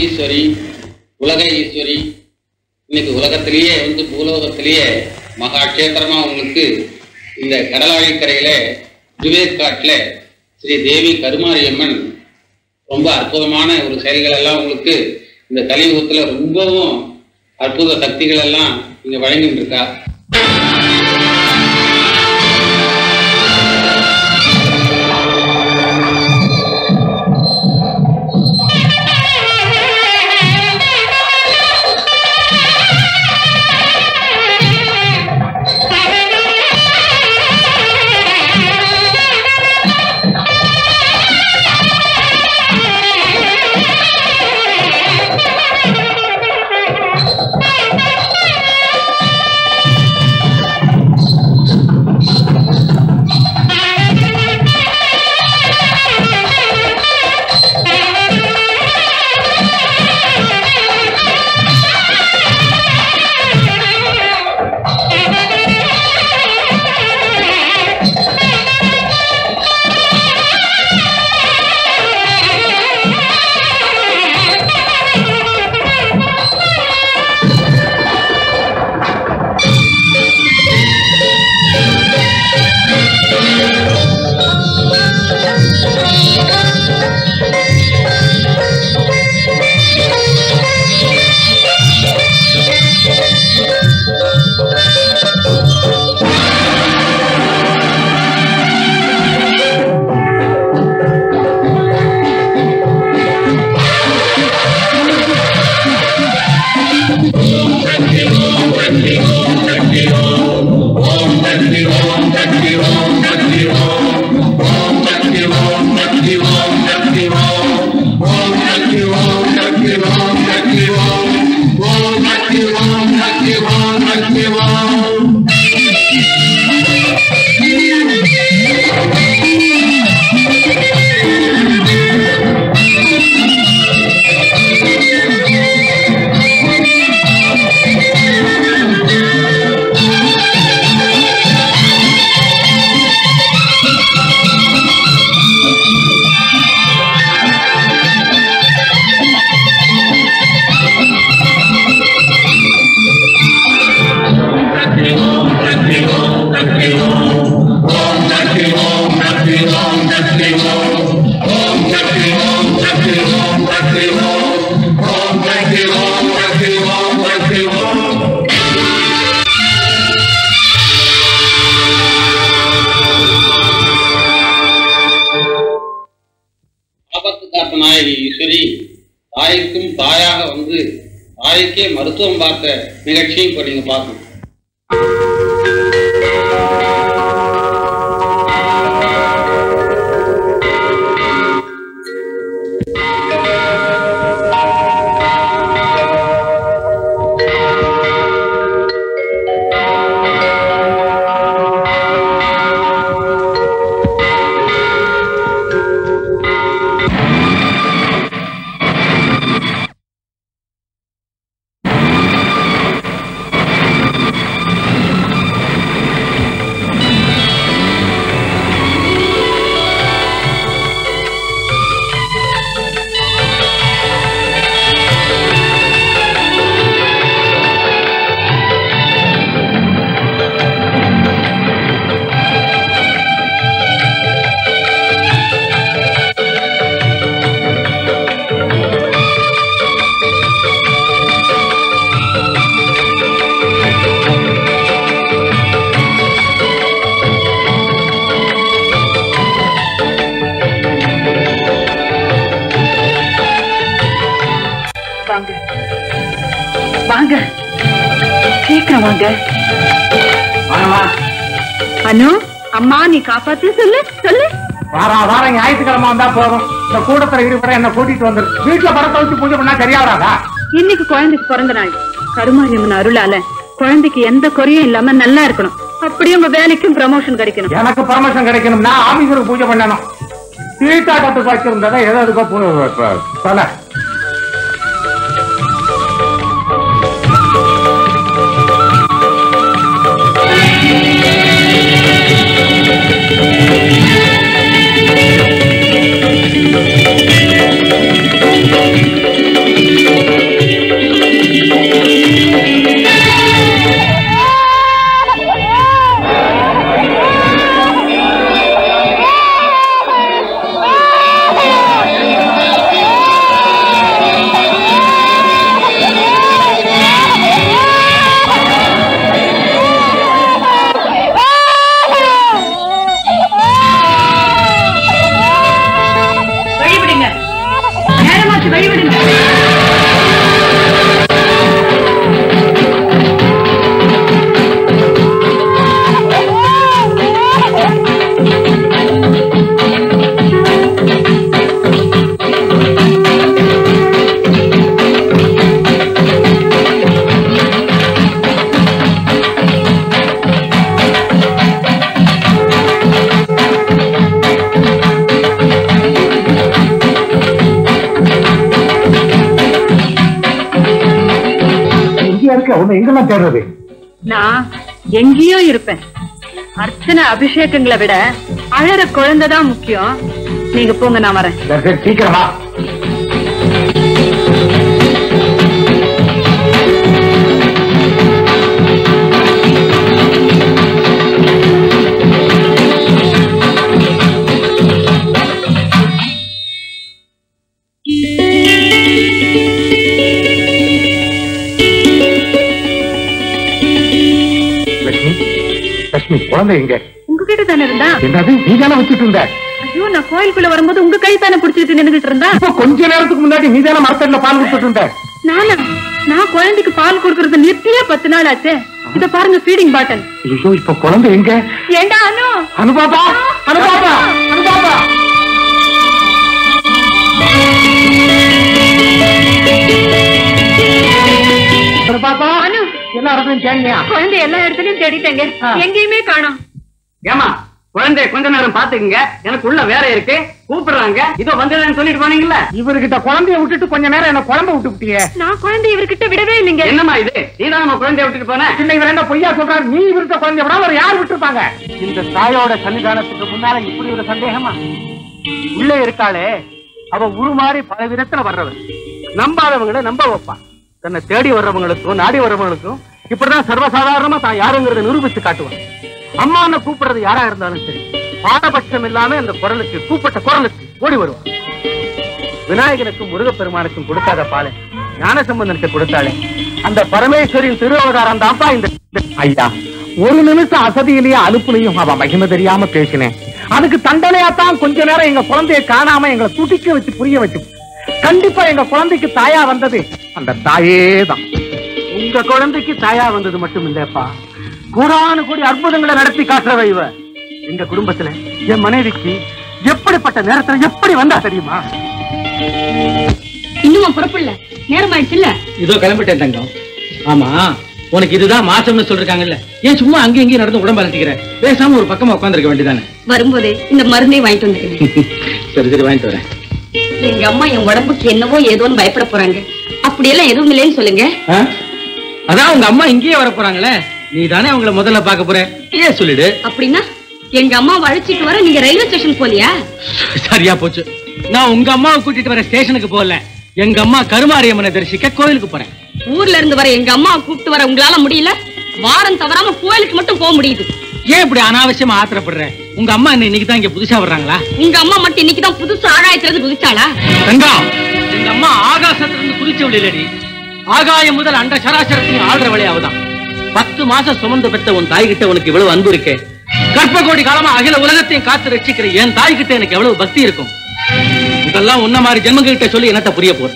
ஈஸ்வரி, உலக ஈஸ்வரி, இன்னைக்கு உலகத்திலேயே பூலோகத்திலேயே மகா கஷேத்திரமா உங்களுக்கு இந்த கடலாழிக்கரையில ஜுவேத் காட்டில் ஸ்ரீ தேவி கருமாரியம்மன் ரொம்ப அற்புதமான ஒரு செயல்கள் எல்லாம் உங்களுக்கு இந்த கலியுகத்துல ரொம்பவும் அற்புத சக்திகள் எல்லாம் இங்க வழங்கிட்டு இருக்கா. நாயகி ஈஸ்வரி தாய்க்கும் தாயாக வந்து தாய்க்கே மருத்துவம் பார்த்த நிகழ்ச்சியும் இப்ப நீங்க பார்க்கணும். வாங்க சீக்கிரம் வாங்க. அனு அம்மா நீ காப்பாத்து சொல்லு சொல்லு. வாரம் ஞாயிற்றுக்கிழமை வந்தா போதும். இந்த கூட்டத்துல இருக்கிற என்ன கூட்டிட்டு வந்துரு. வீட்டுல படத்தை வச்சு பூஜை பண்ணா சரியா வராதா? இன்னைக்கு குழந்தைக்கு பிறந்த நாள். கருமாரியம்மன் அருளால குழந்தைக்கு எந்த குறையும் இல்லாம நல்லா இருக்கணும். அப்படியே உங்க வேலைக்கும் ப்ரமோஷன் கிடைக்கணும். எனக்கு ப்ரமோஷன் கிடைக்கணும்னா ஆபீஸருக்கு பூஜை பண்ணணும். தீட்டாட்டத்துக்கு வச்சிருந்ததை எதோ இருக்கோ சொல்ல. யாராச்சும் வழிவிடுங்க. உன்னை எங்கெல்லாம் தேடுறது? நான் எங்கேயோ இருப்பேன். அர்ச்சனை அபிஷேகங்களை விட அழற குழந்தைதான் முக்கியம். நீங்க போங்க, நான் வரேன். சீக்கிரமா. லட்சுமி, குழந்தை எங்க? உங்ககிட்ட தானே இருந்தா. என்னது, நீ தானே வச்சுட்டு இருந்த? ஐயோ, நான் கோயிலுக்குள்ள வரும்போது உங்க கை தானே பிடிச்சிட்டு நின்னுகிட்டு இருந்தா. இப்ப கொஞ்ச நேரத்துக்கு முன்னாடி நீ தானே மரத்தடியில பால் கொடுத்துட்டு இருந்த. நான் குழந்தைக்கு பால் கொடுக்கறது நிறுத்தியே 10 நாள் ஆச்சு. இத பாருங்க, ஃபீடிங் பாட்டில். ஐயோ, இப்ப குழந்தை எங்க? ஏண்டா அனு? அனுபாபா, அனுபாபா, அனுபாபா. அனுபாபா, எல்லா இடத்துலயும் தேடியா? குழந்தை எல்லா இடத்துலயும் தேடிட்டேங்க, எங்கேயுமே காணோம். ஏமா, குழந்தை கொஞ்ச நேரம் பாத்துக்குங்க, எனக்கு உள்ள வேற இருக்கு, கூப்பிடுறாங்க. இதோ வந்ததுன்னு சொல்லிட்டு போனீங்கல்ல. இவர்கிட்ட குழந்தைய விட்டுட்டு கொஞ்ச நேரம் என்ன குழம்பை விட்டு விட்டியே. நான் குழந்தை இவர்கிட்ட விடவே இல்லைங்க. என்னமா இது? நீதான் நம்ம குழந்தைய விட்டுட்டு போன. சின்ன இவர் என்ன பொய்யா சொல்றாரு? நீ இவர்கிட்ட குழந்தைய விட அவர் யார் விட்டுருப்பாங்க? இந்த தாயோட சன்னிதானத்துக்கு முன்னால இப்படி ஒரு சந்தேகமா? உள்ளே இருக்காளே, அவ உருமாறி பல விதத்துல வர்றவர். நம்பாதவங்களை நம்ப வைப்பா. தன்னை தேடி வர்றவங்களுக்கும் நாடி வர்றவங்களுக்கும் இப்படிதான் சர்வசாதாரணமா தான் யாருங்கிறத நிரூபிச்சு காட்டுவான். அம்மான்னு கூப்பிடுறது யாரா இருந்தாலும் சரி, பாரபட்சம் இல்லாம அந்த குரலுக்கு, கூப்பிட்ட குரலுக்கு ஓடி வருவான். விநாயகனுக்கும் முருகப்பெருமானுக்கும் கொடுக்காத பாலை ஞானசம்பந்தனுக்கு கொடுத்தாலே அந்த பரமேஸ்வரின் திருவதாரம் தான்ப்பா இந்த. ஐயா, ஒரு நிமிஷம் அசதியிலேயே அலுப்புலையும் அவ மகிமை தெரியாம பேசினேன். அதுக்கு தண்டனையாத்தான் கொஞ்ச நேரம் எங்க குழந்தைய காணாம எங்களை துடிக்க வச்சு புரிய வச்சு. கண்டிப்பா எங்க குழந்தைக்கு தாயா வந்தது அந்த தாயே தான். உங்க குழந்தைக்கு தாயா வந்தது மட்டும் இல்லப்பா, கூடானு கூடி அற்புதங்களை நடத்தி காட்டுறவ இவ. எங்க குடும்பத்துல என் மனைவிக்கு எப்படிப்பட்ட நேரத்துல எப்படி வந்தா தெரியுமா? இன்னும் புறப்படல, நேரம் ஆயிடுச்சு இல்ல? இதோ கிளம்பிட்டேன் தங்கம். ஆமா, உனக்கு இதுதான் மாசம்னு சொல்றாங்கல்ல, ஏன் சும்மா அங்கேயும் இங்கேயும் நடந்து உடம்பு அலட்டிக்கிற? பேசாம ஒரு பக்கமா உட்காந்துருக்க வேண்டியதானே. வரும்போதே இந்த மருந்தையும் வாங்கிட்டு வந்துருக்கேன். சரி சரி, வாங்கிட்டு வரேன். எங்க அம்மா என் உடம்புக்கு என்னவோ ஏதோன்னு பயப்பட போறாங்க. அப்படியெல்லாம் எதுவும் இல்லைன்னு சொல்லுங்க. அதான் உங்க அம்மா இங்கேயே வர போறாங்களே, நீ தானே அவங்கள முதல்ல பாக்க போற, ஏன் சொல்லிடு. அப்படின்னா எங்க அம்மா அழைச்சிட்டு வர நீங்க ரயில்வே ஸ்டேஷன் போலியா? சரியா போச்சு. நான் உங்க அம்மாவை கூட்டிட்டு வர ஸ்டேஷனுக்கு போகல, எங்க அம்மா கருமாரியம்மனை தரிசிக்க கோயிலுக்கு போறேன். ஊர்ல இருந்து வர எங்க அம்மா கூப்பிட்டு வர உங்களால முடியல, வாரம் தவறாம கோயிலுக்கு மட்டும் போக முடியுது. ஏன் இப்படி அனாவசியமா ஆத்திரப்படுற? உங்க அம்மா இன்னைக்கு தான் இங்க புதுசா வர்றாங்களா? உங்க அம்மா மட்டும் இன்னைக்கு தான் புதுசு ஆகாயத்துல இருந்து குதிச்சாளா? தங்கம், எங்க அம்மா ஆகாசத்துல இருந்து குதிச்சவள் இல்லடி, ஆகாயம் முதல் அண்ட சராசரத்தையும் ஆள்றவளே அவதான். 10 மாசம் சுமந்து பெற்ற உன் தாய்கிட்ட உனக்கு இவ்வளவு அன்பு இருக்கே, கற்ப கோடி காலமா அகில உலகத்தையும் காத்து ரட்சிக்கிற என் தாய்கிட்ட எனக்கு எவ்வளவு பக்தி இருக்கும். இதெல்லாம் உன்ன மாதிரி ஜென்மங்கிட்ட சொல்லி என்னத்த புரிய போற?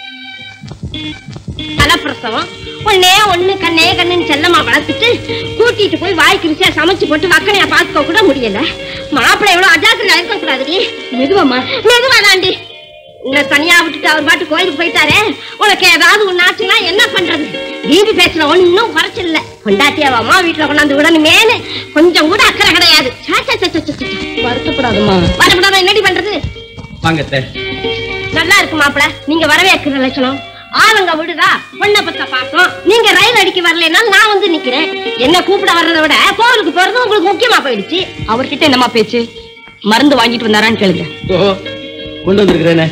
கலப்பிரசவம் ஒண்ணு கண்ணே கண்ணுன்னு செல்லமா வளர்த்துட்டு கூட்டிட்டு போய் வாய்க்கு ருசியா சமைச்சு போட்டு வக்கனையா பாத்துக்க கூட முடியல. மாப்பிள்ளை எவ்வளவு அஜாத்திரா இருக்க கூடாதுடி. மெதுவாமா, மெதுவா தாண்டி. உன்னை தனியா விட்டுட்டு அவர் பாட்டு கோயிலுக்கு போயிட்டாரே, உனக்கு ஏதாவது ஒண்ணு ஆச்சுன்னா என்ன பண்றது? வீடு பேச்சுல ஒன்னும் குறைச்சில்ல. கொண்டாட்டியாவ அம்மா வீட்டுல கொண்டாந்து விடணுமேனு கொஞ்சம் கூட அக்கறை கிடையாது. வருத்தப்படாதுமா. வரப்படாம என்னடி பண்றது? நல்லா இருக்கு மாப்பிள்ள, நீங்க வரவேற்கிற லட்சணம். ஆளுங்க விடுதா பொண்ணை பத்த பாக்கும். நீங்க ரயில் அடிக்க வரலன்னா நான் வந்து நிக்கிறேன். என்ன கூப்பிட வர்றதை விட கோவிலுக்கு போறது உங்களுக்கு முக்கியமா போயிடுச்சு. அவர்கிட்ட என்னமா பேச்சு? மருந்து வாங்கிட்டு வந்தாரான்னு கேளுங்க. கொண்டு வந்திருக்கிறேனே.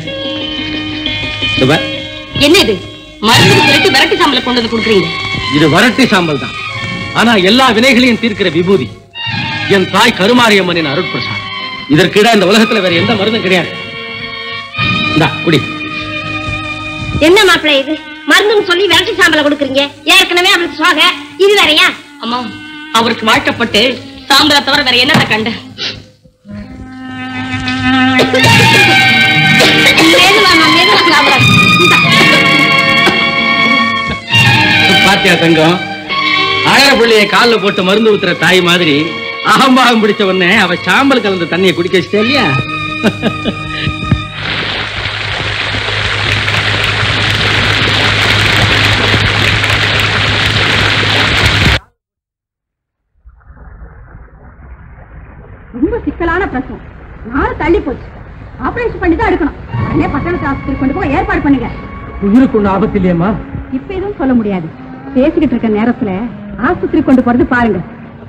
என்ன இது? மருந்து சொல்லிட்டு விரட்டி சாம்பலை கொண்டு வந்து கொடுக்குறீங்க. இது வரட்டி சாம்பல் தான், ஆனா எல்லா வினைகளையும் தீர்க்கிற விபூதி. என் தாய் கருமாரியம்மனின் அருட்பிரசாதம். இதற்கிட இந்த உலகத்துல வேற எந்த மருந்தும் கிடையாது. குடி. என்ன மாப்பிள்ளை இது? மருந்துன்னு சொல்லி விரட்டி சாம்பலை கொடுக்குறீங்க. ஏற்கனவே அவருக்கு சோக, இது வேறையா? அம்மா, அவருக்கு வாழ்க்கப்பட்டு சாம்பலை தவிர வேற என்னத்தை கண்ட? மெதுவா மெதுவா சாப்பிட. பாத்தியா தங்கம், அழற பிள்ளைய காலில் போட்டு மருந்து ஊத்துற தாய் மாதிரி அகம்பாகம் பிடிச்ச உடனே அவ சாம்பல் கலந்த தண்ணியை குடிக்க வச்சிட்டே இல்லையா? ரொம்ப சிக்கலான பிரச்சனை. நாள் தள்ளி போச்சு. ஆபரேஷன் பண்ணி தான் எடுக்கணும். அதே பட்டணத்து ஆஸ்பத்திரி கொண்டு போய் ஏற்பாடு பண்ணுங்க. உயிருக்கு ஒண்ணு ஆபத்து இல்லையம்மா? இப்ப எதுவும் சொல்ல முடியாது. பேசிக்கிட்டு இருக்க நேரத்துல ஆஸ்பத்திரி கொண்டு போறது பாருங்க.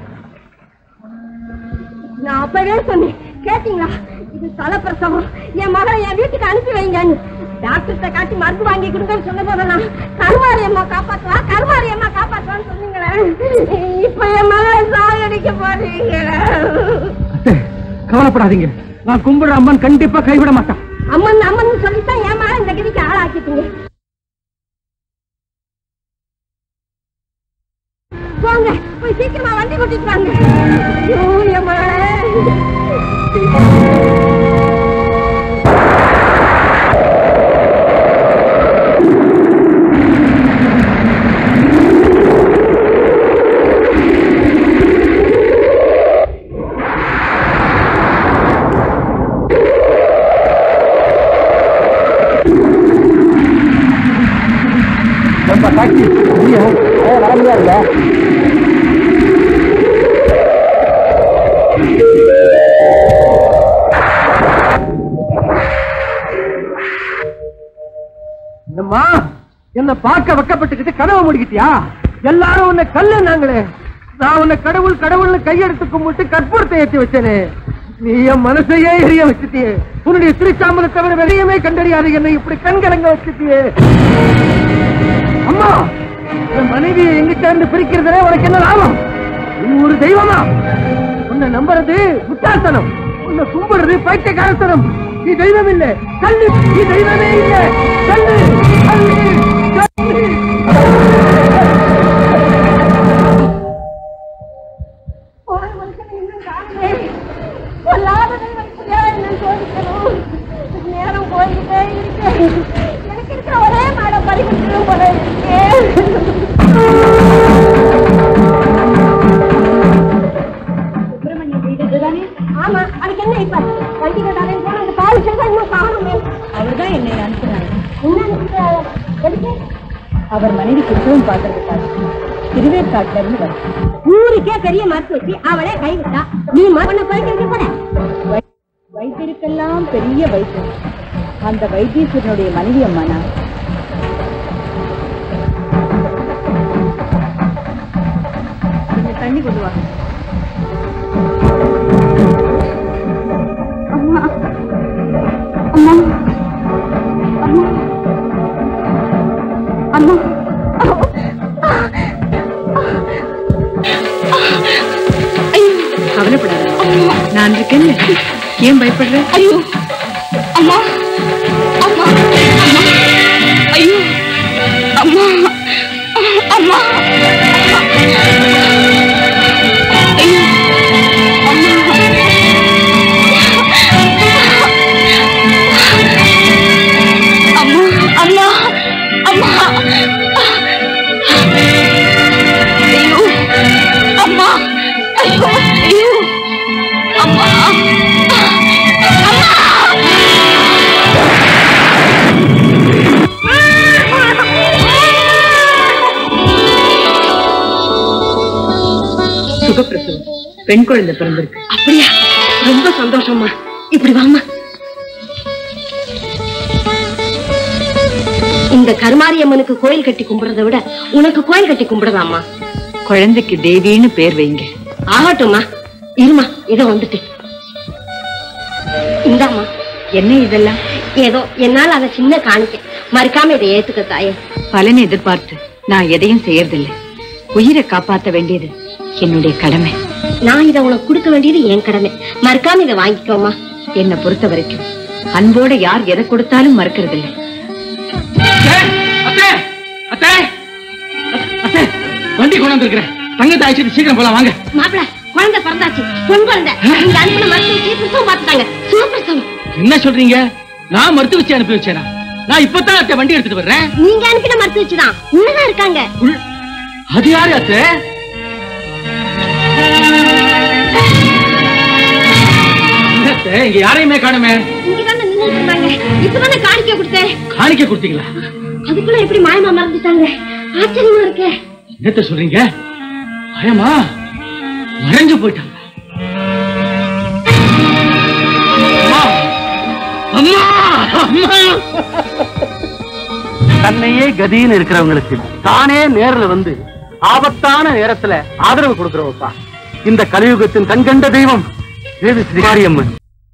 நான் அப்பவே சொன்னேன், கேட்டீங்களா? இது சலப்பிரசவம், என் மகளை என் வீட்டுக்கு அனுப்பி வைங்கன்னு. டாக்டர்கிட்ட காட்டி மருந்து வாங்கி கொடுங்கன்னு சொன்ன போதெல்லாம் கருமாரி அம்மா காப்பாற்றுவா, கருமாரி அம்மா காப்பாற்றுவான்னு சொன்னீங்களே. இப்ப என் மகளை சாகடிக்க போறீங்களே. கவலைப்படாதீங்க, நான் கும்பிடுற அம்மன் கண்டிப்பா கைவிட மாட்டான். அம்மன் அம்மன் சொல்லித்தான் என் மகளை இந்த கதிக்கு ஆளாக்கிட்டீங்க. போங்க, போய் சீக்கிரமா வண்டி கூட்டிட்டு வாங்க. ஐயோ என் மகளே. டாக்ஸி வர முடியாதுல்ல? அம்மா, என்ன பார்க்க வெக்கப்பட்டுக்கிட்டு கனவு முடிக்கிட்டியா? எல்லாரும் உன்னை கல்லு நாங்களே. நான் உன்னை கடவுள் கடவுள்னு கையெடுத்து கும்பிட்டு கற்பூரத்தை ஏற்றி வச்சேனே. நீ என் மனசையே எரிய வச்சுட்டியே. உன்னுடைய திருச்சாம்பலை தவிர வெளியுமே கண்டறியாது என்னை இப்படி கண்கலங்க வச்சுட்டியே. அம்மா, என் மனைவியை எங்கிட்ட இருந்து பிரிக்கிறதுனே உனக்கு என்ன லாபம்? நீ ஒரு தெய்வமா? உன்னை நம்புறது முட்டாள்தனம், உன்னை கும்பிடுறது பைத்தியக்காரத்தனம். நீ தெய்வம் இல்லை, கல்லு. நீ தெய்வமே இல்லை, கல்லு கல்லு கல்லு. நேரம் போயிட்டே இருக்கு. எனக்கு இருக்கிற ஒரே மாடம் பறிக்கணும் போல இருக்கு. சுப்பிரமணியம் வீடு இதுதானே? ஆமா, அதுக்கு என்ன இப்ப வண்டி கட்டாரன்னு போன அந்த பால் சேர்ந்தா இன்னும் காணுமே. அவர்தான் என்னை அனுப்புறாரு. எதுக்கு? அவர் மனைவி குற்றவும் பார்க்கறதுக்காக திருவேற்காட்டுல இருந்து வர ஊருக்கே பெரிய மருத்துவச்சி அவளே கைவிட்டா. நீ மண்ணை குறைக்க போட. வைத்தியருக்கெல்லாம் பெரிய வைத்தியர் அந்த வைத்தீஸ்வரனுடைய மனைவி அம்மா நான். தண்ணி கொண்டு வாங்க. அம்மா அம்மா அம்மா கவலைப்படாத, நான் இருக்கேன். ஏன் பயப்படுற? ஐயோ அம்மா அம்மா ஐயோ அம்மா அம்மா ஐயோ அம்மா அம்மா அம்மா அம்மா ஐயோ அம்மா ஐயோ ஐயோ அம்மா சுகப்பிரசவம், பெண் குழந்தை பிறந்திருக்கு. அப்படியா? ரொம்ப சந்தோஷமா. இப்படி வாமா. இந்த கருமாரியம்மனுக்கு கோயில் கட்டி கும்பிடுறதை விட உனக்கு கோயில் கட்டி கும்பிடுதாம்மா. குழந்தைக்கு தேவின்னு பேர் வைங்க. ஆகட்டும்மா, இருமா, இதோ வந்துட்டு. இந்தாம்மா. என்ன இதெல்லாம்? ஏதோ என்னால அதை சின்ன காணிக்க, மறுக்காம இதை ஏத்துக்க தாயே. பலனை எதிர்பார்த்து நான் எதையும் செய்யறதில்லை. உயிரை காப்பாற்ற வேண்டியது என்னுடைய கடமை. நான் இதை உனக்கு கொடுக்க வேண்டியது என் கடமை. மறுக்காம இதை வாங்கிக்கோமா. என்னை பொறுத்த வரைக்கும் அன்போட யார் எதை கொடுத்தாலும் மறுக்கிறது இல்லை. வண்டி கொண்டு வந்திருக்கிறேன். தங்கத்தை அழைச்சிட்டு சீக்கிரம் போலாம் வாங்க. மாப்பிள, குழந்தை பிறந்தாச்சு, பொன் குழந்தை. நீங்க அனுப்பின மருத்துவ பிரசவம் பார்த்துட்டாங்க. சுகப்பிரசவம். என்ன சொல்றீங்க? நான் மருத்துவ வச்சு அனுப்பி வச்சேனா? நான் இப்பதான் வண்டி எடுத்துட்டு வர்றேன். நீங்க அனுப்பின மருத்துவ வச்சுதான் உள்ளதான் இருக்காங்க. அது யாரு அத்தை? இங்க யாரையுமே காணுமே. இப்பதானே காணிக்க கொடுத்தேன். காணிக்க கொடுத்தீங்களா? அதுக்குள்ள எப்படி மாயமா மறந்துட்டாங்க? ஆச்சரியமா இருக்க. என்னத்த சொல்றீங்க? மாயமா மறைஞ்சு போயிட்டாங்க. தன்னையே கதின்னு இருக்கிறவங்களுக்கு தானே நேர்ல வந்து ஆபத்தான நேரத்துல ஆதரவு கொடுக்கிறவப்பா இந்த கலியுகத்தின் கண்கண்ட தெய்வம் தேவி ஸ்ரீகாரியம்மன்.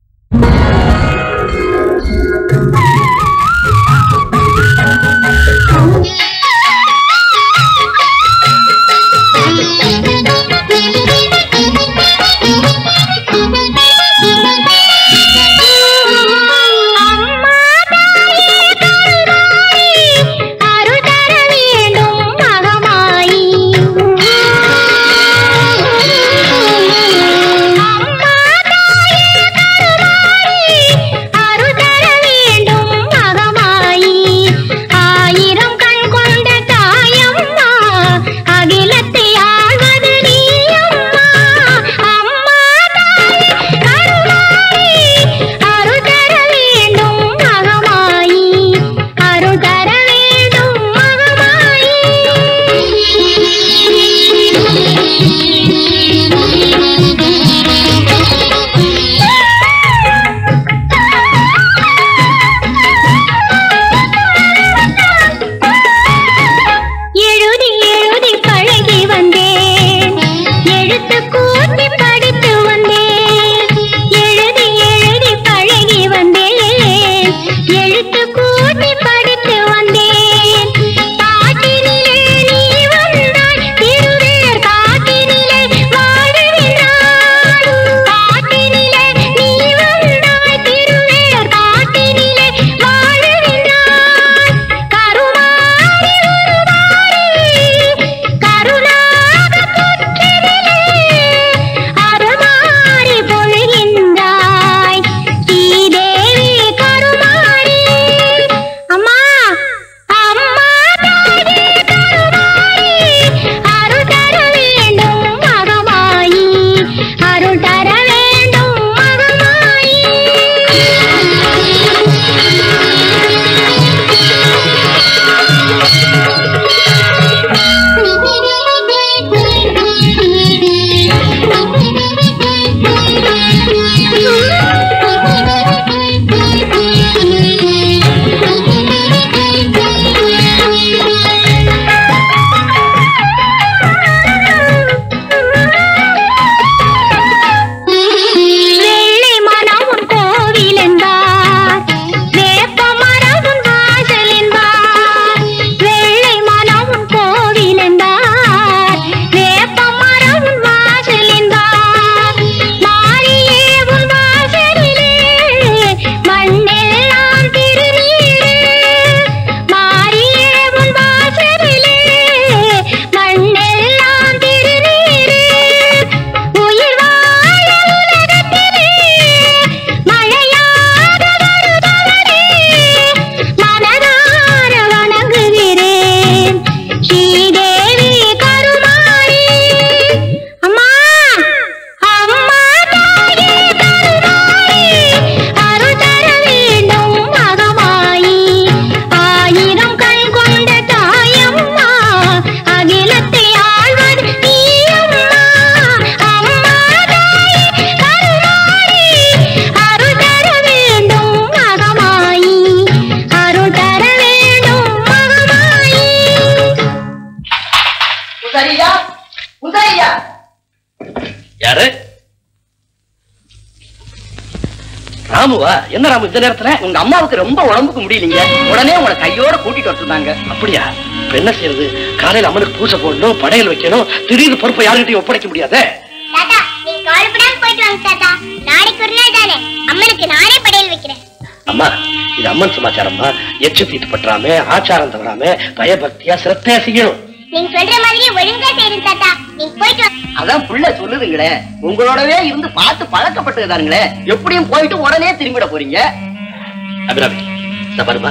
ராமுவா? என்ன ராமு இந்த நேரத்துல? உங்க அம்மாவுக்கு ரொம்ப உடம்புக்கு முடியலீங்க, உடனே உங்களை கையோட கூட்டிட்டு வச்சிருந்தாங்க. அப்படியா? என்ன செய்யறது? காலையில அம்மனுக்கு பூசை போடணும், படையல் வைக்கணும், திடீர்னு பொறுப்பை யாருக்கிட்டையும் ஒப்படைக்க முடியாதே. தாத்தா நீங்க கவலைப்படாம போயிட்டு வாங்க தாத்தா. நாளைக்கு ஒரு நாள் தானே, அம்மனுக்கு நானே படையல் வைக்கிறேன். அம்மா இது அம்மன் சமாச்சாரம்மா. எச்சு தீட்டு பற்றாம, ஆச்சாரம் தவறாம, பயபக்தியா சிரத்தையா செய்யணும். நீங்க சொல்ற மாதிரி ஒழுங்கா செய்யுங்க தாத்தா. நீங்க போயிட்டு வாங்க. அதான் புள்ள சொல்லுதுங்களே, உங்களோடவே இருந்து பார்த்து பழக்கப்பட்டதுதானுங்களே, எப்படியும் போயிட்டு உடனே திரும்பிட போறீங்க. அபிராமி பாருமா,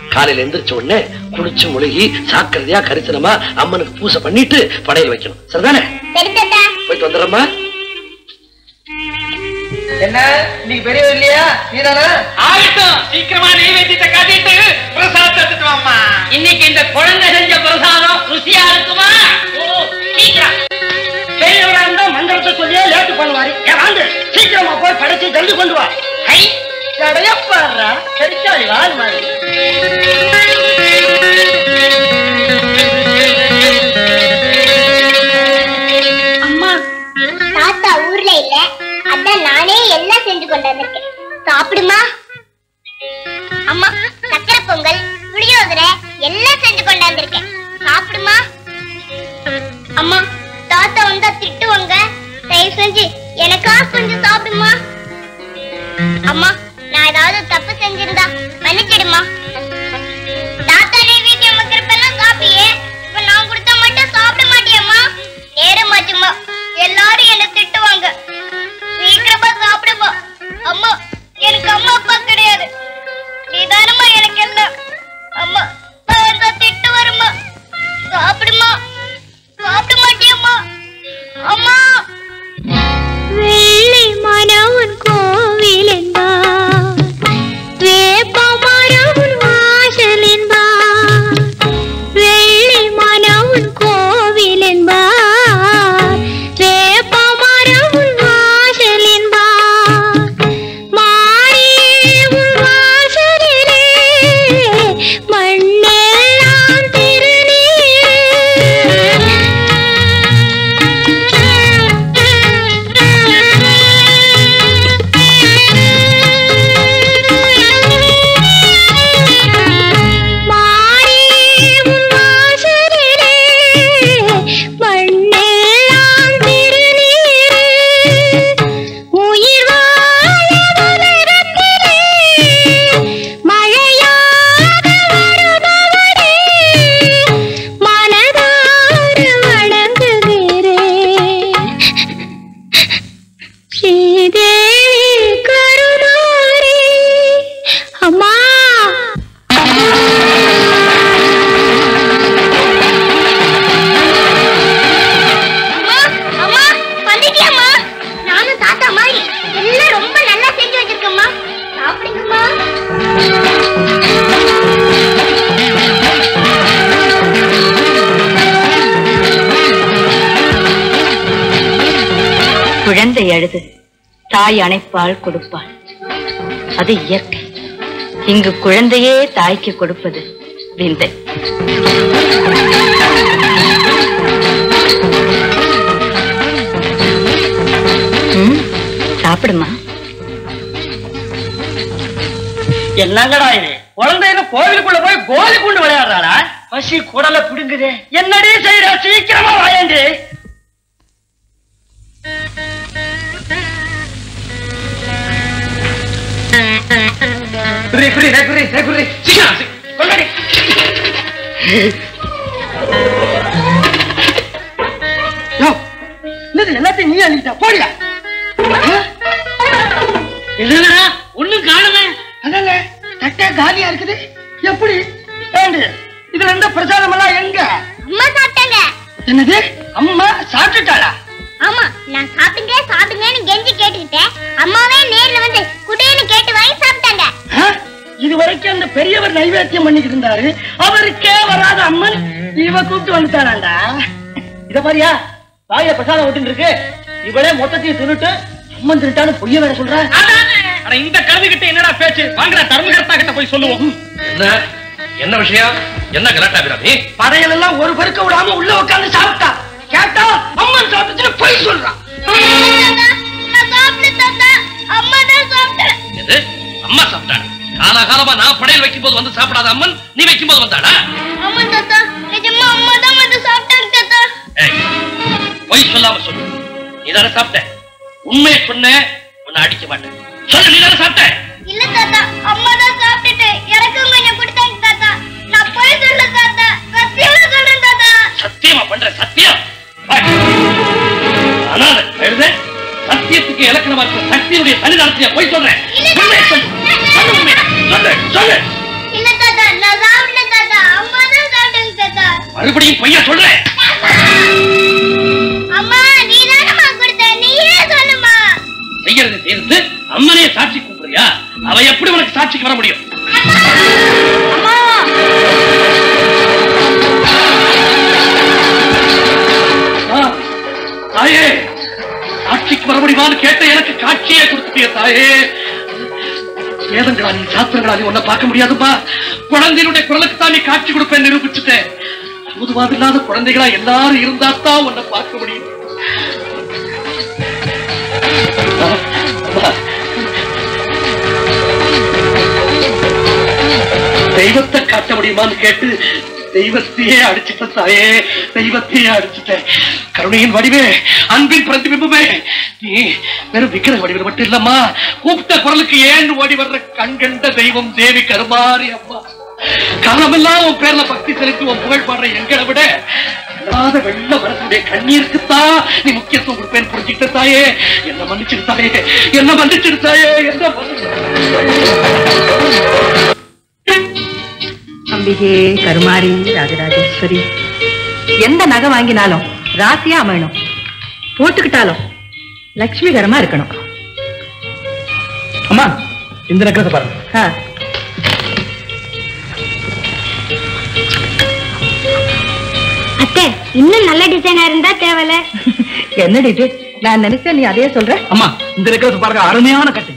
காலையில எந்திரிச்ச உடனே குளிச்சு முழுகி சாக்கிரதையா கரிசனமா அம்மனுக்கு பூசை பண்ணிட்டு படையல் வைக்கணும். சரிதானே? போயிட்டு வந்துடுறம்மா. என்ன இன்னைக்கு பெரியவர் இல்லையா? நீதானா? ஆகட்டும், சீக்கிரமா நெய்வேத்தியத்தை காட்டிட்டு பிரசாதம் எடுத்துட்டு வாம்மா. இன்னைக்கு இந்த குழந்தை செஞ்ச பிரசாதம் ருசியா இருக்குமா? சீக்கிரம் பெரியவரா இருந்தா மந்திரத்தை சொல்லியே லேட்டு பண்ணுவாரு. வாங்க சீக்கிரமா போய் படைச்சு ஜல்தி கொண்டு வா. ஐ கடைய பாடுறா சரிச்சாடி வாழ் மாதிரி. அம்மா, தாத்தா ஊர்ல இல்ல, அதான் நானே எல்லாம் செஞ்சு கொண்டு வந்திருக்கேன். சாப்பிடுமா? அம்மா, சக்கரை பொங்கல், புளியோதரை எல்லாம் செஞ்சு கொண்டு வந்திருக்கேன். சாப்பிடுமா? அம்மா, தாத்தா வந்தா திட்டுவாங்க, தயவு செஞ்சு எனக்கா கொஞ்சம் சாப்பிடுமா? அம்மா, நான் ஏதாவது தப்பு செஞ்சிருந்தா மன்னிச்சிடுமா? தாத்தா வீட்டு மக்கள் சாப்பியே, இப்ப நான் கொடுத்தா மட்டும் சாப்பிட மாட்டியம்மா? நேரமாச்சுமா, எல்லாரும் என்ன திட்டுவாங்க. சீக்கிரமா சாப்பிடுமா? அம்மா, எனக்கு அம்மா அப்பா கிடையாது, நீதானமா எனக்கு எல்லாம். அம்மா, திட்டு வருமா? சாப்பிடுமா? சாப்பிட மாட்டியம்மா? அம்மா, வெள்ளி மனவன் கோவில் என்பார், வேப்பமரவன் வாசல் என்பார். வெள்ளி மனவன் கோவில் என்பார், வேப்பமரவன் வாசல் என்பார். மாரியவன் வாசலிலே மண்ணெல்லாம் திருநீர். குழந்தை அழுது தாய் அணைப்பால் கொடுப்பாள், அது இயற்கை. இங்கு குழந்தையே தாய்க்கு கொடுப்பது விந்தை. சாப்பிடுமா? என்னங்கடா இது? குழந்தைங்க கோவிலுக்குள்ள போய் கோலி கொண்டு விளையாடுறாளா? பசி குடலை பிடுங்குதே. என்னடி செய்யற? சீக்கிரமா வாயண்டி. எல்லாத்தையும் நீ அள்ளிட்டா போடியா? இல்லடா, ஒண்ணும் காணுமே. அதல்ல தட்டை காலியா இருக்குது. எப்படி இதுல இருந்த பிரசாதம் எல்லாம் எங்க? அம்மா சாப்பிட்டாங்க. என்னது? அம்மா சாப்பிட்டுட்டாளா? ஆமா, நான் சாப்பிடுங்க சாப்பிடுங்கன்னு கெஞ்சி கேட்டுக்கிட்டேன். அம்மாவே நேர்ல வந்து குடேன்னு கேட்டு வாங்கி சாப்பிட்டாங்க. இது வரைக்கும் அந்த பெரியவர் நைவேத்தியம் பண்ணிக்கிட்டு இருந்தாரு, அவருக்கே வராத அம்மன் இவ கூப்பிட்டு வந்துட்டாராண்டா. இத பாரியா, வாயில பிரசாதம் விட்டு இருக்கு. இவளே மொத்தத்தையும் தின்னுட்டு அம்மன் திருட்டான்னு பொய்ய வேற சொல்ற. இந்த கழுவி கிட்ட என்னடா பேச்சு? வாங்கடா தர்மகர்த்தா கிட்ட போய் சொல்லுவோம். என்ன விஷயம்? என்ன கலாட்டா விராமி? பறையல் எல்லாம் ஒரு பருக்க விடாம உள்ள உட்கார்ந்து சாப்பிட்டா. கேட்டா அம்மன் சாப்பிட்டுன்னு பொய் சொல்றான். அம்மா சாப்பிட்டாங்க. காலகாலமா நான் படையல் வைக்கும் போது வந்து சாப்பிடாத அம்மன் நீ வைக்கும் போது வந்தாடா? ஆமா தாத்தா, நிஜமா அம்மா தான் வந்து சாப்பிட்டாங்க தாத்தா. பொய் சொல்லாம சொல்லு. நீதானே சாப்பிட்ட? உண்மையை சொன்ன உன்னை அடிக்க மாட்டேன். சொல்லு, நீதானே சாப்பிட்ட? இல்ல தாத்தா, அம்மா தான் சாப்பிட்டுட்டு எனக்கும் கொஞ்சம் கொடுத்தாங்க தாத்தா. நான் பொய் சொல்ல தாத்தா, சத்தியமா சொல்றேன் தாத்தா. சத்தியமா பண்ற? சத்தியம் சத்தியத்துக்கு இலக்கணமா இருக்க சக்தியுடைய சன்னிதானத்தையா போய் சொல்றேன். இல்ல தாத்தா, நான் மறுபடியும் பொய்யா சொல்றேன். அம்மா நீ தானம்மா கொடுத்த, நீயே சொல்லுமா. செய்யறது சேர்ந்து அம்மனையே சாட்சி கூப்பிடுறியா? அவ எப்படி உனக்கு சாட்சிக்கு வர முடியும்? தாயே, சாட்சிக்கு வர முடியுமான்னு கேட்ட எனக்கு காட்சியே கொடுத்துட்டிய தாயே. வேதங்களா நீ சாஸ்திரங்களா நீ உன்னை பார்க்க முடியாதுப்பா. குழந்தையினுடைய குரலுக்கு தான் நீ காட்சி கொடுப்பேன் நிரூபிச்சுட்டேன். பொதுவாக இல்லாத குழந்தைகளா எல்லாரும் இருந்தாத்தான் உன்னை பார்க்க முடியும். தெய்வத்தை காட்ட முடியுமான்னு கேட்டு தெய்வத்தையே அடிச்சுட்ட தாயே, தெய்வத்தையே அடிச்சுட்டேன். கருணையின் வடிவே, அன்பின் பிரதிபிம்பமே, நீ வெறும் விக்கிர வடிவில் மட்டும் இல்லம்மா, கூப்பிட்ட குரலுக்கு ஏன் ஓடி வர்ற கண்கண்ட தெய்வம் தேவி கருமாரி அம்மா. காலமெல்லாம் உன் பேர்ல பக்தி செலுத்தி உன் புகழ் பாடுற எங்களை விட இல்லாத வெள்ள வரக்கூடிய கண்ணீருக்குத்தான் நீ முக்கியத்துவம் கொடுப்பேன் புரிஞ்சுக்கிட்ட தாயே. என்ன மன்னிச்சிரு தாயே, என்ன மன்னிச்சிரு தாயே, என்ன அம்பிகே கருமாரி ராஜராஜேஸ்வரி, எந்த நகை வாங்கினாலும் ராசியா அமையணும், போட்டுக்கிட்டாலும் லட்சுமிகரமா இருக்கணும். அம்மா இந்த நெக்லஸ் பாருங்க. அத்தை இன்னும் நல்ல டிசைனா இருந்தா தேவையில்ல. என்ன டிசைன்? நான் நினைச்சேன் நீ அதே சொல்ற. அம்மா இந்த நெக்லஸ் பாருங்க, அருமையான கட்டு.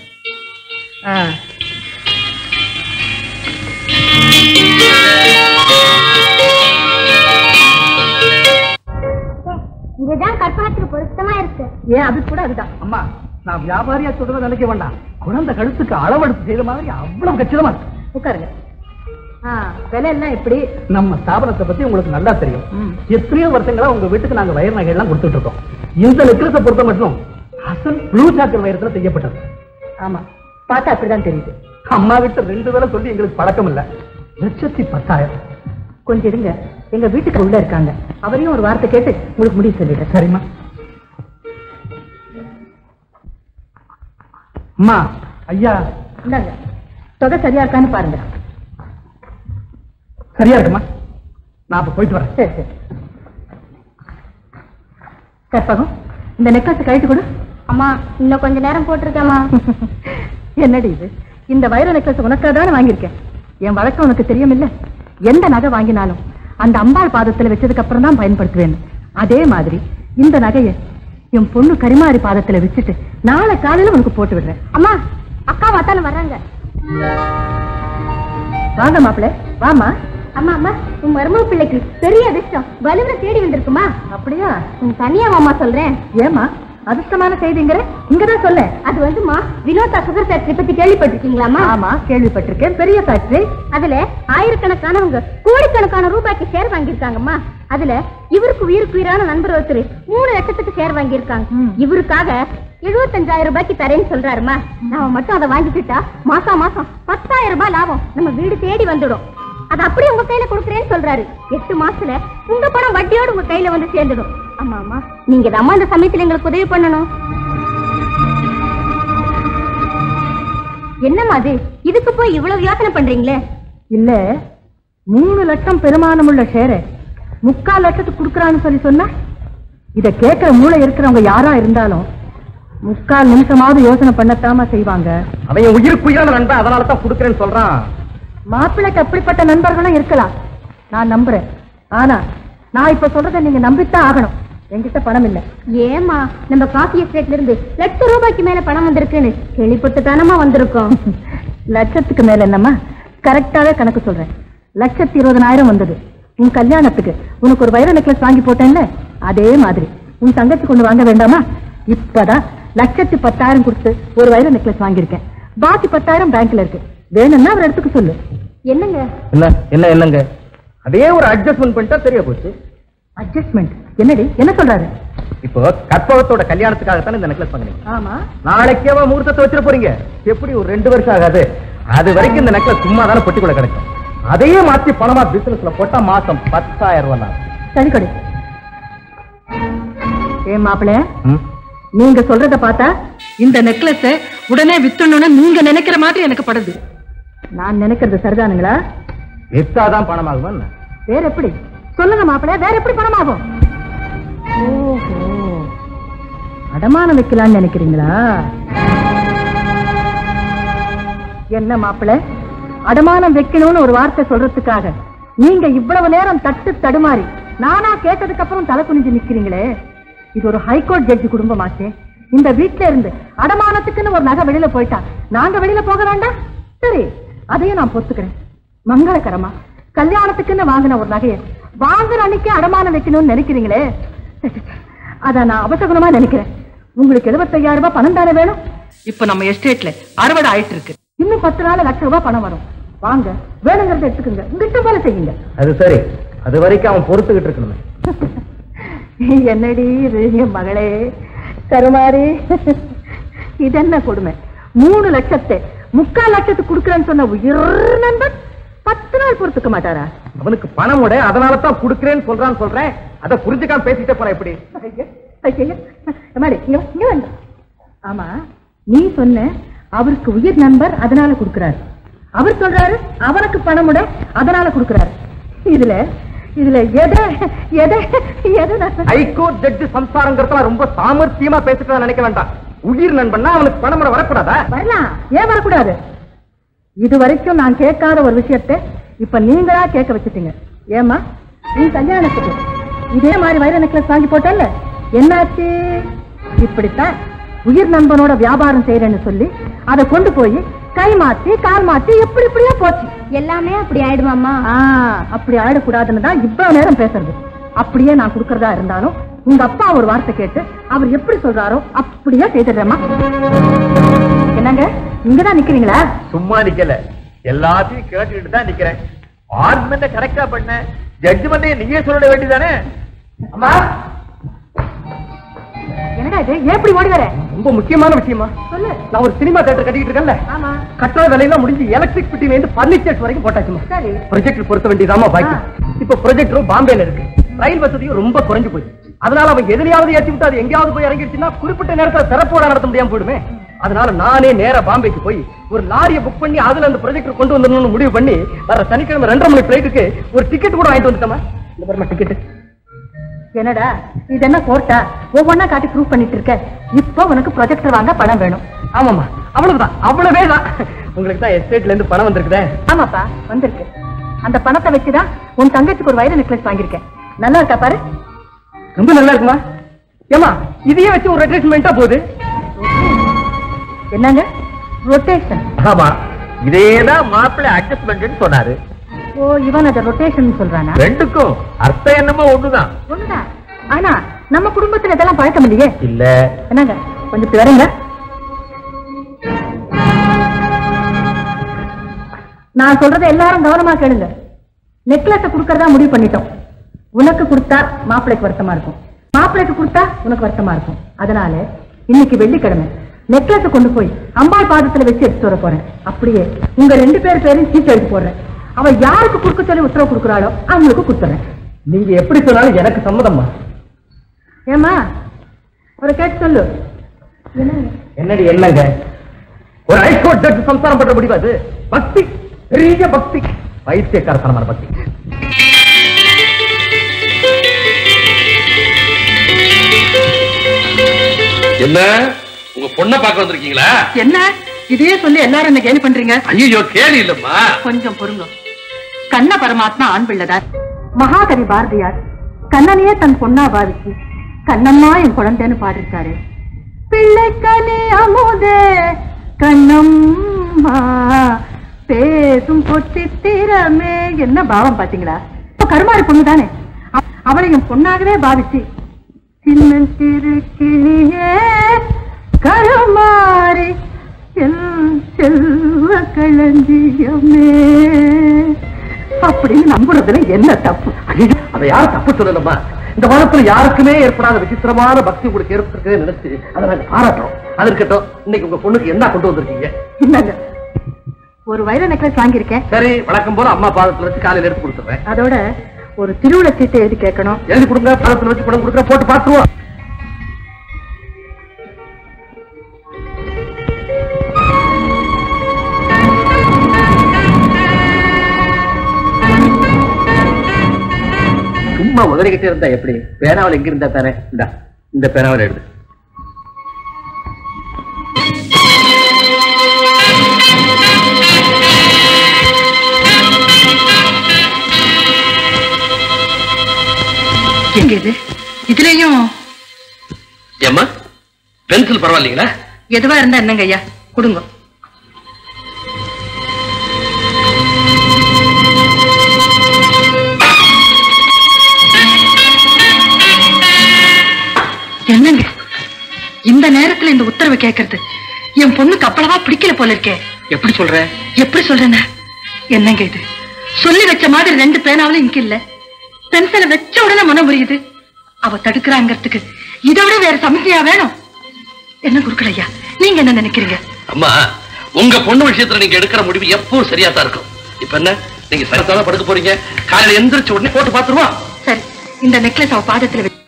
இதுதான் கற்பகத்துக்கு பொருத்தமா இருக்கு. ஏன் அது கூட அதுதான். அம்மா நான் வியாபாரியா சொல்றத நினைக்க வேண்டாம், குழந்தை கழுத்துக்கு அளவெடுத்து செய்யற மாதிரி அவ்வளவு கச்சிதமா இருக்கு. உட்காருங்க. விலை எல்லாம் எப்படி? நம்ம ஸ்தாபனத்தை பத்தி உங்களுக்கு நல்லா தெரியும். எத்தனையோ வருஷங்களா உங்க வீட்டுக்கு நாங்க வயர் நகை எல்லாம் கொடுத்துட்டு இருக்கோம். இந்த நெக்லஸை பொறுத்த மட்டும் அசல் ப்ளூ சாக்கர் வயரத்துல செய்யப்பட்டது. ஆமா, பார்த்தா அப்படிதான் தெரியுது. அம்மா வீட்டு 2 வேளை சொல்லி எங்களுக்கு பழக்கம் இல்ல. 1,10,000. கொஞ்சம் இருங்க, எங்க வீட்டுக்கு உள்ள இருக்காங்க, அவரையும் ஒரு வார்த்தை கேட்டு உங்களுக்கு முடிவு சொல்லிடுறேன். சரிம்மா. அம்மா ஐயா இந்தாங்க, தொகை சரியா இருக்கான்னு பாருங்க. சரியா இருக்குமா? நான் அப்ப போயிட்டு வரேன். சரி சரி. கற்பகம், இந்த நெக்லஸ் கழித்து கொடு. அம்மா இன்னும் கொஞ்ச நேரம் போட்டிருக்கேம்மா. என்னடி இது? இந்த வைர நெக்லஸ் உனக்காக தானே வாங்கியிருக்கேன். என் வழக்கம் உனக்கு தெரியும் இல்ல? எந்த நகை வாங்கினாலும் அந்த அம்பாள் பாதத்துல வச்சதுக்கு அப்புறம் தான் பயன்படுத்துவேன். அதே மாதிரி இந்த நகையை என் பொண்ணு கரிமாரி பாதத்துல வச்சுட்டு நாளை காலையில உனக்கு போட்டு விடுறேன். அம்மா அக்கா வாத்தாலும் வர்றாங்க. வாங்க மாப்பிள்ள, வாமா. அம்மா அம்மா உன் மருமக பிள்ளைக்கு பெரிய அதிர்ஷ்டம் வலுவரை தேடி வந்திருக்குமா? அப்படியா? தனியா மாமா சொல்றேன். ஏமா அதிர்ஷ்டமான செய்திங்கிற? இங்கதான் சொல்ல. அது வந்துமா வினோதா சுகர் ஃபேக்டரி பத்தி கேள்விப்பட்டிருக்கீங்களாமா? ஆமா கேள்விப்பட்டிருக்கேன். பெரிய ஃபேக்டரி. அதுல ஆயிரக்கணக்கானவங்க கோடிக்கணக்கான ரூபாய்க்கு ஷேர் வாங்கியிருக்காங்கம்மா. அதுல இவருக்கு உயிருக்கு உயிரான நண்பர் ஒருத்தர் 3 லட்சத்துக்கு ஷேர் வாங்கியிருக்காங்க. இவருக்காக 75,000 ரூபாய்க்கு தரேன்னு சொல்றாருமா. நாம மட்டும் அதை வாங்கிக்கிட்டா மாசம் மாசம் 10,000 ரூபாய் லாபம் நம்ம வீடு தேடி வந்துடும். அது அப்படியே உங்க கையில கொடுக்குறேன்னு சொல்றாரு. 8 மாசத்துல உங்க பணம் வட்டியோடு உங்க கையில வந்து சேர்ந்துடும். ஆமா ஆமா, நீங்க தான் அந்த சமயத்துல எங்களுக்கு உதவி பண்ணணும். என்னம்மா அது? இதுக்கு போய் இவ்வளவு யோசனை பண்றீங்களே? இல்ல, 3 லட்சம் பெருமானம் உள்ள ஷேரை 3/4 லட்சத்துக்கு கொடுக்கறான்னு சொன்னா இத கேட்கிற மூளை இருக்கிறவங்க யாரா இருந்தாலும் 3/4 நிமிஷமாவது யோசனை பண்ணத்தாம செய்வாங்க. அவன் உயிருக்கு உயிரான நண்பன், அதனாலதான் கொடுக்கறேன்னு சொல்றான். மாப்பிள்ளைக்கு அப்படிப்பட்ட நண்பர்களும் இருக்கலாம், நான் நம்புறேன். ஆனா நான் இப்ப சொல்றதை நீங்க நம்பித்தான் ஆகணும். என்கிட்ட பணம் இல்ல. ஏமா நம்ம காஃபி எஸ்டேட்ல இருந்து 1,00,000 ரூபாய்க்கு மேல பணம் வந்திருக்குன்னு கேள்விப்பட்டு தானமா வந்திருக்கோம். லட்சத்துக்கு மேல என்னம்மா, கரெக்டாவே கணக்கு சொல்றேன். 1,20,000 வந்தது. உன் கல்யாணத்துக்கு உனக்கு ஒரு வைர நெக்லஸ் வாங்கி போட்டேன்ல, அதே மாதிரி உன் தங்கச்சி கொண்டு வாங்க வேண்டாமா? இப்பதான் 1,10,000 கொடுத்து ஒரு வைர நெக்லஸ் வாங்கியிருக்கேன். பாக்கி 10,000 பேங்க்ல இருக்கு. வேணும்னா அவர் எடுத்துக்க சொல்லு. என்னங்க என்னங்க அதே ஒரு அட்ஜஸ்ட்மெண்ட் பண்ணிட்டா தெரிய போச்சு. அட்ஜஸ்ட்மெண்ட் என்னடி? என்ன சொல்றாரு? இப்போ கற்பகத்தோட கல்யாணத்துக்காகத்தான் இந்த நெக்லஸ் வாங்குறீங்க. ஆமா, நாளைக்கே முகூர்த்தத்தை வச்சிட போறீங்க. எப்படி ஒரு 2 வருஷம் ஆகாது. அது வரைக்கும் இந்த நெக்லஸ் சும்மா தானே பொட்டிக்குள்ள கிடைக்கும். அதையே மாத்தி பணமா பிசினஸ்ல போட்டா மாசம் 10,000 ரூபாய். சரி கொடு. ஏன் மாப்பிள்ள, நீங்க சொல்றத பார்த்தா இந்த நெக்லஸ் உடனே வித்துணும்னு நீங்க நினைக்கிற மாதிரி எனக்கு படுது. நான் நினைக்கிறது சரிதானுங்களா? வித்தாதான் பணம் ஆகுமா? வேற எப்படி? சொல்லுங்க மாப்பிள்ள, வேற எப்படி பணமாகும்? ஓஹோ, அடமானம் வைக்கலாம்னு நினைக்கிறீங்களா? என்ன மாப்பிள்ள, அடமானம் வைக்கணும்னு ஒரு வார்த்தை சொல்றதுக்காக நீங்க இவ்வளவு நேரம் தட்டு தடுமாறி நானா கேட்டதுக்கு அப்புறம் தலை குனிஞ்சு நிக்கிறீங்களே, இது ஒரு ஹைகோர்ட் ஜட்ஜி குடும்பமாச்சே. இந்த வீட்டுல இருந்து அடமானத்துக்குன்னு ஒரு நகை வெளியில போயிட்டா நாங்க வெளியில போக வேண்டாம்? சரி, அதையும் நான் பொத்துக்கிறேன். மங்களகரமா கல்யாணத்துக்குன்னு வாங்கின ஒரு நகையை வாங்குற அன்னைக்கு அடமானம் வைக்கணும்னு நினைக்கிறீங்களே, அத நான் அவசகுணமா நினைக்கிறேன். உங்களுக்கு 75,000 ரூபாய் பணம் தானே வேணும்? இப்ப நம்ம எஸ்டேட்ல 60 ஆயிட்டு இருக்கு. இன்னும் 10 நாள் லட்சம் ரூபாய் பணம் வரும். வாங்க, வேணுங்கிறத எடுத்துக்கோங்க, உங்ககிட்ட போல செய்யுங்க. அது சரி, அது வரைக்கும் அவன் பொறுத்துக்கிட்டு இருக்கணுமே. என்னடி இது மகளே கருமாரி, இது என்ன கொடுமை? 3 லட்சத்தை 3/4 லட்சத்துக்கு கொடுக்கறேன்னு சொன்ன உயிர் நண்பன் 10 நாள் பொறுத்துக்க மாட்டாரா? அவனுக்கு பணம் உட, அதனாலதான் குடுக்கறேன்னு சொல்றேன். அதை புரிஞ்சுக்காம பேசிட்டே போன எப்படி? ஆமா, நீ சொன்ன அவருக்கு உயிர் நண்பர் அதனால கொடுக்கிறாரு. அவர் சொல்றாரு அவனுக்கு பணம் உட அதனால கொடுக்கிறாரு. இதுல இதுல ஹைகோர்ட் ஜட்ஜ் சம்சாரங்கிறதுல ரொம்ப சாமர்த்தியமா பேசிட்டு நினைக்க வேண்டாம். உயிர் நண்பன்னா அவனுக்கு பணம் வரக்கூடாதா? வரலாம், ஏன் வரக்கூடாது? இது வரைக்கும் நான் கேட்காத ஒரு விஷயத்தை இப்ப நீங்களா கேட்க வச்சுட்டீங்க. ஏமா, நீ கல்யாணத்துக்கு இதே மாதிரி வைர நெக்லஸ் வாங்கி போட்டல, என்னாச்சு? இப்படித்தான் உயிர் நண்பனோட வியாபாரம் செய்யறேன்னு சொல்லி அதை கொண்டு போய் கை மாத்தி கால் மாத்தி எப்படி இப்படியா போச்சு. எல்லாமே அப்படி ஆயிடுமாமா? அப்படி ஆயிடக்கூடாதுன்னு தான் இவ்வளவு நேரம் பேசுறது. அப்படியே நான் கொடுக்கறதா இருந்தாலும் உங்க அப்பா ஒரு வார்த்தை கேட்டு அவர் எப்படி சொல்றாரோ அப்படியே செய்துடுறேம்மா. என்னங்க, இங்கதான் நிக்கிறீங்களா? சும்மா நிக்கல, எல்லாத்தையும் கேட்டுட்டு தான் நிக்கிறேன். ஆர்குமெண்ட் கரெக்டா பண்ண, ஜட்ஜ்மெண்ட் நீயே சொல்ல வேண்டியதானே? அம்மா, என்னடா இது, எப்படி ஓடி வர? ரொம்ப முக்கியமான விஷயமா சொல்லு. நான் ஒரு சினிமா தியேட்டர் கட்டிட்டு இருக்கேன்ல, கட்டட வேலையெல்லாம் முடிஞ்சு எலக்ட்ரிக் பிட்டில இருந்து பர்னிச்சர்ஸ் வரைக்கும் போட்டாச்சுமா. சரி, ப்ரொஜெக்டர் பொறுத்த வேண்டியதாமா பாக்கி. இப்ப ப்ரொஜெக்டரும் பாம்பேல இருக்கு. ரயில் வசதியும் ரொம்ப குறைஞ்சு போச்சு. அதனால அவங்க எதிலையாவது ஏற்றி விட்டு அது எங்கேயாவது போய் இறங்கிடுச்சுன்னா குறிப்பிட்ட நேரத்தில் சிறப்போட நடத்த முடியாம போயிடுமே. அதனால நானே நேரா பாம்பேக்கு போய் ஒரு லாரியை புக் பண்ணி அதுல அந்த ப்ரொஜெக்டர் கொண்டு வந்துடணும்னு முடிவு பண்ணி வர சனிக்கிழமை 2:30 மணி பிளைட்டுக்கு ஒரு டிக்கெட் கூட வாங்கிட்டு வந்துட்டோமா. இந்த பாருமா டிக்கெட். என்னடா இது, என்ன கோர்ட்டா? ஒவ்வொன்னா காட்டி ப்ரூவ் பண்ணிட்டு இருக்க. இப்போ உனக்கு ப்ரொஜெக்டர் வாங்க பணம் வேணும். ஆமாமா, அவ்வளவுதான், அவ்வளவே தான். உங்களுக்கு தான் எஸ்டேட்ல இருந்து பணம் வந்திருக்குதே. ஆமாப்பா, வந்திருக்கு. அந்த பணத்தை வச்சுதான் உன் தங்கச்சிக்கு ஒரு வைர நெக்லஸ் வாங்கியிருக்கேன். நல்லா இருக்கா பாரு? ரொம்ப நல்லா இருக்குமா? ஏமா, இதையே வச்சு ஒரு ரொட்டேஷன் போகுது. என்னங்க ரொட்டேஷன்? ஆமா, இதேதான் மாப்பிள்ளை அட்ஜஸ்ட்மெண்ட் சொன்னாரு. ஓ, இவன் அத ரொட்டேஷன் சொல்றானா? ரெண்டுக்கும் அர்த்தம் என்னமோ ஒண்ணுதான். ஒண்ணுதான். ஆனா நம்ம குடும்பத்துல இதெல்லாம் பழக்கம் இல்லையே. இல்ல. என்னங்க, கொஞ்சம் வரங்க. நான் சொல்றதை எல்லாரும் கவனமா கேளுங்க. நெக்லஸ குடுக்கறதா முடிவு பண்ணிட்டோம். உனக்கு கொடுத்தா மாப்பிள்ளைக்கு வருத்தமா இருக்கும், மாப்பிள்ளைக்கு கொடுத்தா உனக்கு வருத்தமா இருக்கும். அதனால இன்னைக்கு வெள்ளிக்கிழமை நெக்லஸ கொண்டு போய் அம்பாள் பாதத்துல வச்சு எடுத்து வர போறேன். அப்படியே உங்க 2 பேரையும் சீட்டு எடுத்து போடுறேன். அவ யாருக்கு குடுக்க சொல்லி உத்தரவு கொடுக்குறாளோ அவங்களுக்கு கொடுத்துறேன். நீங்க எப்படி சொன்னாலும் எனக்கு சம்மதம்மா. ஏமா, ஒரு கேட்டு சொல்லு. என்னடி என்னங்க, ஒரு ஹைகோர்ட் ஜட்ஜ் சம்சாரம் பண்ற முடிவு அது? பக்தி, பெரிய பக்தி, பைத்தியக்காரத்தனமான பக்தி. என்ன, உங்க பொண்ணை பார்க்க வந்திருக்கீங்களா? என்ன இதையே சொல்லி எல்லாரும் என்ன கேலி பண்றீங்க? ஐயோ, கேலி இல்லம்மா. கொஞ்சம் பொறுங்க. கண்ண பரமாத்மா ஆண் பிள்ளைதார். மகாகவி பாரதியார் கண்ணனையே தன் பொண்ணா பாவிச்சு கண்ணம்மா என் குழந்தைன்னு பாடிருக்காரு. பிள்ளை கனி அமுதே கண்ணம்மா பேசும் பொச்சித்திரமே. என்ன பாவம் பாத்தீங்களா? கருமாரி பொண்ணு தானே, அவளையும் பொண்ணாகவே பாவிச்சு சின்ன சிறு கிளியே கருமாரி செல்வ களஞ்சியமே அப்படின்னு நம்புறதுல என்ன தப்பு? அதை யாரும் தப்பு சொல்லலம்மா. இந்த உலகத்துல யாருக்குமே ஏற்படாத விசித்திரமான பக்தி உங்களுக்கு ஏற்பட்டு நினைச்சு அதை நாங்க பாராட்டுறோம். அது இருக்கட்டும், இன்னைக்கு உங்க பொண்ணுக்கு என்ன கொண்டு வந்திருக்கீங்க? என்னங்க, ஒரு வைர நெக்லஸ் வாங்கியிருக்கேன். சரி, வழக்கம் போல அம்மா பாதத்துல வச்சு காலையில எடுத்து கொடுத்துறேன். அதோட ஒரு திருவிழா சீட்டை எழுதி கேட்கணும். எழுதி கொடுங்க, பாதத்துல வச்சு பணம் கொடுக்குற, போட்டு பார்த்துருவோம். சும்மா உதறிக்கிட்டே இருந்தா எப்படி? பேனாவில் எங்க இருந்தா தானே? இந்த பேனாவில் எழுது. எங்க இது? இதுலயும் ஏம்மா பென்சில் பரவாயில்லைங்களா? எதுவா இருந்தா என்னங்க ஐயா, கொடுங்க. என்னங்க இந்த நேரத்துல இந்த உத்தரவை கேட்கறது என் பொண்ணுக்கு அப்பளவா பிடிக்கல போல இருக்கே. எப்படி சொல்ற? எப்படி சொல்றேன்னா என்னங்க இது? சொல்லி வச்ச மாதிரி 2 பேனாவில இங்க இல்ல, பென்சிலை வச்ச உடனே மனம் புரியுது. அவ தடுக்கிறாங்கிறதுக்கு இதை விட வேற சமஸ்தையா வேணும்? என்ன குருக்களையா, நீங்க என்ன நினைக்கிறீங்க? அம்மா, உங்க பொண்ணு விஷயத்துல நீங்க எடுக்கிற முடிவு எப்பவும் சரியா தான் இருக்கும். இப்ப என்ன, நீங்க சரியாதான் படுக்க போறீங்க. காலையில எந்திரிச்ச உடனே போட்டு பாத்துருவா. சரி, இந்த நெக்லஸ் அவ பாதத்துல வச்சு.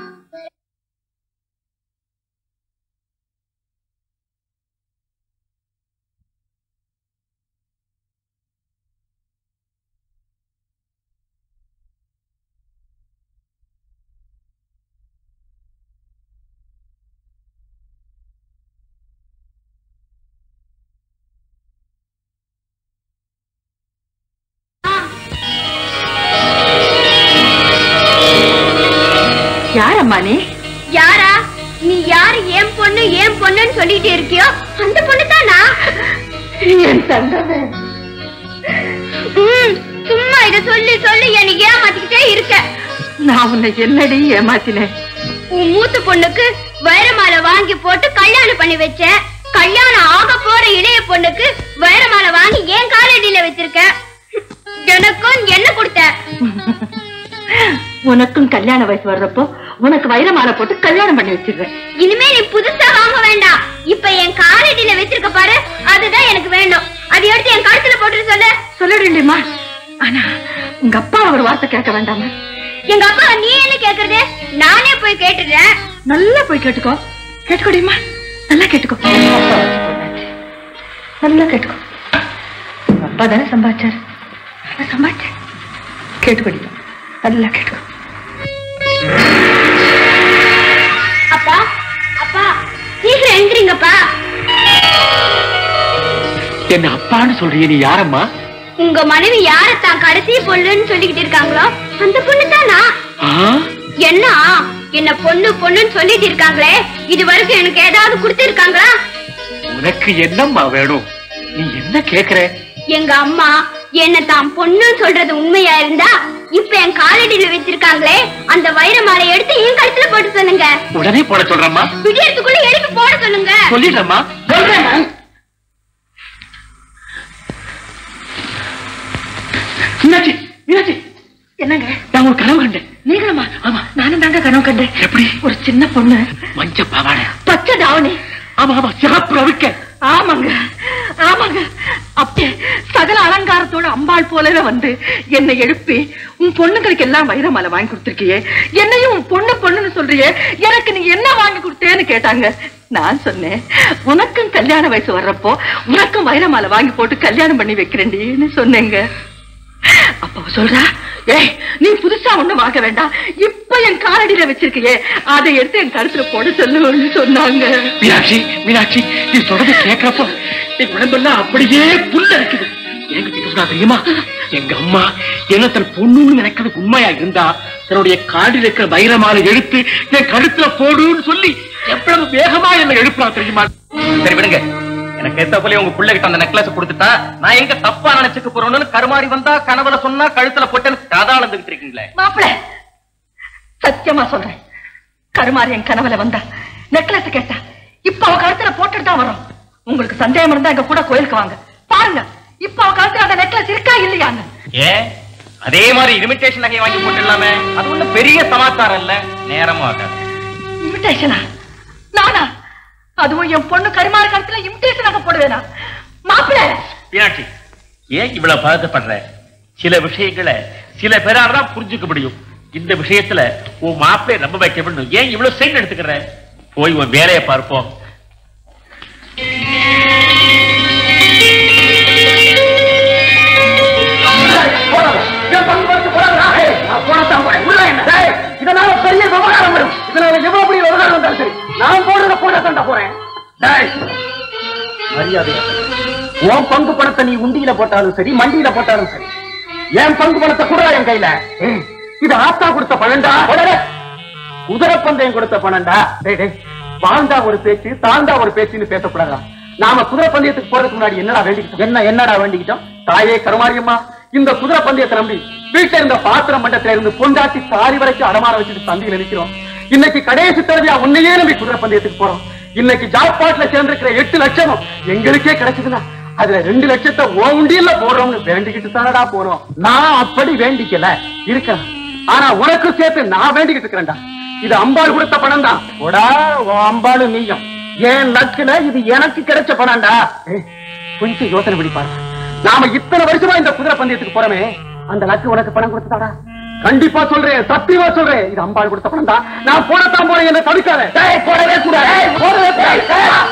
யாரம்மா நீ? யாரா? நீ யாரு? ஏன் பொண்ணுன்னு சொல்லிட்டே இருக்கியோ அந்த பொண்ணு தானா? என் தங்கமே. சும்மா இத சொல்லி சொல்லி எனக்கு ஏமாத்திக்கிட்டே இருக்க. நான் உன்னை என்னடி ஏமாத்தினேன்? உன் மூத்த பொண்ணுக்கு வைரமாலை வாங்கி போட்டு கல்யாணம் பண்ணி வச்சேன். கல்யாணம் ஆக போற இளைய பொண்ணுக்கு வைரமாலை வாங்கி ஏன் காலடியில வச்சிருக்க. எனக்கும் என்ன கொடுத்த? உனக்கும் கல்யாண வயசு வர்றப்போ உனக்கு வைரமாலை போட்டு கல்யாணம் பண்ணி வச்சிருக்கேன். இனிமே நீ புதுசா வாங்க வேண்டாம். இப்ப என் காலடியில வச்சிருக்க பாரு, அதுதான் எனக்கு வேணும். அதை எடுத்து என் கழுத்துல போட்டு சொல்லு. சொல்லிடுமா? ஆனா உங்க அப்பா ஒரு வார்த்தை கேட்க வேண்டாமா? எங்க அப்பா நீ என்ன கேக்குறது? நானே போய் கேட்டுறேன். நல்லா போய் கேட்டுக்கோ. கேட்டுக்கோடிமா, நல்லா கேட்டுக்கோ. நல்லா கேட்டுக்கோ. அப்பா தானே சம்பாதிச்சாரு, சம்பாதிச்சேன். கேட்டுக்கோடி, நல்லா கேட்டுக்கோ. அப்பா அப்பா சீக்கிரம் எந்திரிங்கப்பா. என்ன அப்பான்னு சொல்றீங்க? நீ யாரம்மா? உங்க மனைவி யாரத்தான் கடைசி பொண்ணுன்னு சொல்லிக்கிட்டு இருக்காங்களோ அந்த பொண்ணு தானா? என்ன என்ன பொண்ணுன்னு சொல்லிட்டு இருக்காங்களே, இது வரைக்கும் எனக்கு ஏதாவது கொடுத்திருக்காங்களா? உனக்கு என்னம்மா வேணும்? நீ என்ன கேக்குற? எங்க அம்மா என்ன தான் பொண்ணு சொல்றது உண்மையா இருந்தா இப்ப என் காலடியில வச்சிருக்காங்களே அந்த வைரமாலை எடுத்து என் கழுத்துல போட்டு சொல்லுங்க. உடனே போட சொல்றேம்மா. விடியறதுக்குள்ள எடுத்து போட சொல்லுங்க. சொல்லிடுறேம்மா. மீனாட்சி, மீனாட்சி, என்னங்க? நான் ஒரு கனவு கண்டேன். நீங்களுமா? ஆமா, நானும் தாங்க கனவு கண்டேன். எப்படி? ஒரு சின்ன பொண்ணு, மஞ்ச பாவாடை, பச்சை தாவணி. ஆமா ஆமா, சிகப்பு ரவிக்க. ஆமாங்க ஆமாங்க, அப்படியே சகல அலங்காரத்தோட அம்பாள் போலவே வந்து என்னை எழுப்பி உன் பொண்ணுங்களுக்கு எல்லாம் வைரமாலை வாங்கி கொடுத்திருக்கியே, என்னையும் உன் பொண்ணுன்னு சொல்றியே, எனக்கு நீ என்ன வாங்கி கொடுத்தேன்னு கேட்டாங்க. நான் சொன்னேன், உனக்கும் கல்யாண வயசு வர்றப்போ உனக்கும் வைரமாலை வாங்கி போட்டு கல்யாணம் பண்ணி வைக்கிறேன்னு சொன்னேங்க. அப்ப சொல்றா, ஏய் நீ புதுசா ஒண்ணு வாங்க வேண்டாம், இப்ப என் காலடியில வச்சிருக்கியே அதை எடுத்து என் கருத்துல போட சொல்லுன்னு சொன்னாங்க. மீனாட்சி, மீனாட்சி, நீ சொல்றது கேட்கிறப்போ என் உடம்பெல்லாம் அப்படியே புல்ல இருக்குது. என்கிட்ட தெரியுமா, எங்க அம்மா என்ன தன் பொண்ணுன்னு நினைக்கிறது உண்மையா இருந்தா தன்னுடைய காடில் இருக்கிற வைரமாலை எடுத்து என் கழுத்துல போடுன்னு சொல்லி எவ்வளவு வேகமா என்ன எழுப்புறா தெரியுமா? சரி விடுங்க, எனக்கு ஏத்த போல உங்க பிள்ளைகிட்ட அந்த நெக்லஸ் கொடுத்துட்டா நான் எங்க தப்பா நினைச்சுக்க போறோம்னு கருமாறி வந்தா கனவுல சொன்னா கழுத்துல போட்டு கதாளந்துகிட்டு இருக்கீங்களே. மாப்பிள்ள, சத்தியமா சொல்றேன், கருமாறி என் கனவுல வந்தா நெக்லஸ் கேட்டா இப்ப அவ கழுத்துல போட்டுட்டு தான் வரும். உங்களுக்கு சந்தேகம் இருந்தா எங்க கூட கோயிலுக்கு வாங்க, பாருங்க இப்ப அவ கழுத்துல அந்த நெக்லஸ் இருக்கா இல்லையான்னு. ஏன் அதே மாதிரி இமிடேஷன் நகை வாங்கி போட்டுடலாமே, அது ஒண்ணு பெரிய சமாச்சாரம் இல்ல, நேரமும் ஆகாது. இமிடேஷனா? நானா? அதுவும் என் பொண்ணு கருமாறு கழுத்துல இமிடேஷன் நகை போடுவேனா? மாப்பிள்ள, மீனாட்சி, ஏன் இவ்வளவு பதட்டப்படுற? சில விஷயங்களை சில பேரால தான் புரிஞ்சுக்க முடியும். இந்த விஷயத்துல உன் மாப்பிள்ளை நம்ப வைக்க வேண்டும். ஏன் இவ்வளவு சைன் எடுத்துக்கிற? போய் உன் வேலையை பார்ப்போம். போனதான் உள்ள என்ன உன் பங்கு பணத்தை நீ உண்டியில போட்டாலும் சரி மண்டியில போட்டாலும் சரி என் பங்கு பணத்தை கூட என் கையில. இது ஆத்தா கொடுத்த பணம்டா, குதிரை பந்தயம் கொடுத்த பணம்டா. வாழ்ந்தா ஒரு பேச்சு தாழ்ந்தா ஒரு பேச்சுன்னு பேசக்கூடாதா? நாம குதிரை பந்தயத்துக்கு போறதுக்கு முன்னாடி என்னடா வேண்டிக்கிட்டோம்? தாயே கருமாரியம்மா, இந்த குதிரை பந்தயத்தை நம்பி வீட்டுல இருந்த பாத்திரம் மண்டத்துல இருந்து பொண்டாட்டி தாலி வரைக்கும் அடமாற வச்சுட்டு சந்தையில் நினைக்கிறோம். இன்னைக்கு கடைசி தடவையா உன்னையே நம்பி குதிரை பந்தயத்துக்கு போறோம். இன்னைக்கு ஜாக்பாட்ல சேர்ந்திருக்கிற 8 லட்சம் எங்களுக்கே கிடைச்சதுன்னா அதுல 2 லட்சத்தை உண்டியல்ல போடுறோம்னு வேண்டிக்கிட்டு தானடா போறோம். நான் அப்படி வேண்டிக்கல இருக்கிறேன், ஆனா உனக்கு சேர்த்து நான் வேண்டிக்கிட்டு இருக்கிறேன்டா. இது அம்பாள் கொடுத்த பணம் தான். அம்பாளு நீயும் என் லக்குல இது எனக்கு கிடைச்ச பணம்டா. கொஞ்சம் யோசனை பண்ணி பாரு. நாம இத்தனை வருஷமா இந்த குதிரை பந்தயத்துக்கு போறோமே, அந்த லக்கு உனக்கு பணம் கொடுத்தாடா? கண்டிப்பா சொல்றேன், சத்தியமா சொல்றேன், இது அம்பாள் கொடுத்த பணம் தான். நான் போடத்தான் போறேன், என்ன தடுக்காத. போடவே கூடாது.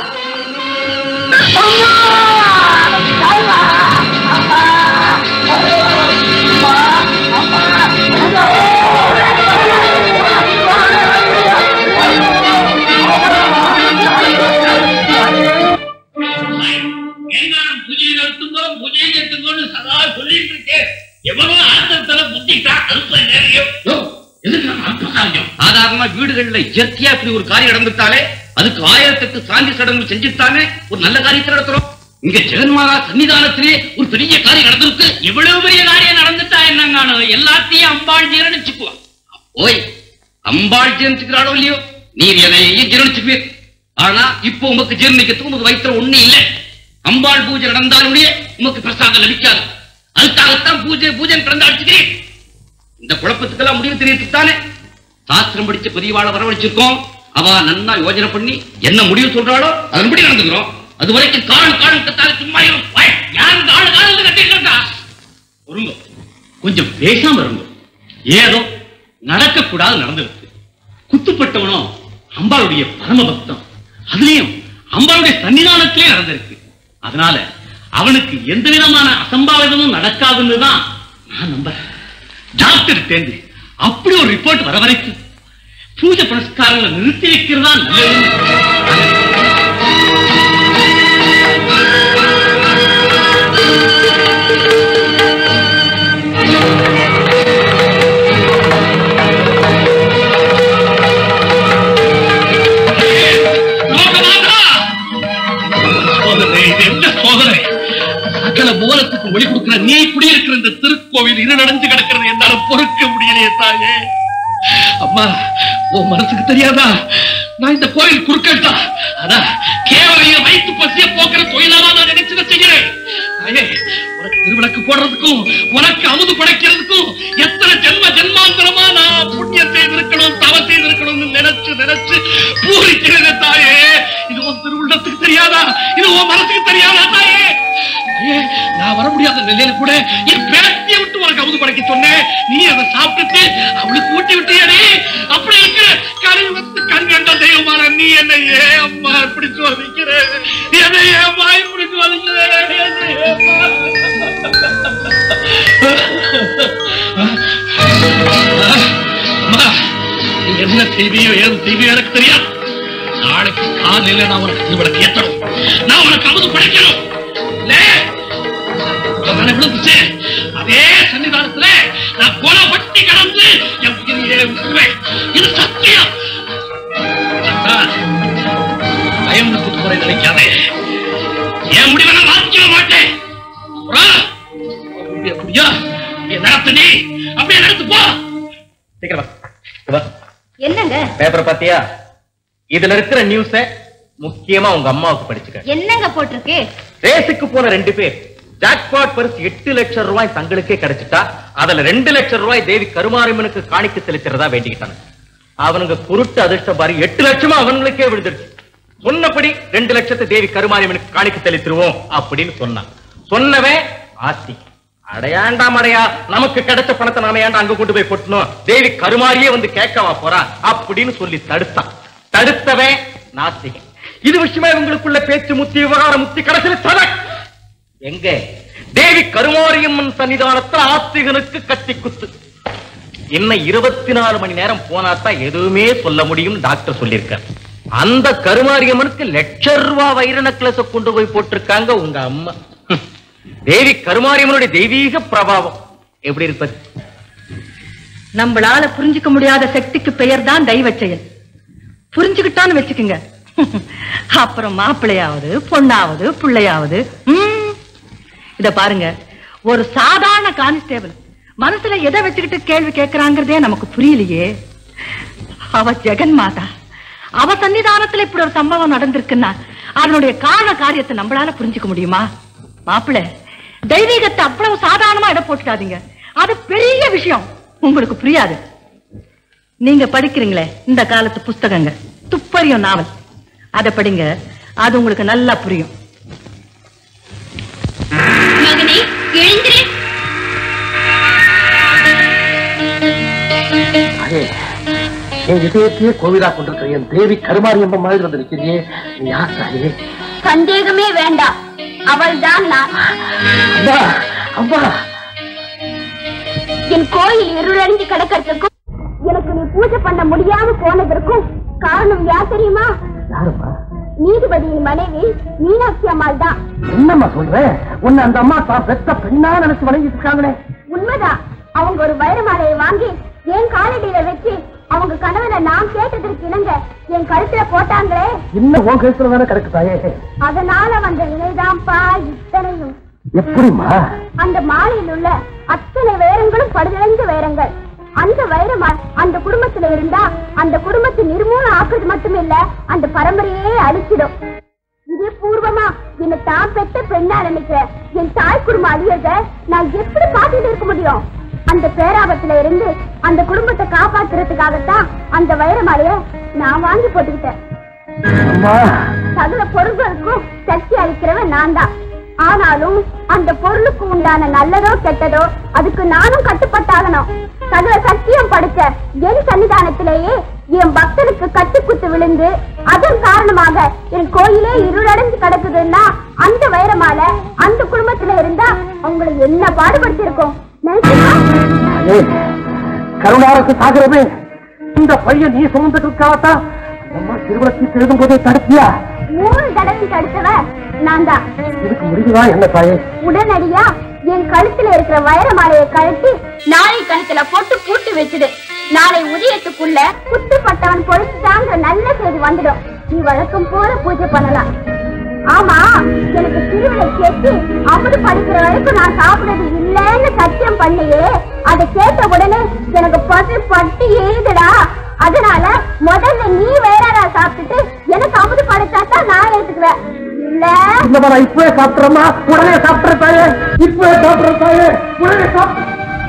சாதாரண வீடுகள்ல இயற்கையா இப்படி ஒரு காரியம் நடந்துட்டாலே அதுக்கு 1008 சாந்தி சடங்கு செஞ்சுட்டானே ஒரு நல்ல காரியத்தை நடத்துறோம். இங்க ஜெகன்மாரா சன்னிதானத்திலே ஒரு பெரிய காரியம் நடந்திருக்கு. எவ்வளவு பெரிய காரியம் நடந்துட்டா என்னங்க, எல்லாத்தையும் அம்பாள் ஜீரணிச்சுக்குவா. ஓய், அம்பாள் ஜீரணிச்சுக்கிறாளோ இல்லையோ, நீர் எதையும் ஜீரணிச்சுக்குவீர். ஆனா இப்போ உமக்கு ஜீரணிக்கிறதுக்கு உமக்கு வயிற்றுல ஒண்ணு இல்லை. அம்பாள் பூஜை நடந்தாலும் உமக்கு பிரசாதம் லபிக்காது. அதுக்காகத்தான் பூஜை பிறந்தாச்சுக்கிறேன். இந்த குழப்பத்துக்கெல்லாம் முடிவு தெரிவித்துத்தானே சாஸ்திரம் படிச்ச பெரியவாளை வரவழைச்சிருக்கோம். அவ நன்னா யோஜனை பண்ணி என்ன முடிவு சொல்றாளோ அதன்படி நடந்துக்கிறோம். அது வரைக்கும் காலம் சும்மா யாரும் கட்டிருக்கா வருங்க, கொஞ்சம் பேசாம இருங்க. ஏதோ நடக்கக்கூடாது நடந்திருக்கு. குத்துப்பட்டவனும் அம்பாளுடைய பரம பக்தம், அதுலயும் அம்பாளுடைய சன்னிதானத்திலே நடந்திருக்கு. அதனால அவனுக்கு எந்த விதமான அசம்பாவிதமும் நடக்காதுன்னு தான் நான் நம்புறேன். டாக்டர் தேர்ந்து அப்படி ஒரு ரிப்போர்ட் வர வரைக்கும் பூஜை புனஸ்காரங்களை நிறுத்தி வைக்கிறதா நல்லது. சகல மூலத்துக்கு ஒளி கொடுக்கிற நீ குடியிருக்கிற இந்த திருக்கோவில் இருநடைஞ்சு கிடக்கிறது என்னால பொறுக்க முடியலையே தாயே. அம்மா, உன் மனசுக்கு தெரியாதா நான் இந்த கோயில் குறுக்கட்டா, ஆனா கேவலைய வயிற்று பசிய போக்குற தொழிலாவா நான் நினைச்சதை செய்கிறேன். உனக்கு திருவிளக்கு போடுறதுக்கும் உனக்கு அமுது படைக்கிறதுக்கும் எத்தனை ஜென்மாந்தரமா நான் புண்ணியம் செய்திருக்கணும், தவம் செய்திருக்கணும்னு நினைச்சு பூரிக்கிறேன் தாயே. இது உன் திருவிழத்துக்கு தெரியாதா? இது உன் மனசுக்கு தெரியாதா தாயே? நான் வர முடியாத நிலையில கூட என் பேத்தியை விட்டு உனக்கு அமுது படைக்க சொன்னேன். நீ அதை சாப்பிட்டு அவளுக்கு ஊட்டி விட்டியானே. அப்படி இருக்கிற கண் கண்ட தெய்வமான நீ என்ன ஏன் அம்மா இப்படி சோதிக்கிற? என்னை ஏம்மா இப்படி சோதிக்கிற? அம்மா, நீ என்ன செய்வியோ ஏது செய்வியோ எனக்கு தெரியாது. நாளைக்கு காலையில நான் உனக்கு திருவிளக்கு ஏற்றணும், நான் உனக்கு அமுது படைக்கணும். விழுந்துச்சு அதே சன்னிதானத்துல நான் கொலை பட்டி கடந்து என் உயிரையே விட்டுருவேன். இது சத்தியம். பயம் குறை நினைக்காதே. என் முடிவை நான் மாற்றிக்க மாட்டேன். அப்படியா நடத்து, நீ அப்படியே நடத்து போ. என்னங்க பேப்பர் பாத்தியா? இதுல இருக்கிற நியூஸ முக்கியமா உங்க அம்மாவுக்கு படிச்சுக்க. என்னங்க போட்டிருக்கு? ரேஸுக்கு போன 2 பேர் ஜாக்பாட் பரிசு 8 லட்சம் ரூபாய் தங்களுக்கே கிடைச்சிட்டா, அதுல 2 லட்சம் ரூபாய் தேவி கருமாரியம்மனுக்கு காணிக்க செலுத்துறதா வேண்டிக்கிட்டாங்க. அவனுங்க குருட்டு அதிர்ஷ்டம் பாரு, 8 லட்சமா அவங்களுக்கே விழுந்துருச்சு. சொன்னபடி 2 லட்சத்தை தேவி கருமாரியம்மனுக்கு காணிக்க செலுத்திடுவோம் அப்படின்னு சொன்னான். சொன்னவன் ஆஸ்தி அடையாண்டாம் அடையா, நமக்கு கிடைச்ச பணத்தை நாம ஏன்டா அங்க கொண்டு போய் கொட்டணும், தேவி கருமாரியே வந்து கேட்கவா போறா அப்படின்னு சொல்லி தடுத்தான். தடுத்தவன் நாஸ்திகன். இது விஷயமா இவங்களுக்குள்ள பேச்சு முத்தி, விவகாரம் முத்தி, கடைசியில் சதக் எங்க தேவி கருமாரியம்மன் சன்னிதானத்தில் ஆஸ்திகனுக்கு கத்தி குத்து. இன்னும் 24 மணி நேரம் போனாத்தான் எதுவுமே சொல்ல முடியும் டாக்டர் சொல்லியிருக்கார். அந்த கருமாரியம்மனுக்கு 1,00,000 ரூபாய் வைர நெக்லஸ் கொண்டு போய் போட்டிருக்காங்க உங்க அம்மா. தேவி கருமாரியம்மனுடைய தெய்வீக பிரபாவம் எப்படி இருப்பது? நம்மளால புரிஞ்சுக்க முடியாத சக்திக்கு பெயர் தான் தெய்வ செயல். புரிஞ்சுக்கிட்டான்னு வச்சுக்குங்க, அப்புறம் மாப்பிள்ளையாவது பொண்ணாவது பிள்ளையாவது. இத பாருங்க, ஒரு சாதாரண கான்ஸ்டேபிள் மனசுல எதை வச்சுக்கிட்டு கேள்வி கேட்கிறாங்கிறதே நமக்கு புரியலையே. அவ ஜெகன் மாதா, அவ சன்னிதானத்துல இப்படி ஒரு சம்பவம் நடந்திருக்குன்னா அதனுடைய காரண காரியத்தை நம்மளால புரிஞ்சுக்க முடியுமா? மாப்பிள்ளை, தெய்வீகத்தை அவ்வளவு சாதாரணமா இட போட்டுக்காதீங்க. அது பெரிய விஷயம், உங்களுக்கு புரியாது. நீங்க படிக்கிறீங்களே இந்த காலத்து புஸ்தகங்க, துப்பறியும் நாவல், அதை படிங்க, அது உங்களுக்கு நல்லா புரியும். மகனே எழுந்திரு. என் இதயத்தையே கோவிலா கொண்டிருக்கிற என் தேவி கருமாரியம்மன் மாதிரி வந்து நிற்கிறியே, நீ யார் தாயே? சந்தேகமே வேண்டாம், அவள் தான் நான். அம்மா, அம்மா, என் கோயில் இருளடைஞ்சு கிடக்கிறதுக்கும் எனக்கு நீ பூஜை பண்ண முடியாம போனதற்கும் காரணம் யார் தெரியுமா? யாருமா? நீதிபதியின் மனைவி மீனாட்சி அம்மாள் தான். என்னம்மா சொல்ற? உன்னை அந்த அம்மா தான் பெத்த பெண்ணா நினைச்சு வணங்கிட்டு இருக்காங்களே. உண்மைதான். அவங்க ஒரு வைரமாலையை வாங்கி என் காலடியில வச்சு அவங்க கணவனை நான் கேட்டதற்கு இணங்க என் கழுத்துல போட்டாங்களே. இன்னும் உன் கழுத்துல தானே கிடக்கு தாயே. அதனால வந்த வினைதான்ப்பா இத்தனையும். எப்படிமா? அந்த மாலையில் உள்ள அத்தனை வைரங்களும் படுதடைந்த வைரங்கள். அந்த வைரமால் அந்த குடும்பத்துல இருந்தா அந்த குடும்பத்தை நிர்மூலம் ஆக்குறது மட்டும் இல்ல, அந்த பரம்பரையே அழிச்சிடும். இதே பூர்வமா என்ன தான் பெற்ற பெண்ணா நினைக்கிற என் தாய் குடும்பம் அழியத நான் எப்படி பார்த்துட்டு இருக்க முடியும்? அந்த பேராபத்துல இருந்து அந்த குடும்பத்தை காப்பாத்துறதுக்காகத்தான் அந்த வைரமாலைய நான் வாங்கி போட்டுக்கிட்டேன். சகல பொருள்களுக்கும் சக்தி அளிக்கிறவன் நான் தான். ஆனாலும் அந்த பொருளுக்கு உண்டான நல்லதோ கெட்டதோ அதுக்கு நானும் கட்டுப்பட்டாகணும். சகல சக்தியும் படைச்ச என் சன்னிதானத்திலேயே என் பக்தனுக்கு கட்டுக்குத்து விழுந்து அதன் காரணமாக என் கோயிலே இருளடைஞ்சு கிடக்குதுன்னா அந்த வைரமால அந்த குடும்பத்துல இருந்தா அவங்களை என்ன பாடுபடுத்திருக்கும் கருணாரசு சாகிறது. இந்த பையன் நீ சுமந்துட்டு இருக்காவத்தா அம்மா திருவிழத்தை எழுதும் போதே தடுத்தியா? 3 தடவை தடுத்தவ நான் தான். இதுக்கு முடிவுதான் என்ன தாயே? உடனடியா என் கழுத்துல இருக்கிற வைரமாலையை கழட்டி நாளை கழுத்துல போட்டு பூட்டு வச்சுடு. நாளை உதயத்துக்குள்ள குத்துப்பட்டவன் பொழிச்சுட்டாங்கிற நல்ல செய்தி வந்துடும். நீ வழக்கம் போல பூஜை பண்ணலாம். ஆமா, எனக்கு திருவிழை கேட்டு அமுது படிக்கிற வரைக்கும் நான் சாப்பிடுறது இல்லைன்னு சத்தியம் பண்ணியே. அதை கேட்ட உடனே எனக்கு பசி பட்டு ஏதுடா. அதனால முதல்ல நீ வேற சாப்பிட்டுட்டு எனக்கு அமுது படைச்சாத்தான் நான் எடுத்துக்குவேன். இல்ல இப்பவே சாப்பிடுறமா? உடனே சாப்பிடுற தாயே, இப்பவே சாப்பிடுற தாயே, உடனே சாப்பிடு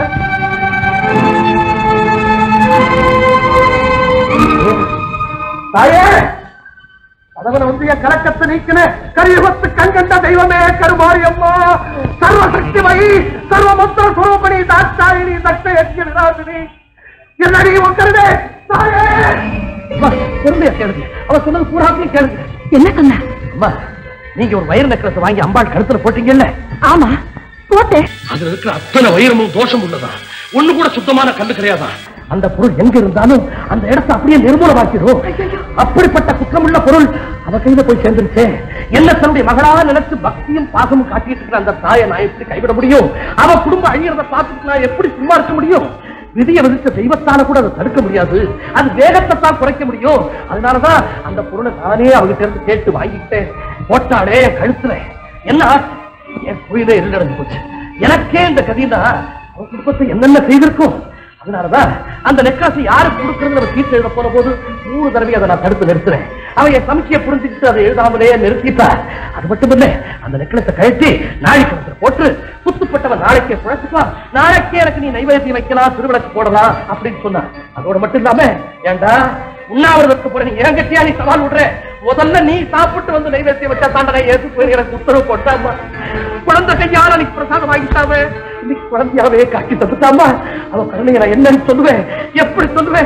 தாயே. அதவனை வந்து என் கலக்கத்தை நீக்கின கரியுகத்து கண்கண்ட தெய்வமே கருமாரியம்மா, சர்வசக்திமை சர்வமொத்த சுரூபணி தாத்தாயினி தட்ட யஜ்ய நிராசினி என்னடி உட்கருதே தாயே. பொறுமையா கேளுங்க, அவ சொன்னது பூராத்தையும் கேளுங்க. என்ன சொன்ன? அம்மா, நீங்க ஒரு வயிறு நெக்லஸ் வாங்கி அம்பாள் கழுத்துல போட்டீங்கல்ல? ஆமா போட்டேன். அதுல இருக்கிற அத்தனை வைரமும் தோஷம் உள்ளதா? ஒண்ணு கூட சுத்தமான கண்டு கிடையாதா? அந்த பொருள் எங்க இருந்தாலும் அந்த இடத்தை அப்படியே நிர்மூலமாக்கிடும். அப்படிப்பட்ட குற்றமுள்ள பொருள் அவ கையில போய் சேர்ந்துருச்சு. என்ன தன்னுடைய மகளாக நினைச்சு பக்தியும் பாசமும் காட்டிட்டு இருக்கிற அந்த தாயை நான் எப்படி கைவிட முடியும்? அவ குடும்பம் அழியறத பார்த்துட்டு நான் எப்படி சும்மா இருக்க முடியும்? விதியை விதிச்ச தெய்வத்தால கூட அதை தடுக்க முடியாது. அது வேகத்தை தான் குறைக்க முடியும். அதனாலதான் அந்த பொருளை நானே அவகிட்ட இருந்து கேட்டு வாங்கிக்கிட்டேன். போட்டாலே என் கழுத்துல என்ன என் கோயிலே இருளடைஞ்சு போச்சு. எனக்கே இந்த கதினா அவன் குடும்பத்தை என்னென்ன செய்திருக்கும். அதனாலதான் அந்த நெக்லஸ் யாருக்கு கொடுக்கறது நம்ம சீட்டு எழுத போன போது 3 தடவை அதை நான் தடுத்து நிறுத்துறேன். அவன் என் சமைச்சியை புரிஞ்சுக்கிட்டு அதை எழுதாமலே நிறுத்திட்டா. அது மட்டும் இல்ல, அந்த நெக்லஸை கழட்டி நாளைக்கு போட்டு குத்துப்பட்டவன் நாளைக்கே குழைச்சுக்கலாம், நாளைக்கே எனக்கு நீ நைவேத்தியம் வைக்கலாம், திருவிளக்கு போடலாம் அப்படின்னு சொன்னான். அதோட மட்டும் இல்லாம, ஏண்டா உண்ணாவிரதத்துக்கு போற நீ ஏங்கட்டியா நீ சவால் விடுற? முதல்ல நீ சாப்பிட்டு வந்து நைவேத்தியம் வச்சா தாண்டா ஏத்து போய் எனக்கு உத்தரவு போட்டாமா. குழந்தை கையால நீ பிரசாதம் வாங்கிட்டாவே, இன்னைக்கு குழந்தையாவே காட்டி தந்துட்டாமா. அவன் கருணையை நான் என்னன்னு சொல்லுவேன், எப்படி சொல்லுவேன்?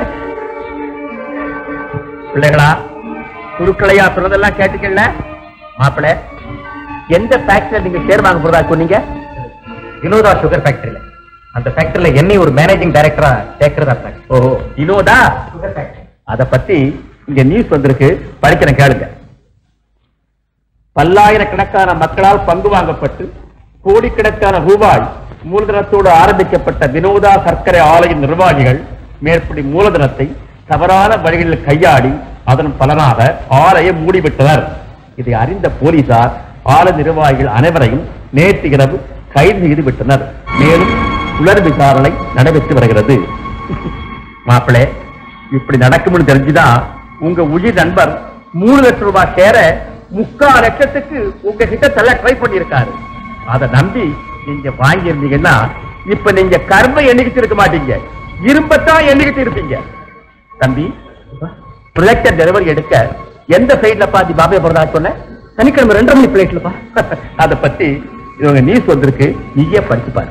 பிள்ளைகளா, குருக்களையா சொல்றதெல்லாம் கேட்டுக்கல. மாப்பிள்ள, எந்த ஃபேக்டரியில நீங்க ஷேர் வாங்க போறதா சொன்னீங்க? வினோதா சுகர் ஃபேக்டரியில. அந்த ஃபேக்டரியில என்னை ஒரு மேனேஜிங் டைரக்டரா சேர்க்கிறதா சார். ஓஹோ, வினோதா சுகர் ஃபேக்டரி. அத பத்தி இங்க நியூஸ் வந்திருக்கு, படிக்கிறேன் கேளுங்க. பல்லாயிரக்கணக்கான மக்களால் பங்கு வாங்கப்பட்டு கோடிக்கணக்கான ரூபாய் மூலதனத்தோடு ஆரம்பிக்கப்பட்ட வினோதா சர்க்கரை ஆலய நிர்வாகிகள் மேற்படி மூலதனத்தை தவறான வழிகளில் கையாடி அதன் பலனாக ஆலயம் மூடிவிட்டனர். இதை அறிந்த போலீசார் ஆலய நிர்வாகிகள் அனைவரையும் நேற்று இரவு கைது செய்து விட்டனர். மேலும் புலர் விசாரணை நடைபெற்று வருகிறது. மாப்பிள்ளை, இப்படி நடக்கும்னு தெரிஞ்சுதான் உங்க உயிர் நண்பர் 3 லட்சம் ரூபாய் சேர 3/4 லட்சத்துக்கு உங்ககிட்ட தள்ள ட்ரை பண்ணியிருக்காரு. அதை நம்பி நீங்க வாங்கியிருந்தீங்கன்னா இப்ப நீங்க கர்ம எண்ணிக்கிட்டு இருக்க மாட்டீங்க, இரும்பத்தான் எண்ணிக்கிட்டு இருப்பீங்க. தம்பி, ப்ரொஜெக்டர் டெலிவரி எடுக்க எந்த சைட்ல பாதி பாபே போறதா சொன்ன? சனிக்கிழமை 2:30 மணி பிளேட்லப்பா. அதை பத்தி இவங்க நியூஸ் வந்திருக்கு, நீயே படிச்சு பாரு.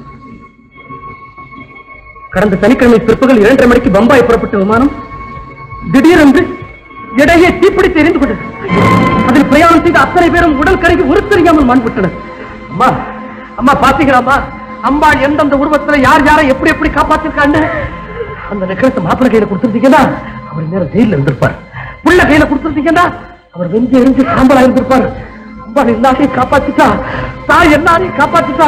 கடந்த சனிக்கிழமை பிற்பகல் 2:30 மணிக்கு பம்பாய் புறப்பட்ட விமானம் திடீரென்று இடையே தீப்பிடித்து எரிந்து விட்டது. அதில் பிரயாணம் செய்த அத்தனை பேரும் உடல் கருகி உருத்தறியாமல் மாண்புட்டனர். அம்மா அம்மா பாத்தீங்களாம்மா, அம்பாள் எந்தெந்த உருவத்துல யார் யாரை எப்படி எப்படி காப்பாத்திருக்காங்க. அந்த நெக்லஸ் மாப்பிள்ளை கையில கொடுத்துருந்தீங்கன்னா அவர் நேரம் ஜெயில இருந்திருப்பார். புள்ள கையில கொடுத்துருந்தீங்கன்னா அவர் வெஞ்சு எரிஞ்சு சாம்பலா இருந்திருப்பார். அம்பாள் எல்லாரையும் காப்பாத்திட்டா, தாய் எல்லாரையும் காப்பாத்திட்டா.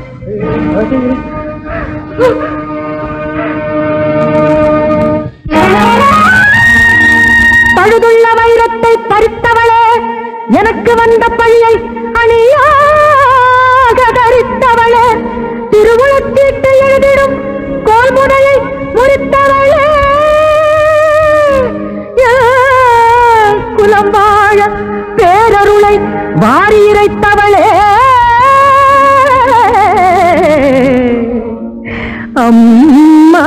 பழுதுள்ள வைரத்தை பறித்தவளே, எனக்கு வந்த பழியை அணியாக தரித்தவளே, திருவுளத்தீட்டு எழுதிடும் கோல்முனையை முறித்தவளே, குலம் வாழ பேரருளை வாரி இறைத்தவளே, அம்மா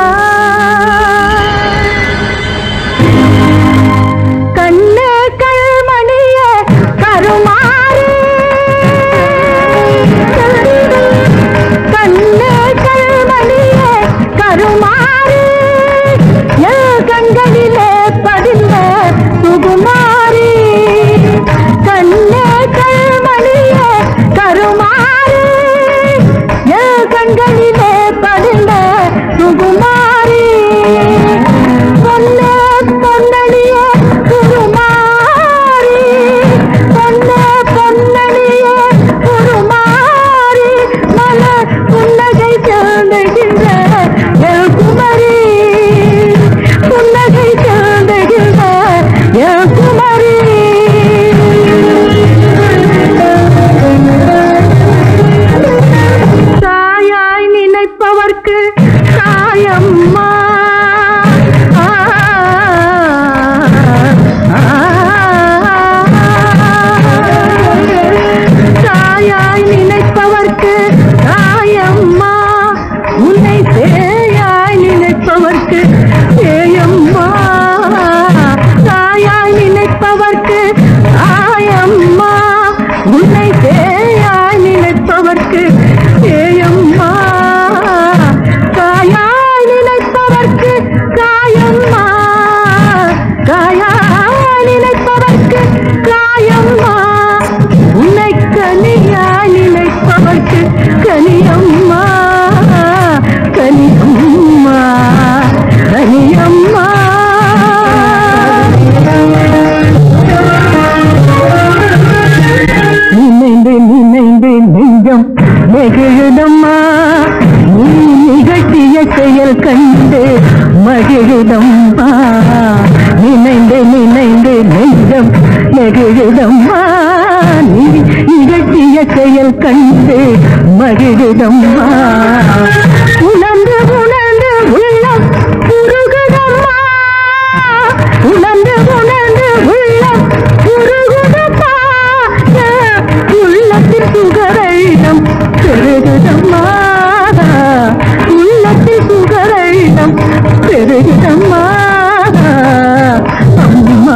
மகிழுதம்மா, நீ நிகழ்த்திய செயல் கண்டு மகிழுதம்மா, நினைந்து நினைந்து நெஞ்சம் நெகிழுதம்மா, நீ நிகழ்த்திய செயல் கண்டு மகிழுதம்மா, உணர்ந்து உணர்ந்து உள்ளம் உருகுதம்மா, உணர்ந்து உணர்ந்து உள்ளம் உருகுதம்மா, உள்ளத்தில் சுகரழிடம் பெருகுதம்மா, உள்ளத்தில் சுகரழிடம் பெருகுதம்மா, அம்மா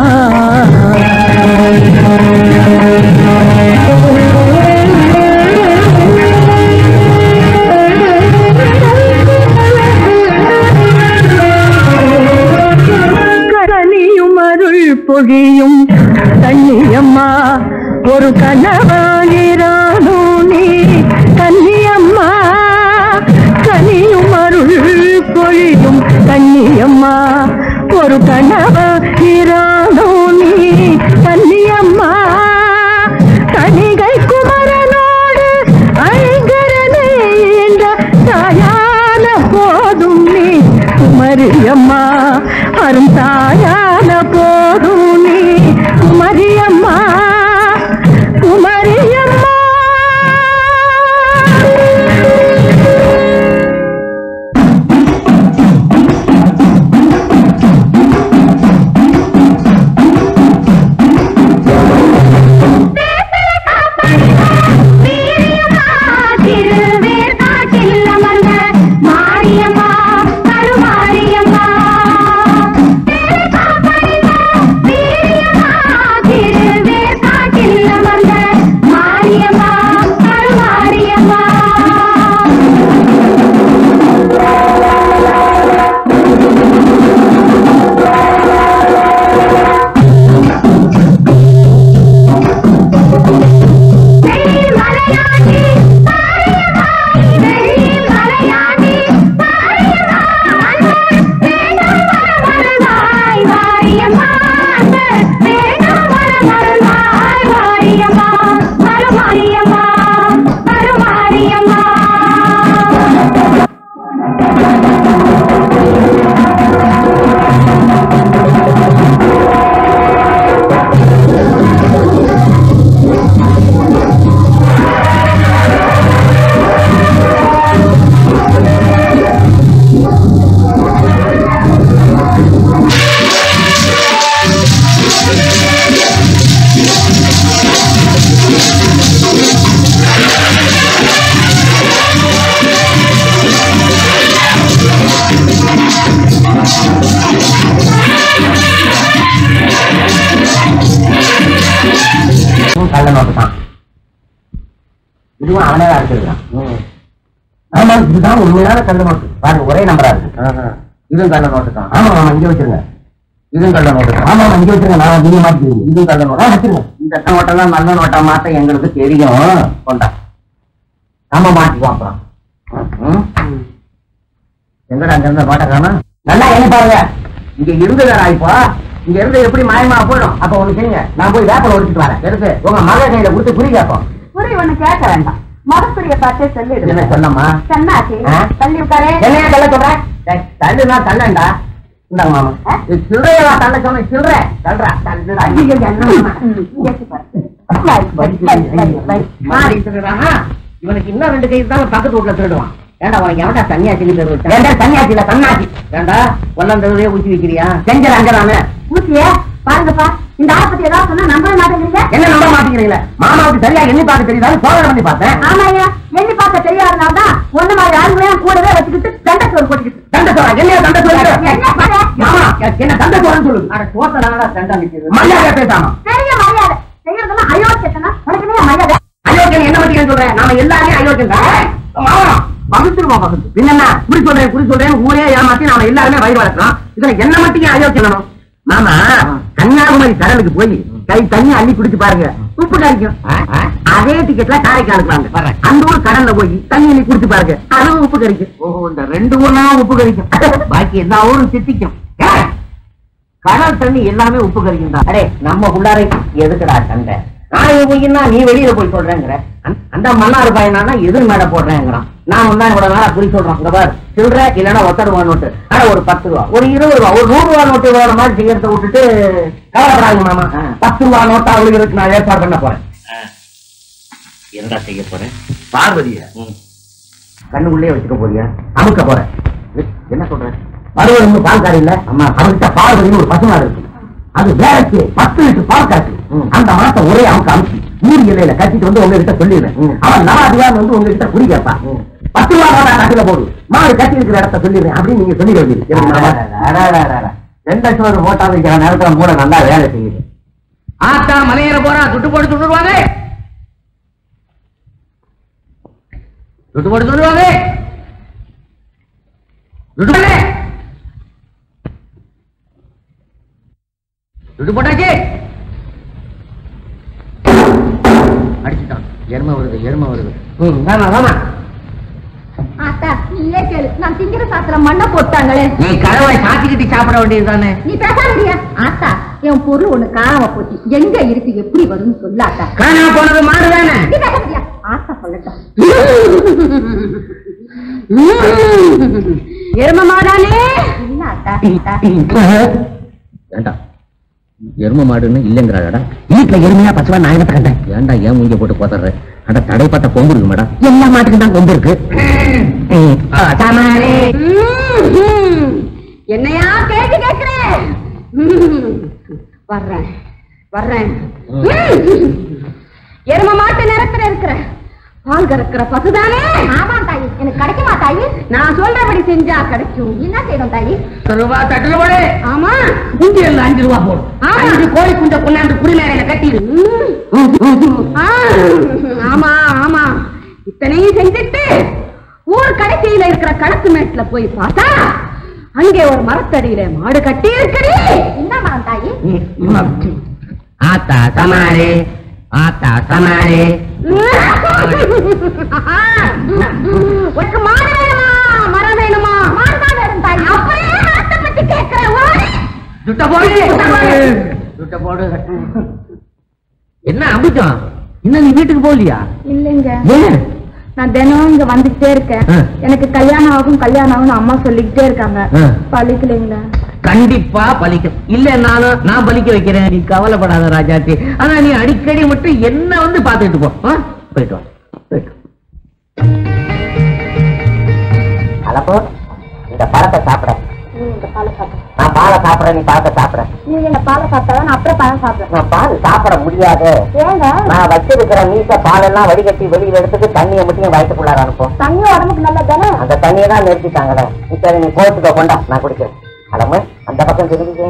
கரணியும் அருள் பொழியும் கண்ணியம்மா, ஒரு கனவாகிறானோ நீ கன்னியம்மா, கனியும் அருள் பொழியும் கன்னியம்மா, ஒரு கனவாகிறானோ நீ கன்னியம்மா, கனிகை குமரனோடு குமரியம்மா அருந்தாயான போதும் நீ குமரியம்மா குமரியம்மா. இதுவும் அவனே அடிச்சிருக்கான். ஆமா, இதுதான் உண்மையான கள்ள நோட்டு. பாருங்க, ஒரே நம்பரா இருக்கு. இதுவும் கள்ள நோட்டு தான். ஆமா ஆமா, இங்க வச்சிருங்க. இதுவும் கள்ள நோட்டு தான். ஆமா இங்க வச்சிருங்க. நான் நீங்க மாட்டிக்கிறீங்க. இதுவும் கள்ள நோட்டா வச்சிருங்க. இந்த நோட்டெல்லாம் நல்ல நோட்டா மாத்த எங்களுக்கு தெரியும். கொண்டா நம்ம மாட்டிக்குவோம். அப்புறம் எங்கடா அங்க இருந்த நோட்டை காணோம். நல்லா என்ன பாருங்க, இங்க இருந்துடா. இப்போ இங்க இருந்து எப்படி மாயமா போயிடும். அப்ப ஒண்ணு செய்யுங்க, நான் போய் வேப்பலை ஒடிச்சிட்டு வரேன். எதுக்கு? உங்க மக கையில கொடுத்து குறி கேட்போம். புரி ஒண்ணு கேட்க வேண்டாம், மகத்துடைய பார்த்தே சொல்லிடு. என்ன சொல்லம்மா? சொன்னாச்சு தள்ளி உட்காரே. என்னையா தள்ள சொல்றேன்? தள்ளுனா தள்ளண்டா. இந்தாங்க மாமா, சில்லறையா தள்ள சொன்ன சில்லறை தள்ளுறா. இவனுக்கு இன்னும் 2 கை தான் பக்கத்து வீட்டுல திருடுவான். ஏண்டா உனக்கு எவன்டா சன்னியாசி பேர்? சன்னியாசி இல்ல, தன்னாசி. ஏண்டா ஒல்லாந்தே ஊசி வைக்கிறியா? செஞ்சல அங்கதானே ஊசிய பாருங்கப்பா. இந்த ஆபத்து ஏதாவது சொன்னா நம்ப மாட்டேங்கிறீங்க. என்ன நம்ப மாட்டேங்கிறீங்களா? மாமாவுக்கு சரியா எண்ணி பார்க்க தெரியுதான்னு சோதனை பண்ணி பார்த்தேன். ஆமாய்யா, எண்ணி பார்க்க தெரியாதனால்தான் ஒண்ணு மாதிரி ஆளுங்களையும் கூடவே வச்சுக்கிட்டு தண்டச்சோறு போட்டுக்கிட்டு. தண்டச்சோரா? என்ன தண்டச்சோறு? மாமா என்ன தண்டச்சோரன்னு சொல்லுது? அட சோத்தனால தண்டா நிக்குது. மரியாதை பேசாம. பெரிய மரியாதை செய்யறதெல்லாம் அயோக்கியத்தனா. உனக்கு மரியாதை? அயோக்கியம் என்ன பத்தி சொல்றேன்? நாம எல்லாருமே அயோக்கியம் தான். பகுத்துருவோம் பகுத்து. பின்னா குறி சொல்றேன் ஊரே ஏமாத்தி நாம எல்லாருமே வயிறு வளர்க்கிறோம். இதுல என்ன மட்டும் அயோக்கியம்? மாமா கன்னியாகுமரி கடலுக்கு போய் கை தண்ணி அள்ளி குடிச்சு பாருங்க, உப்பு கறிக்கும். அதே டிக்கெட்ல காரைக்காலுக்கு வாங்க, அந்த ஊர் கடல்ல போய் தண்ணி அள்ளி குடிச்சு பாருங்க, அதுவும் உப்பு கறிக்கும். ஓஹோ, இந்த 2 ஊர்னா உப்பு கறிக்கும், பாக்கி எல்லா ஊரும் சித்திக்கும். கடல் தண்ணி எல்லாமே உப்பு கறிக்கும் தான். அடே நம்ம உள்ளாரை எதுக்குடா சண்டை? நான் போய்னா நீ வெளியில போய் சொல்றேங்கிற. அந்த மன்னாரு பையனா எதிர் மேட போடுறேங்கிறான். நான் முன்னாடி கூட நாளா குறி சொல்றோம். இங்க பாரு, சில்லற இல்லைன்னா 10 ரூபா நோட்டு. ஆனா ஒரு 10 ரூபா, ஒரு 20 ரூபா, ஒரு 100 ரூபா நோட்டு வேற மாதிரி செய்யறத விட்டுட்டு கவலைப்படாங்க மாமா. 10 ரூபா நோட்டா அவளுக்கு நான் ஏற்பாடு பண்ண போறேன். என்னடா செய்ய போறேன்? பார்வதிய கண்ணுக்குள்ளே வச்சுக்க போறியா? அமுக்க போறேன். என்ன சொல்றேன்? மறுபடியும் பால்காரி இல்ல அம்மா, அவர்கிட்ட பார்வதினு ஒரு பசுமாடு இருக்கு. அது வேலைக்கு 10 லிட்டர் பால் காட்டு. அந்த மாசம் ஒரே அமுக்க அமுக்கி ஊர் இலையில கட்டிட்டு வந்து உங்ககிட்ட சொல்லிடுறேன். அவன் நவாதிகாரம் வந்து உங்ககிட்ட குறி கேட்பான். 10 ரூபா நோட்டா கட்டில போடு, மாடு கட்டி இருக்கிற இடத்த சொல்லிடுறேன் அப்படின்னு நீங்க சொல்லிடுவீங்க. 2 லட்சம் போட்டா வைக்கிற நேரத்துல மூட நல்லா வேலை செய்யுது. ஆத்தா மலையேற போறா, துட்டு போட்டு துண்டுருவாங்க, துட்டு போட்டு துண்டுருவாங்க, துட்டு போட்டாச்சு. அடிச்சுட்டான். எருமை வருது, எருமை வருது. வாமா வாமா. ஆத்தா நீயே கேளு, நான் திங்கிற சாத்திர மண்ணை போட்டாங்களே. நீ கதவை சாத்திக்கிட்டு சாப்பிட வேண்டியதுதானே? நீ பேசாதியா. ஆத்தா என் பொருள் ஒண்ணு காணாம போச்சு, எங்க இருக்கு எப்படி வரும்னு சொல்லாத்தா. காணாம போனது மாடு தானே? நீ பேசாதியா. ஆத்தா சொல்லட்டும். எரும மாடானே, வேண்டாம் எரும மாடுன்னு இல்லைங்கிறாடா. வீட்டுல எருமையா பசுவா நான் என்ன கண்டேன். ஏன்டா ஏன் மூஞ்ச போட்டு போத்துறேன்? அட தடைப்பட்ட கொம்பு இருக்கு மேடம். எல்லா மாட்டுக்கும் தான் கொம்பு இருக்கு. என்னையா கேட்டு கேட்கிறேன். வர்றேன் வர்றேன். எரும மாட்டு நேரத்துல இருக்கிற பால் கறக்கிற பசுதானே? ஆமா தாயி. எனக்கு கிடைக்குமா தாயி? நான் சொல்றபடி செஞ்சா கிடைக்கும். என்ன செய்யணும் தாயி? ரூபா தட்டுல போடு. ஆமா உண்டியல்ல 5 ரூபா போடு. 5 கோழி குஞ்ச கொண்டாந்து குடிநேரையில கட்டிடு. ஆமா ஆமா இத்தனையும் செஞ்சுட்டு ஊர் கடைசியில இருக்கிற கணக்கு மேட்ல போய் பார்த்தா அங்கே ஒரு மரத்தடியில மாடு கட்டி இருக்கடி. இந்த மரம் தாயி? ஆத்தா சமாரே ஆத்தா சமாரே. உனக்கு மாடு வேணுமா மரம் வேணுமா? மாடுதான் வேணும் தாயி. அப்படியே மரத்தை பத்தி கேட்கிறேன். சுட்ட போடு சுட்ட போடு. என்ன அம்புச்சம் இன்னும் நீ வீட்டுக்கு போகலையா? இல்லைங்க ஏன்? நான் தினம் இங்க வந்துகிட்டே இருக்கேன். எனக்கு கல்யாணம் ஆகும் அம்மா சொல்லிக்கிட்டே இருக்காங்க. பழிக்கலைங்களா? கண்டிப்பா பலிக்கும். இல்ல நான் பலிக்க வைக்கிறேன். நீ கவலைப்படாத ராஜாத்தி. ஆனா நீ அடிக்கடி மட்டும் என்ன வந்து பாத்துட்டு போ. போயிட்டு வா போயிட்டு. அலப்போ இந்த பழத்தை சாப்பிட. நான் பாலை சாப்பிடறேன், நீ பழத்தை சாப்பிட. நீங்க இந்த பாலை சாப்பிட்டா நான் அப்புறம் பழம் சாப்பிடுறேன். நான் பால் சாப்பிட முடியாது. ஏங்க? நான் வச்சிருக்கிற மீச பாலெல்லாம் வடிகட்டி வெளியில எடுத்துட்டு தண்ணியை மட்டும் வயிற்றுக்குள்ளார அனுப்போம். தண்ணி உடம்புக்கு நல்லதானே? அந்த தண்ணியை தான் நிறுத்திட்டாங்களே. சரி நீ போட்டுக்க கொண்டா, நான் குடிக்கிறேன். அலமு அந்த பக்கம் திரும்பிக்கிறேன்.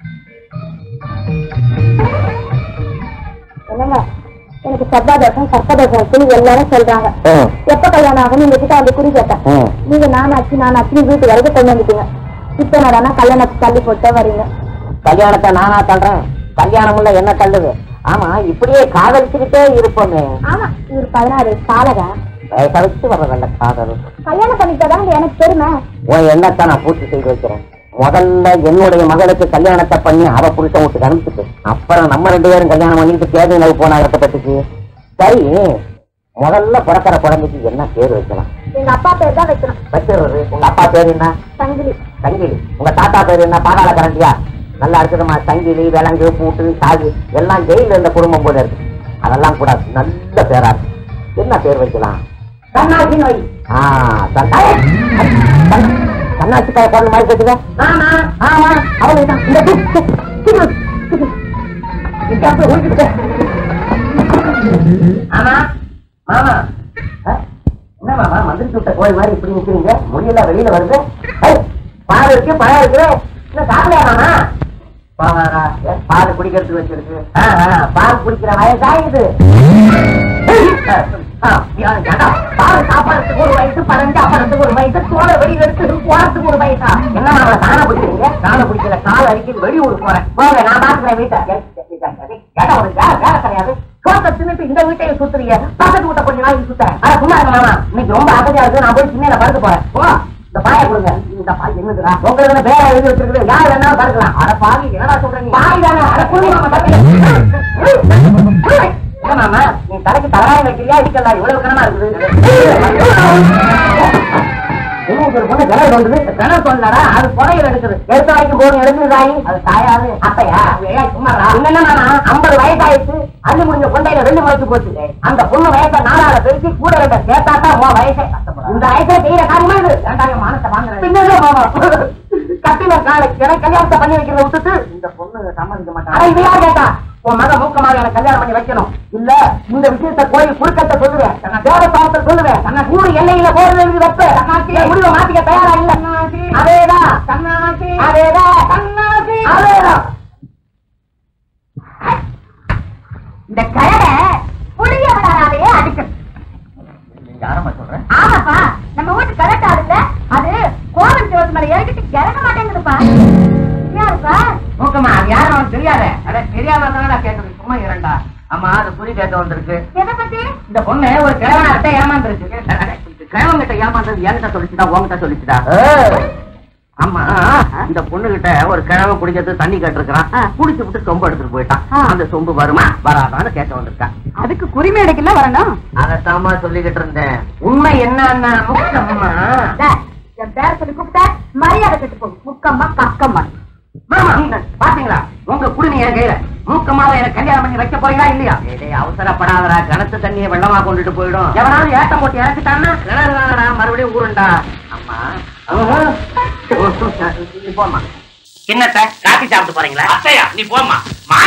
என்னங்க எனக்கு சர்வாதோஷம் சர்ப்பதோஷம் துணி எல்லாரும் சொல்றாங்க. எப்ப கல்யாணம் ஆகும் நீங்க கிட்ட வந்து குறி கேட்டேன். நீங்க நானாச்சு வீட்டு வரைக்கும் கொண்டு வந்துட்டீங்க. இப்ப நான் கல்யாணத்தை தள்ளி போட்டே வரீங்க. கல்யாணத்தை நானா தள்ளுறேன்? கல்யாணம் என்ன தள்ளுது? ஆமா இப்படியே காதலிச்சுக்கிட்டே இருப்போமே. ஆமா இவர் 16 பாலகா கழிச்சு வர்றதல்ல காதல். கல்யாணம் பண்ணிட்டாதான் எனக்கு பெருமை. உன் எண்ணத்தை நான் பூர்த்தி செய்து வைக்கிறேன். முதல்ல என்னுடைய மகளுக்கு கல்யாணத்தை பண்ணி அவ புருஷன் வீட்டுக்கு அனுப்பிச்சுட்டு அப்புறம் நம்ம 2 பேரும் கல்யாணம் பண்ணிட்டு தேர்தல் நவு போனா பட்டுச்சு. சரி முதல்ல பிறக்கிற குழந்தைக்கு என்ன பேர் வைக்கலாம்? எங்க அப்பா பேர் தான் வைக்கணும். வச்சிருவது. உங்க அப்பா பேர் என்ன? சங்கிலி. சங்கிலி. உங்க தாத்தா பேர் என்ன? பாதாள கரண்டியா? நல்லா இருக்குதுமா. சங்கிலி விலங்கு பூட்டு சாகு எல்லாம் ஜெயில இருந்த குடும்பம் போல இருக்கு. அதெல்லாம் கூட நல்ல பேரா இருக்கு. என்ன பேர் வைக்கலாம்? கண்ணாச்சி நோய். கண்ணாச்சிக்காய குழந்தை மாதிரி கேட்டுக்க. அவளுதான் ஆமா மாமா. என்ன மாமா மந்திரி சுட்ட கோயில் மாதிரி இப்படி நிக்கிறீங்க? முடியெல்லாம் வெளியில வருது. பால் இருக்கு பழம் இருக்கு. இன்னும் சாப்பிடலையா மாமா? பால் குடிக்கிறதுக்கு வச்சிருக்கு. பால் குடிக்கிற வயசாகுது. பால் சாப்பாடுறதுக்கு ஒரு வயசு, பழம் சாப்பாடுறதுக்கு ஒரு வயசு, சோழ வெளியில எடுத்து போறதுக்கு ஒரு வயசா? என்ன மாமா தானே பிடிக்கிறீங்க? தானே பிடிக்கல, கால் அடிக்கடி வெளியூர் போறேன். போங்க நான் பாக்குறேன் வீட்டை. வேலை கிடையாது. தோட்டத்தை தின்னுட்டு இந்த வீட்டையும் சுத்துறீங்க. பக்கத்து வீட்டை கொஞ்ச நாளைக்கு சுத்துறேன். ஆனா சும்மா இருக்க மாமா, இன்னைக்கு ரொம்ப அகதியா இருக்கு. நான் போய் சின்ன படுக்க போறேன். ஓ இந்த பாய கொடுங்க. இந்த பாய் என்னதுடா? உங்களுக்கு பேர எழுதி வச்சிருக்குது. யார் வேணாலும் படுக்கலாம். அட பாவி என்னடா சொல்றீங்க? பாய் தானே. அட என்ன மாமா நீ தலைக்கு தலகாயம் வைக்கிறியா? இதுக்கெல்லாம் இவ்வளவு கனமா இருக்குது. ஒரு பொண்ணு கிணறு தோன்றுது. கிணறு தோன்றா அது புறையில் எடுக்குது. எடுத்த வரைக்கும் போது எடுக்குதாயி அது தாயாது. அப்பையா சும்மாடா. என்னன்னா 50 வயசாயிடுச்சு. அள்ளி முடிஞ்ச கொண்டையில 2 முளைச்சு போச்சு. அந்த பொண்ணு வயசை 4ஆல பெருக்கி கூட 2 சேர்த்தாத்தான் உன் வயசை. இந்த வயசை செய்யற காரியமா இது? வேண்டாங்க மானத்தை வாங்க. பின்னதான் மாமா கட்டில கல்யாணத்தை பண்ணி வைக்கிறத விட்டுட்டு இந்த பொண்ணு சம்மதிக்க மாட்டாங்க. இது யார் கேட்டா? உன் மக மூக்கமாக எனக்கு கல்யாணம் பண்ணி வைக்கணும். இல்ல இந்த விஷயத்தை கோயில் குறுக்கத்தை சொல்லுவேன். தேவபாவத்தை சொல்லுவேன். ஊரு எல்லையில போறது வைப்பேன். முடிவை மாத்திக்க தயாரா இல்ல. அதேதான் அதேதான். இந்த கரடை புளிய விடாதே அடிக்கணும். யாரம்மா சொல்றேன்? ஆமாப்பா நம்ம வீட்டு கரெக்டா இல்ல. அது கோவில் ஜோதி மேல இறக்கிட்டு இறங்க மாட்டேங்குதுப்பா. யாருப்பா? மூக்கமா அது யாரும் அவனுக்கு தெரியாத. அட தெரியாம கேட்டது சும்மா இரண்டா. ஆமா அது குறி கேட்க வந்திருக்கு. எதை பத்தி? இந்த பொண்ணு ஒரு கிழவன்கிட்ட ஏமாந்துருக்கு. கிழவன்கிட்ட ஏமாந்தது என்கிட்ட சொல்லிச்சுடா உங்ககிட்ட சொல்லிச்சுடா? ஆமா இந்த பொண்ணு கிட்ட ஒரு கிழவன் குடிக்கிறது தண்ணி கேட்டிருக்கான். குடிச்சு விட்டு சொம்பு எடுத்துட்டு போயிட்டான். அந்த சொம்பு வருமா வராதான்னு கேட்க வந்திருக்கான். அதுக்கு குரிமேடைக்குள்ள வரணும். அதத்தாமா சொல்லிக்கிட்டு இருந்தேன். உண்மை என்னன்னா என் பேர சொல்லி கூப்பிட்ட மரியாதை கெட்டு போகும். முக்கம்மா கக்கம்மா. பாத்தீங்களா உங்க குடுமி என் கையில. மூக்கமாவை எனக்கு கல்யாணம் பண்ணி வைக்க போறீங்களா இல்லையா? அவசரப்படாதரா, கிணத்து தண்ணியை வெள்ளமா கொண்டுட்டு போயிடும். எவனாவது ஏட்டம் போட்டு இறக்கிட்டான்னா கிணறுதானடா, மறுபடியும் ஊருண்டா. அம்மா நீ போமா. என்னத்த காப்பி சாப்பிட்டு போறீங்களா? அத்தையா நீ போம்மா.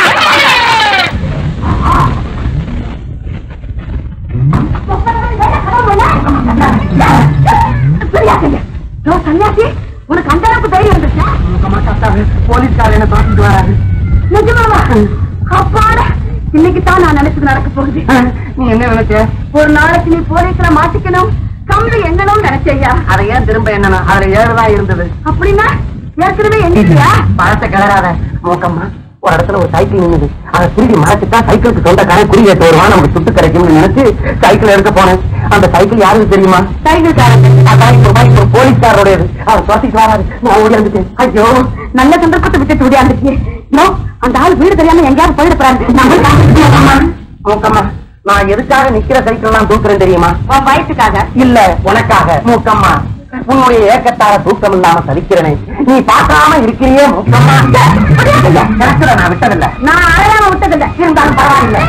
சன்னியாசி உனக்கு அந்த அளவுக்கு தைரியம் வந்துச்சா? போலீஸ்கார என்ன பார்த்துட்டு வராது. நிஜமாவா? அப்பாடா, இன்னைக்கு தான் நான் நினைச்சது நடக்க போகுது. நீ என்ன நினைச்ச? ஒரு நாளைக்கு நீ போலீஸ்ல மாட்டிக்கணும், கம்பி எங்கணும் நினைச்சையா? அதை ஏன் திரும்ப என்னன்னா அதுல 7 தான் இருந்தது. அப்படின்னா ஏற்கனவே எண்ணிட்டியா? பழத்தை கிளறாத மூக்கம்மா. ஒரு இடத்துல ஒரு சைக்கிள் நின்னுது. அதை திருடி மறைச்சுட்டா சைக்கிளுக்கு சொந்தக்காரன் குடி கேட்டு வருவான், நமக்கு சுட்டு கிடைக்கும்னு நினைச்சு சைக்கிள் எடுக்க போனேன். அந்த சைக்கிள் யாருக்கு தெரியுமா? சைக்கிள்காரன் போலீஸ்காரோடையது. அவர் துரத்திட்டு வராது. நான் ஓடியாந்துட்டேன். ஐயோ, நல்ல சந்தர்ப்பத்தை விட்டுட்டு ஓடியாந்துருக்கேன். அந்த ஆள் வீடு தெரியாம எங்கேயாவது போயிட போறாரு. மூக்கம்மா, நான் எதுக்காக நிக்கிற சைக்கிள் எல்லாம் தூக்குறேன் தெரியுமா? உன் வயசுக்காக இல்ல, உனக்காக. மூக்கம்மா, உன்னுடைய ஏக்கத்தால தூக்கம் இல்லாம சலிக்கிறனே, நீ பார்க்காம இருக்கிறியே மூக்கம்மா. நான் விட்டதில்லை, நான் அடையாம விட்டதில்லை. இருந்தாலும் பரவாயில்லை.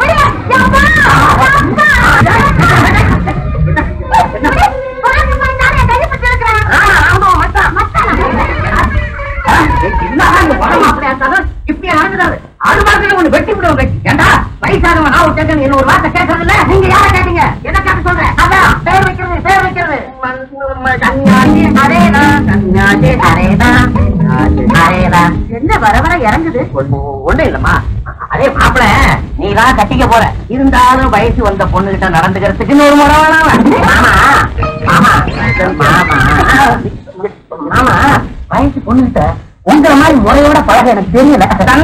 வெட்டி விடுவோம். ஏண்டா வயசானவன் நான் கேட்கணும், என்ன ஒரு வார்த்தை கேட்கறது இல்ல. நீங்க யார கேட்டீங்க? என்ன கேட்க சொல்றேன்? அதான் பேர் வைக்கிறது, பேர் வைக்கிறது. என்ன வர வர இறங்குது? ஒண்ணு இல்லம்மா, அதே மாப்பிள நீதான் கட்டிக்க போற. இருந்தாலும் வயசு வந்த பொண்ணு கிட்ட நடந்துக்கிறதுக்கு ஒரு முறை மாமா வயசு பொண்ணு கிட்ட உங்களை மாதிரி முறையோட பழக எனக்கு தெரியல.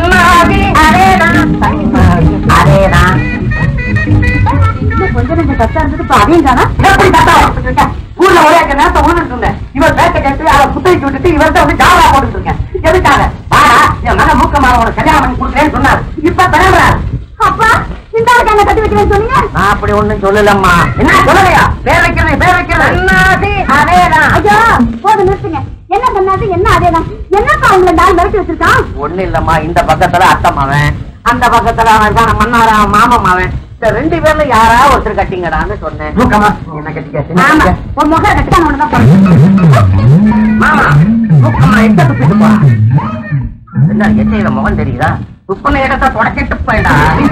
அதேதான் கொஞ்சம் கொஞ்சம் கஷ்டம் இருந்தது. இப்ப அதையும் தானா? எப்படி கஷ்டம்? ஊர்ல ஒரே நேரத்தை உழுந்துட்டு இருந்தேன். இவர் பேச கேட்டு அதை புத்தகிட்டு விட்டுட்டு இவர்கிட்ட வந்து ஜாவா போட்டுட்டு இருக்கேன். எதுக்காக? வாடா, என் மன மூக்கமாக உனக்கு கல்யாணம் பண்ணி கொடுக்குறேன்னு சொன்னாரு. இப்ப தலைவராரு. அப்பா இந்த ஆளுக்கு கட்டி வைக்கிறேன்னு சொன்னீங்க. நான் அப்படி ஒண்ணும் சொல்லலம்மா. என்ன சொல்லலையா? பேர் வைக்கிறது, பேர் வைக்கிறது. அதேதான். ஐயா போது நிறுத்துங்க. என்ன பண்ணாது? என்ன அதேதான்? என்னப்பா உங்களை நாள் மிரட்டி வச்சிருக்கான்? ஒண்ணு இல்லம்மா, இந்த பக்கத்துல அத்தம்மாவன், அந்த பக்கத்துல அவன் தான் மன்னார மாமம்மாவன். இந்த 2 பேர்ல யாரா ஒருத்தர் கட்டிங்கடான்னு சொன்னேன். என்ன கட்டிக்க? ஒரு முக கட்டிக்கான ஒண்ணுதான் போறேன். மாமா மூக்கம்மா எட்ட துப்பிட்டு போறான். என்ன எச்சையில முகம் தெரியுதா? துப்புன இடத்தை தொடக்கிட்டு போயிடா.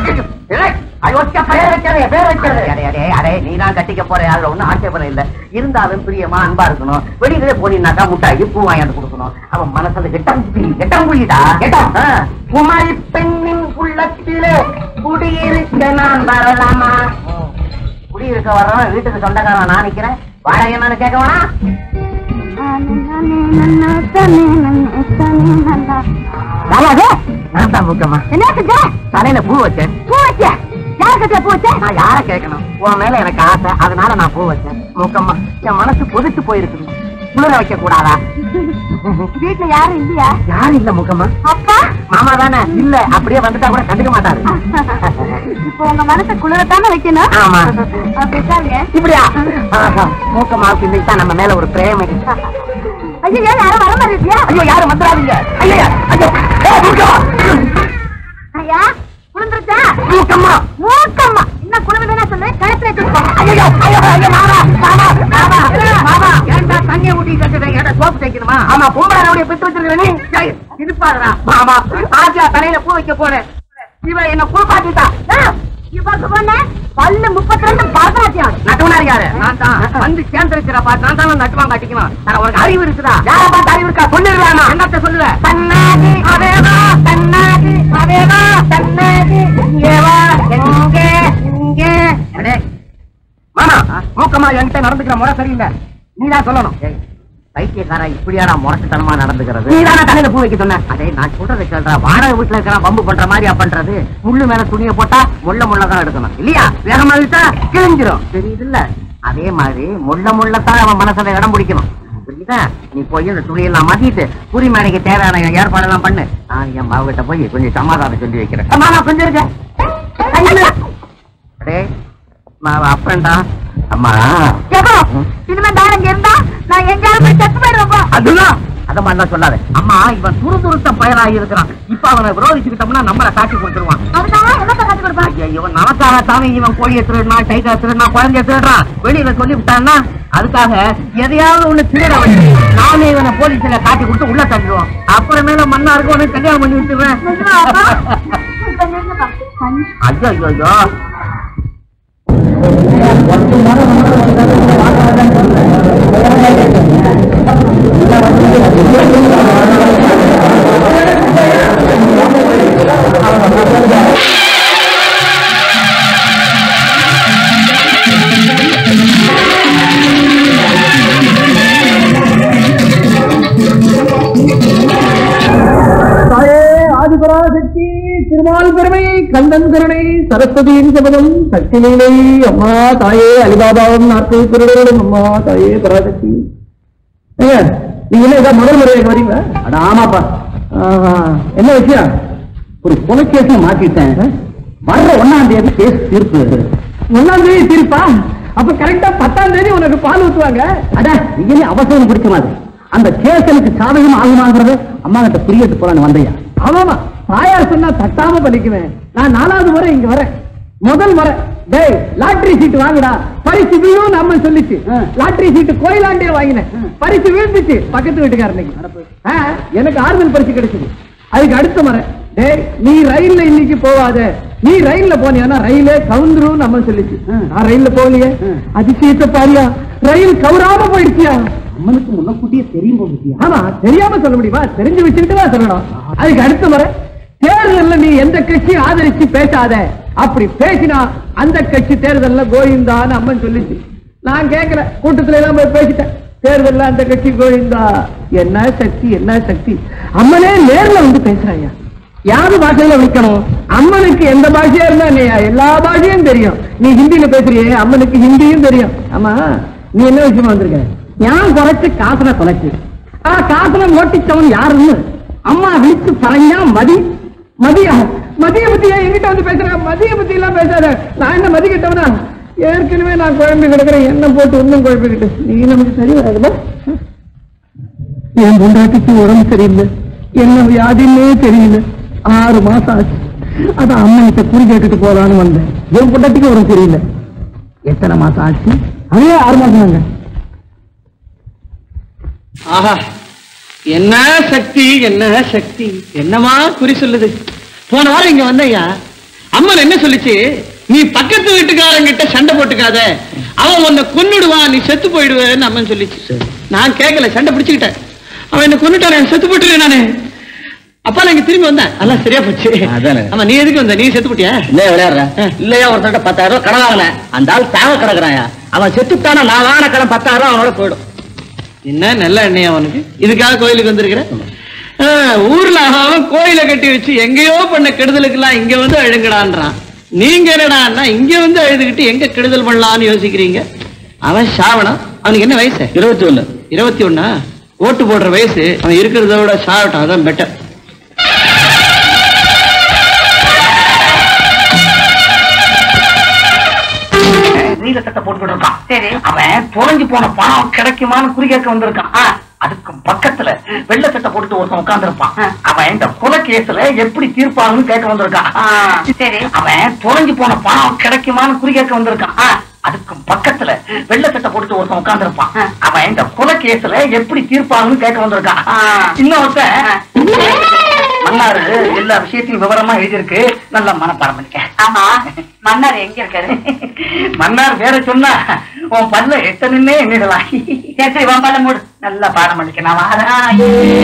நீதான் கட்டிக்க போற, அதுல ஒண்ணும் ஆட்சேபனை இல்ல. இருந்தாலும் பிரியமா அன்பா இருக்கணும். வெளியிலே போனீங்கன்னாக்கா முட்டாய் பூ வாங்கிட்டு கொடுக்கணும். அவன் மனசுல கெட்டம் புள்ளிடா. குமாரி பெண்ணின் உள்ளத்திலே குடியிருக்க நான் வரலாமா? குடியிருக்க வர்றவன் வீட்டுக்கு சொந்தக்காரன் நான் நிக்கிறேன். வாடகை என்னன்னு கேட்க வேணா? என்ன செஞ்ச? தலையில பூ வச்சேன். பூ வச்ச? யார கட்ட பூ வச்ச? நான் யார கேட்கணும்? உன் மேல எனக்கு ஆசை, அதனால நான் பூ வச்சேன். மூக்கம்மா, என் மனசு கொதிச்சு போயிருக்குது. குளிர வைக்க கூடாதா? வீட்டுல யாரும் இல்லையா? யாரும் இல்ல மூக்கம்மா. அப்பா மாமா தானே. இல்ல அப்படியே வந்துட்டா கூட கண்டுக்க மாட்டாரு. இப்ப உங்க மனசை குளிரத்தானே வைக்கணும். ஆமா. பேசாங்க இப்படியா? மூக்கம்மாவுக்கு இன்னைக்கு தான் நம்ம மேல ஒரு பிரேமை. ஐயோ யாரும் வர மாதிரி இருக்கியா? ஐயோ யாரும் வந்துடாதீங்க. ஐயா ஐயோ ஐயா குளிர்ந்துருச்சா? மூக்கம்மா மூக்கம்மா இன்னும் குளிர் வேணா சொல்லு. கழுத்துல வச்சுக்கோங்க. ஐயோ ஐயோ ஐயோ மாமா மாமா மாமா மாமா ஏன்டா தண்ணியை ஊட்டி கட்டுறேன்? ஏன்டா சோப்பு தைக்கணுமா? ஆமா, பொம்பளை பித்து வச்சிருக்கேன். இருப்பாருடா மாமா. ஆஜா தலையில பூ வைக்க போறேன். இவன் என்ன குளிப்பாட்டிட்டா. இவருக்கு பொண்ணு பல்லு 32 பாத்திராத்தியம். நட்டுவனார் யாரு? நான் தான். வந்து சேர்ந்துருக்கிறப்பா, நான் தான் நட்டுவாங்க கட்டிக்கணும். உனக்கு அறிவு இருக்குதா? யாரை பார்த்து அறிவு இருக்கா? சொல்லிடுறானா? என்னத்த சொல்லுவ? தன்னாதி அதேவா, தன்னாதி அதேவா, தன்னாதி இங்கேவா, எங்கே இங்கே. மாமா மூக்கமா என்கிட்ட நடந்துக்கிற முறை சரியில்லை. நீதான் சொல்லணும். பைத்தியக்காரா இப்படியாடா முரட்டுத்தனமா நடந்துக்கிறது? நீதான தலையில பூ வைக்க சொன்ன. அதே நான் சொல்றதை கேள்றா. வாடகை வீட்டுல இருக்கிற பம்பு பண்ற மாதிரி பண்றது. முள்ளு மேல துணியை போட்டா முள்ளதான் எடுக்கணும் இல்லையா? வேகமா விட்டா கிழிஞ்சிரும். தெரியுது இல்ல? அதே மாதிரி முள்ளத்தான் அவன் மனசுல இடம் பிடிக்கணும். புரியுதா? நீ போய் இந்த துணியெல்லாம் மாத்திட்டு புரி மேடைக்கு தேவையான ஏற்பாடெல்லாம் பண்ணு. நான் என் மாவுகிட்ட போய் கொஞ்சம் சமாதானம் சொல்லி வைக்கிறேன். மாமா கொஞ்சம் இருக்க. அடே மாவ அப்பண்டா. அம்மா இது இனிமே தாரம் இருந்தா நான் எங்கேயாவது போய் செத்து போயிடுவோம். அதுதான் அத மாதிரிலாம் சொல்லாத. அம்மா இவன் துருதுருத்த பயனாகி இருக்கிறான். இப்ப அவனை விரோதிச்சுக்கிட்டோம்னா நம்மள காட்டி கொடுத்துருவான். காட்டி கொடுப்பான். இவன் நமக்காக தானே இவன் கோழியை திருடுனா, டைகர் திருடுனா, குழந்தைய திருடுறான். வெளியில சொல்லி விட்டான்னா அதுக்காக எதையாவது ஒண்ணு திருட வச்சு நானே இவனை போலீஸ்ல காட்டி கொடுத்து உள்ள தள்ளிடுவோம். அப்புறமேல மன்னாருக்கு உனக்கு கல்யாணம் பண்ணி விட்டுருவேன். ஐயோ ஐயோ ஆதிபராசக்தி திருமால் பெருமை கந்தன் கருணை சரஸ்வதியின் சபதம் சக்தி நீலை அம்மா தாயே அலிபாபாவும் நாற்பது திருடர்களும் அம்மா தாயே பராசக்தி. நீங்க என்ன முதல் முறையாக வரீங்களா? அட ஆமாப்பா. என்ன விஷயம்? ஒரு கொலை கேஸ் மாத்திட்டேன். வர்ற 1ஆம் தேதி கேஸ் தீர்ப்பு. 1ஆம் தேதி தீர்ப்பா? அப்ப கரெக்டா 10ஆம் தேதி உனக்கு பால் ஊத்துவாங்க. அட நீங்க அவசரம் பிடிச்ச மாதிரி அந்த கேஸ் எனக்கு சாதகம் ஆகுமாங்கிறது அம்மா கிட்ட புரியட்டு போறான்னு வந்தையா? ஆமாமா, தாயார் சொன்னா தட்டாம பண்ணிக்குவேன். நான் 4வது முறை இங்க வரேன். முதல் முறை டேய் லாட்டரி சீட்டு வாங்குடா, பரிசு விழும் நம்ம சொல்லிச்சு. லாட்டரி சீட்டு கோயிலாண்டே வாங்கினேன், பரிசு விழுந்துச்சு பக்கத்து வீட்டுக்காரனுக்கு. எனக்கு ஆறுதல் பரிசு கிடைச்சது. அதுக்கு அடுத்த முறை டேய் நீ ரயில்ல இன்னைக்கு போவாத, நீ ரயில்ல போனியா ரயிலே கவுந்துரும் நம்ம சொல்லிச்சு. நான் ரயில்ல போகலையே. அதிசயத்தை பாரியா, ரயில் கவுராம போயிடுச்சியா. அம்மனுக்கு முன்னக்கூட்டியே தெரியும் போகுதியா? ஆமா, தெரியாம சொல்ல முடியுமா? தெரிஞ்சு வச்சுக்கிட்டு தான் சொல்லணும். அதுக்கு அடுத்த முறை தேர்தல்ல நீ எந்த கட்சியும் ஆதரிச்சு பேசாத, அப்படி பேசினா அந்த கட்சி தேர்தல்ல கோவிந்தான்னு அம்மன் சொல்லிச்சு. நான் கேட்கல, கூட்டத்துல எல்லாம் போய் பேசிட்டேன். தேர்தல்ல அந்த கட்சி கோவிந்தா. என்ன சக்தி, என்ன சக்தி! அம்மனே நேர்ல வந்து பேசுறாங்க. யாரு பாஷையில வைக்கணும்? அம்மனுக்கு எந்த பாஷையா இருந்தா நீ எல்லா பாஷையும் தெரியும். நீ ஹிந்தியில பேசுறியே, அம்மனுக்கு ஹிந்தியும் தெரியும். ஆமா, நீ என்ன விஷயமா வந்திருக்க? யான் குறைச்சு காசனை தொலைச்சு காசனை ஓட்டிச்சவன் யாருன்னு அம்மா விழிச்சு பறஞ்சா மதி மதியா மதிய பத்தியா எங்கிட்ட வந்து பேசுற? மதிய பத்தி எல்லாம் பேசாத. நான் என்ன மதி கிட்டவனா? ஏற்கனவே நான் குழம்பு கிடக்குறேன், என்ன போட்டு இன்னும் குழப்பிக்கிட்டு. நீ நமக்கு சரி வராதுல. என் பொண்டாட்டிக்கு உடம்பு சரியில்லை, என்ன வியாதின்னே தெரியல. 6 மாசம் ஆச்சு. அதான் அம்மா கிட்ட குறி கேட்டுட்டு போலான்னு வந்தேன். என் பொண்டாட்டிக்கு உடம்பு சரியில்லை. எத்தனை மாசம் ஆச்சு? அதே 6 மாசம் தாங்க. ஆஹா, என்ன சக்தி, என்ன சக்தி! என்னமா குறி சொல்லுது? போன வாரம் இங்க வந்தையா, அம்மன் என்ன சொல்லிச்சு? நீ பக்கத்து வீட்டுக்காரங்கிட்ட சண்டை போட்டுக்காத, அவன் உன்னை கொன்னுடுவான், நீ செத்து போயிடுவேன்னு அம்மன் சொல்லிச்சு. நான் கேட்கல, சண்டை பிடிச்சுக்கிட்டேன். அவன் என்ன கொன்னுட்டான், செத்து போட்டுருவேன் நானு. அப்பா நான் இங்க திரும்பி வந்தேன், எல்லாம் சரியா போச்சு. ஆமா, நீ எதுக்கு வந்த? நீ செத்து போட்டியா? இல்ல விளையாடுற இல்லையா? ஒருத்தட்ட 10,000 ரூபாய் கடன் வாங்கினேன். அந்த ஆள் தேவ கிடக்குறாயா. அவன் செத்துட்டானா நான் வாங்கின கடன் 10,000 அவனோட போயிடும். என்ன நல்ல எண்ணெயா அவனுக்கு? இதுக்காக கோயிலுக்கு வந்திருக்கிறேன். ஊர்ல அவன் கோயிலை கட்டி வச்சு எங்கேயோ பண்ண கெடுதலுக்கு எல்லாம் இங்க வந்து அழுங்கடான்றான். நீங்க என்னடா இங்க வந்து அழுதுகிட்டு எங்க கெடுதல் பண்ணலாம்னு யோசிக்கிறீங்க? அவன் சாவணம். அவனுக்கு என்ன வயசு? 21. 21? ஓட்டு போடுற வயசு. அவன் இருக்கிறத விட சாவட்டும், அதான் பெட்டர். நீல சட்டை போட்டுக்கிட்டு இருக்கான். சரி, அவன் தொலைஞ்சு போன பணம் கிடைக்குமான்னு குறி கேட்க வந்திருக்கான். அதுக்கு பக்கத்துல வெள்ளை சட்டை போட்டு ஒருத்தன் உட்கார்ந்து இருப்பான். அவன் இந்த கொலை கேஸ்ல எப்படி தீர்ப்பாங்கன்னு கேட்க வந்திருக்கான். சரி, அவன் தொலைஞ்சு போன பணம் கிடைக்குமான்னு குறி கேட்க வந்திருக்கான். அதுக்கு பக்கத்துல வெள்ளை சட்டை போட்டு ஒருத்தன் உட்கார்ந்து இருப்பான். அவன் இந்த கொலை கேஸ்ல எப்படி தீர்ப்பாங்கன்னு கேட்க வந்திருக்கான். இன்னொருத்தன் மன்னாரு எல்லா விஷயத்தையும் விவரமா எழுதியிருக்கு, நல்லா மனப்பாடம் பண்ணிக்க. ஆமா, மன்னார் எங்க இருக்காரு? மன்னார் வேற சொன்னா உன் பல்ல எட்ட நின்னே எண்ணிடலாம். சரி, உன் பல்ல மூடு, நல்லா பாடம் பண்ணிக்க. நான் வாரேன்.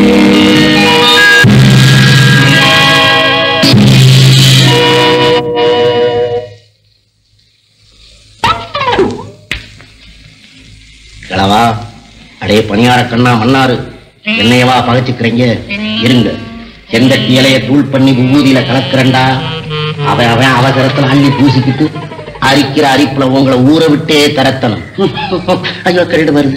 கிழவா, அடே பணியார கண்ணா மன்னாரு, என்னையவா பகைச்சுக்கிறீங்க? இருங்க, செந்தட்டி இலைய தூள் பண்ணி விபூதியில கலக்கிறண்டா. அவன் அவன் அவசரத்துல அள்ளி பூசிக்கிட்டு அரிக்கிற அரிப்புல உங்களை ஊற விட்டே தரத்தணும். ஐயோ, கரெக்ட் வருது.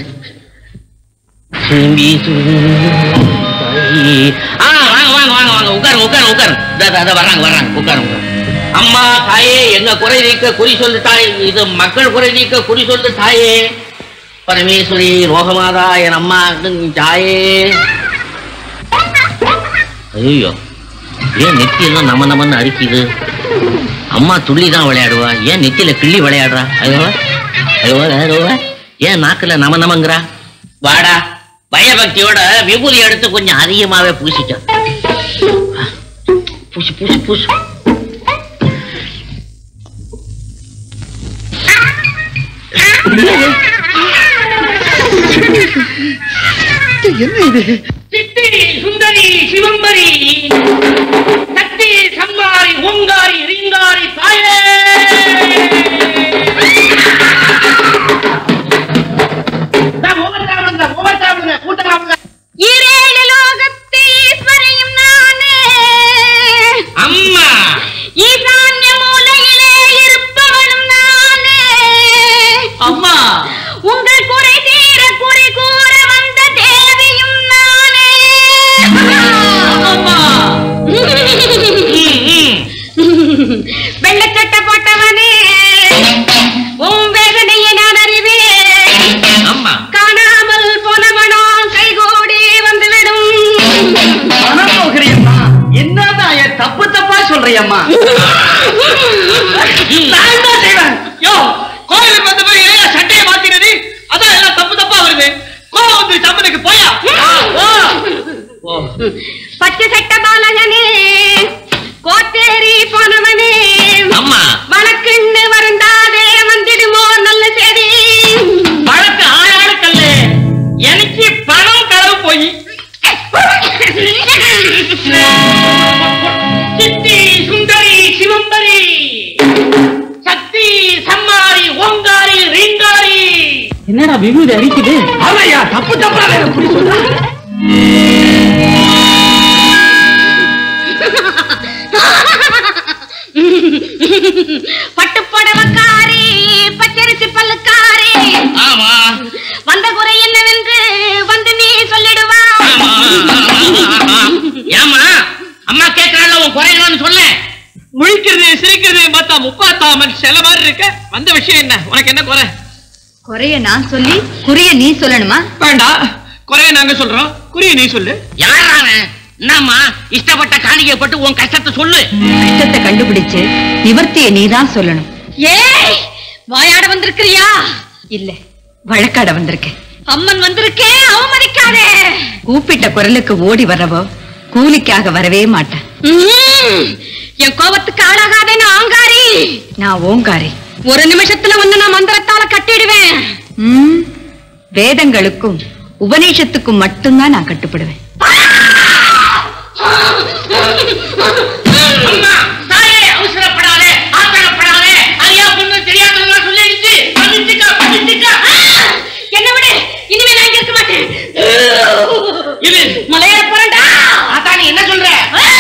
அம்மா தாயே, எங்க குறை நீக்க குறி சொல்லு தாயே. இது மக்கள் குறை நீக்க குறி சொல்லு தாயே. பரமேஸ்வரி ரோகமாதா என் அம்மா ஜாயே. ஐயோ, ஏன் நெத்தியெல்லாம் நமன்னு அடிக்குது? அம்மா துள்ளி தான் விளையாடுவா, ஏன் நெத்தியில கிள்ளி விளையாடுறா? ஐயோ ஐயோ ஐயோ, ஏன் நாக்குல நமங்கிறா? வாடா, பயபக்தியோட விபூதி எடுத்து கொஞ்சம் அதிகமாவே பூசிக்க. பூசு பூசு பூசு. என்ன இது? சித்தி சுந்தரி சிவம்பரி சக்தி சம்மாரி ஓங்காரி ரீங்காரி தாயே. இரேழு லோகத்து ஈஸ்வரியும் நானே அம்மா. ஈசான்ய மூலையிலே இருப்பவனும் நானே அம்மா. உங்கள் குறை தீர குறி கூற வந்த தேவியும் நானே அம்மா. வெள்ளச்சட்டை போட்டவனே உன் வேதனையை நான் அறிவேன். அம்மா. காணாமல் போனவனோ கைகூடி வந்துவிடும். என்னதான் என் தப்பு தப்பா சொல்றியம்மா? நான் என்ன செய்வேன்? யோ, கோயிலுக்கு வந்த போய் சட்டையை மாத்தினது அதான் எல்லாம் தப்பு தப்பா வருது. கோவம் வந்து சம்மனுக்கு போயா? பச்சை சட்ட பாலகனே கோத்தேரி போனவனே அம்மா. வழக்குன்னு வருந்தாதே வந்திடுமோ நல்ல செய்தி. வழக்கு ஆளாளுக்கல்ல, எனக்கு பணம் களவு போய். சித்தி சுந்தரி சிவம்பரி சக்தி சம்மாரி ஓங்காரி ரீங்காரி. என்னடா விபூதி அடிக்குது? அவையா தப்பு தப்பா வேற எப்படி சொல்ற? பட்டுப்படவக்காரி பச்சரிசி பல்லுக்காரி. ஆமா. வந்த குறை என்னவென்று வந்து நீ சொல்லிடுவா. ஏமா அம்மா கேட்கறாள், உன் குறையலான்னு சொல்ல. முழிக்கிறது சிரிக்கிறது மொத்தா முப்பாத்தாமன் செல மாதிரி இருக்க. வந்த விஷயம் என்ன? உனக்கு என்ன குறை? குறைய நான் சொல்லி குறிய நீ சொல்லணுமா? வேண்டாம், குறைய நாங்க சொல்றோம், குறிய நீ சொல்லு. யாராவன்? என்னம்மா இஷ்டப்பட்ட காணிக்கை போட்டு உன் கஷ்டத்தை சொல்லு. கஷ்டத்தை கண்டுபிடிச்சு நிவர்த்திய நீதான் சொல்லணும். ஏய், வாயாட வந்திருக்கிறியா? இல்ல, வழக்காட வந்திருக்கேன். அம்மன் வந்திருக்கே, அவமதிக்காதே. கூப்பிட்ட குரலுக்கு ஓடி வரவோ கூலிக்காக வரவே மாட்டேன். என் கோபத்துக்கு ஆளாகாதேன்னு ஆங்காரி. நான் ஓங்காரி. ஒரு நிமிஷத்துல வந்து நான் மந்திரத்தால கட்டிடுவேன். வேதங்களுக்கும் உபநேசத்துக்கும் மட்டும்தான் நான் கட்டுப்படுவேன். அம்மா, தாயே, அவசரப்படாதே, ஆத்திரப்படாதே. ஐயா பொண்ணு தெரியாதவங்க சொல்லிடுச்சு. பண்ணிச்சுக்கா, பண்ணிச்சுக்கா. என்ன விட, இனிமே நான் இங்க இருக்க மாட்டேன். இது மலையேற போறேன்டா. அதான் நீ என்ன சொல்ற?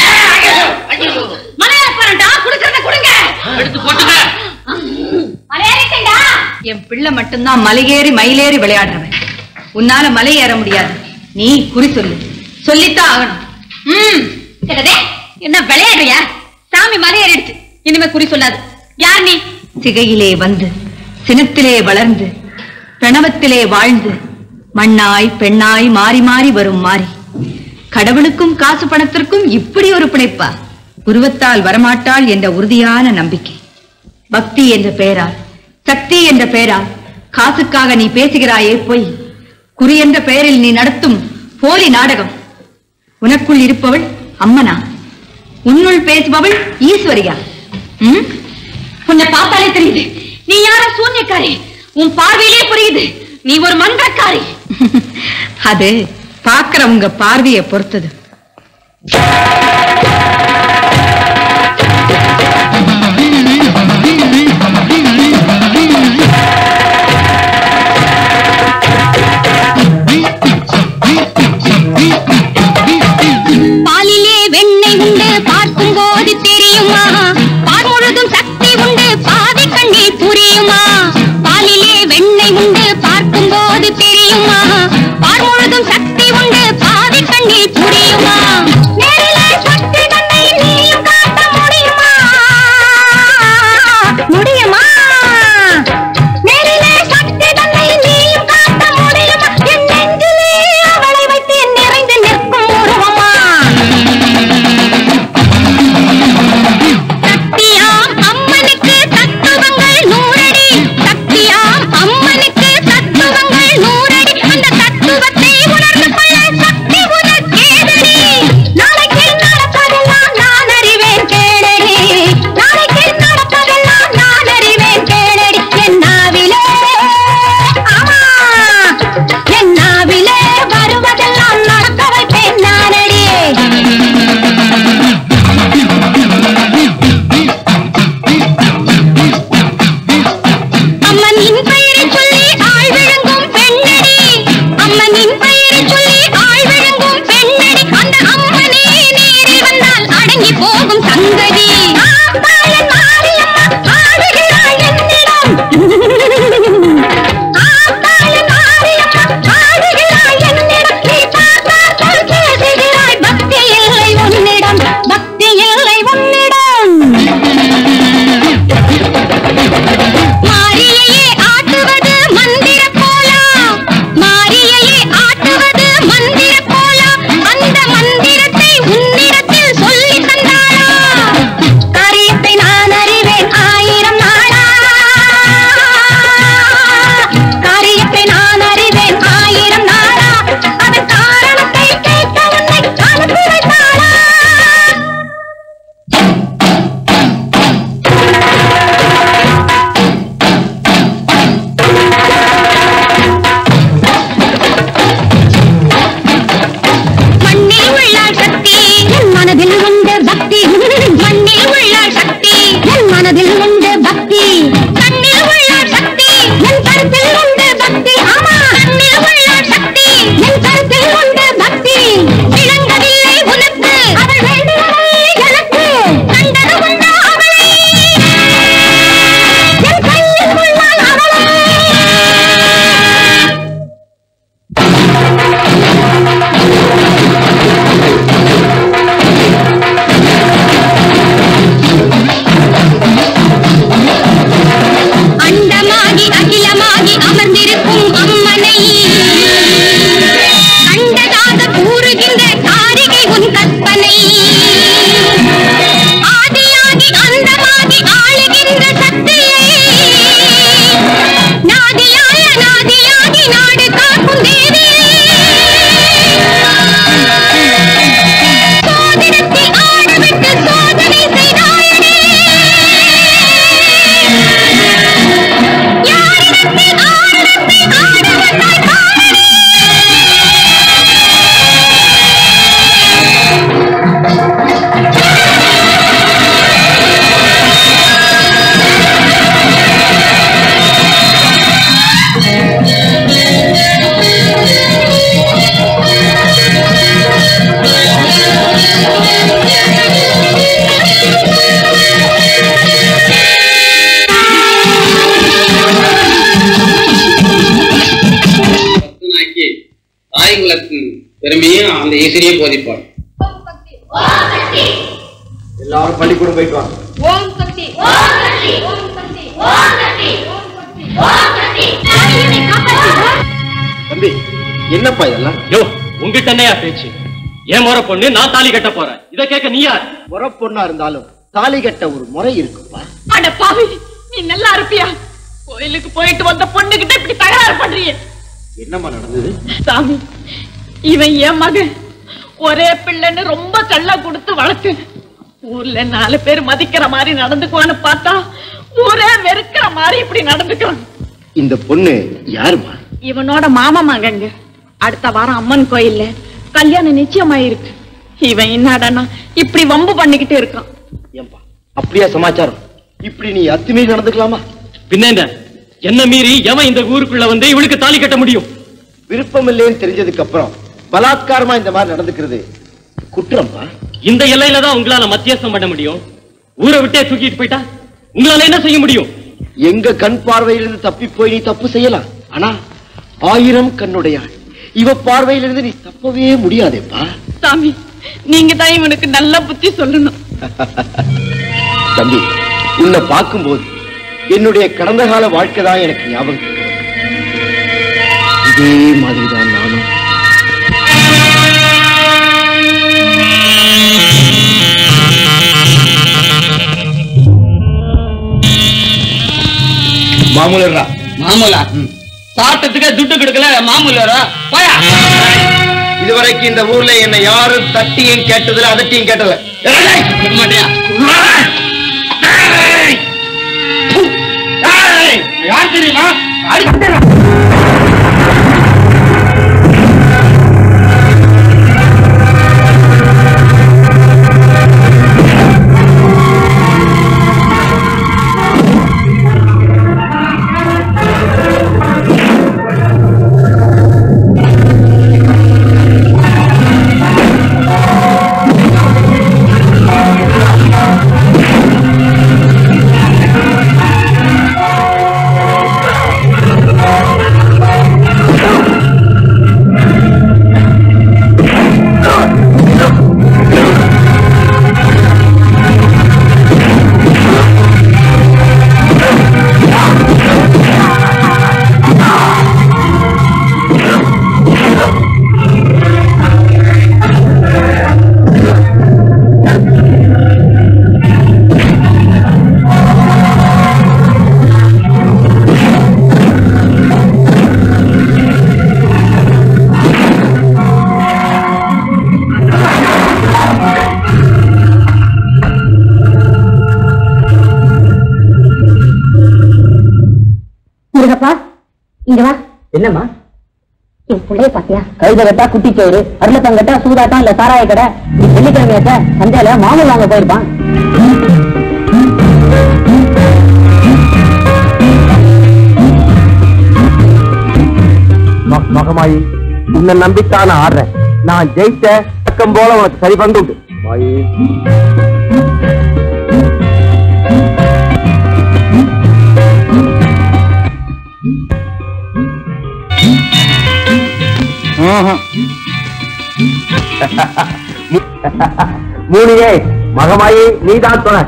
மலையேற போறேன்டா, குடுக்கறத குடுங்க. எடுத்து போட்டுக்க. மலையேறிட்டேன்டா. என் பிள்ளை மட்டும்தான் மலையேறி மயிலேறி விளையாடுறவன். உன்னால மலை ஏற முடியாது. நீ குறி சொல்லு, சொல்லித்தான் ஆகணும். என்னதே, என்ன விளையாடுறியா? சாமி மலையேறிடுச்சு, இனிமே குறி சொல்லாது. யார் நீ? சிகையிலே வந்து சினத்திலே வளர்ந்து பிரணவத்திலே வாழ்ந்து மண்ணாய் பெண்ணாய் மாறி மாறி வரும் மாறி. கடவுளுக்கும் காசு பணத்திற்கும் இப்படி ஒரு பிணைப்பா? உருவத்தால் வரமாட்டாள் என்ற உறுதியான நம்பிக்கை. பக்தி என்ற பெயரால், சக்தி என்ற பெயரால் காசுக்காக நீ பேசுகிறாயே பொய். குறி என்ற பெயரில் நீ நடத்தும் போலி நாடகம். உனக்குள் இருப்பவள் அம்மனா? உன்னுள் பேசுபவள் ஈஸ்வரியா? உன்னை பார்த்தாலே தெரியுது நீ யாரோ சூன்யக்காரி. உன் பார்வையிலே புரியுது நீ ஒரு மந்திரக்காரி. அது பாக்குறவங்க பார்வையை பொறுத்தது. பாலிலே வெண்ணெய் உண்டு பார்க்கும் போது தெரியுமா? பால் முழுதும் சக்தி உண்டு பாதி கண்ணில் புரியுமா? பாலிலே வெண்ணெய் உண்டு பார்க்கும் போது தெரியுமா? பால் முழுதும் சக்தி உண்டு பாதி கண்ணில் புரியுமா? நேரிலே சக்தி தன்னை நீயும் காட்ட முடியுமா? முடியுமா? நேரிலே சக்தி தன்னை நீயும் காட்ட ஈஸ்வரியை போதிப்பாள். எல்லாரும் பள்ளிக்கூடம் போயிட்டு வாங்க. ஓம் சக்தி ஓம் சக்தி ஓம் சக்தி ஓம் சக்தி ஓம் சக்தி ஓம் சக்தி. தம்பி என்னப்பா இதெல்லாம்? யோ உங்ககிட்ட என்னையா பேச்சு? ஏன் முறை பொண்ணு நான் தாலி கட்ட போறேன், இதை கேட்க நீ யார்? முறை பொண்ணா இருந்தாலும் தாலி கட்ட ஒரு முறை இருக்குப்பா. அட பாவி, நீ நல்லா இருப்பியா? கோயிலுக்கு போயிட்டு வந்த பொண்ணு கிட்ட இப்படி தகராறு பண்றீங்க. என்னம்மா நடந்தது? சாமி, இவன் என் மகன். ஒரே பிள்ளைன்னு ரொம்ப கள்ள கொடுத்து வளர்த்து ஊர்ல 4 பேர் மதிக்கிற மாதிரி நடந்துக்குவான்னு பார்த்தா ஊரே வெறுக்கிற மாதிரி இப்படி நடந்துக்கிறான். இந்த பொண்ணு யாருமா? இவனோட மாமா மகங்க. அடுத்த வாரம் அம்மன் கோயில்ல கல்யாணம் நிச்சயமாயிருக்கு. இவன் என்னடனா இப்படி வம்பு பண்ணிக்கிட்டு இருக்கான். ஏன்பா அப்படியா சமாச்சாரம்? இப்படி நீ அத்துமீறி நடந்துக்கலாமா? பின்ன என்ன மீறி எவன் இந்த ஊருக்குள்ள வந்து இவளுக்கு தாலி கட்ட முடியும்? விருப்பம் இல்லைன்னு தெரிஞ்சதுக்கு அப்புறம் பலாத்காரமா இந்த மாதிரி நடந்துக்கிறது குற்றம்பா. இந்த எல்லையில தான் உங்களால மத்தியஸ்தம் பண்ண முடியும். ஊரை விட்டே தூக்கிட்டு போயிட்டா உங்களால என்ன செய்ய முடியும்? எங்க கண் பார்வையிலிருந்து தப்பி போய் நீ தப்பு செய்யலாம். ஆனா 1000 கண்ணுடையாள் இவ பார்வையிலிருந்து நீ தப்பவே முடியாதேப்பா. சாமி, நீங்க தான் இவனுக்கு நல்ல புத்தி சொல்லணும். தம்பி, உன்னை பார்க்கும்போது என்னுடைய கடந்த கால வாழ்க்கை தான் எனக்கு ஞாபகம். இதே மாதிரிதான் நானும். மாமூலரா மாமூலா சாட்டத்துக்கு துட்டு கொடுக்கல மாமூலரா போயா. இதுவரைக்கும் இந்த ஊர்ல என்ன யாரும் தட்டியும் கேட்டதுல அதட்டியும் கேட்டல. மாட்டியா? யார் தெரியுமா? இங்க வா. என்னம்மா? என் பிள்ளைய பாத்தியா? கைத கட்டா குட்டிச்சோறு, அருளத்தம் கட்டா சூதாட்டம் இல்ல சாராய கடை. வெள்ளிக்கிழமையாச்ச சந்தையில மாமூல் வாங்க போயிருப்பான். மகமாயி, உன்னை நம்பித்தான் நான் ஆடுறேன். நான் ஜெயிச்ச பக்கம் போல உனக்கு சரி பங்குண்டு. மூணியே மகமாயி, நீதான் துணை.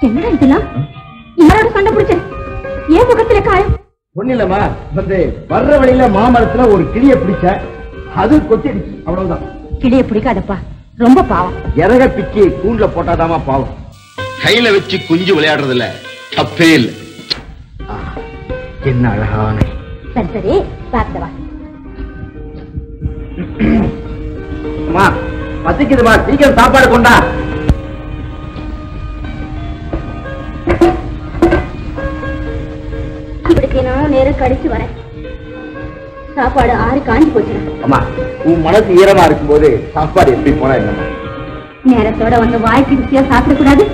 என்ன இதெல்லாம்? யாரோட சண்டை பிடிச்ச? ஏன் முகத்துல காயம்? ஒண்ணு இல்லம்மா, வந்து வர்ற வழியில மாமரத்துல ஒரு கிளிய பிடிச்ச, அது கொத்திடுச்சு, அவ்வளவுதான். கிளிய பிடிக்காதப்பா, ரொம்ப பாவம். இறக பிச்சு கூண்டுல போட்டாதாமா பாவம். கையில வச்சு குஞ்சு விளையாடுறதுல தப்பே இல்லை. என்ன அழகான. சரி சரி, பார்த்தவா. அம்மா பசிக்குதுமா, சீக்கிரம் சாப்பாடு கொண்டா. இப்படிக்கு நானும் நேரம் கழிச்சு வரேன். சாப்பாடு ஆறி காஞ்சி போச்சு. அம்மா, உன் மனசு ஈரமா இருக்கும்போது சாப்பாடு எப்படி போனா என்னம்மா? நேரத்தோட வந்து வாய்க்கு ருசியா சாப்பிடக்கூடாது.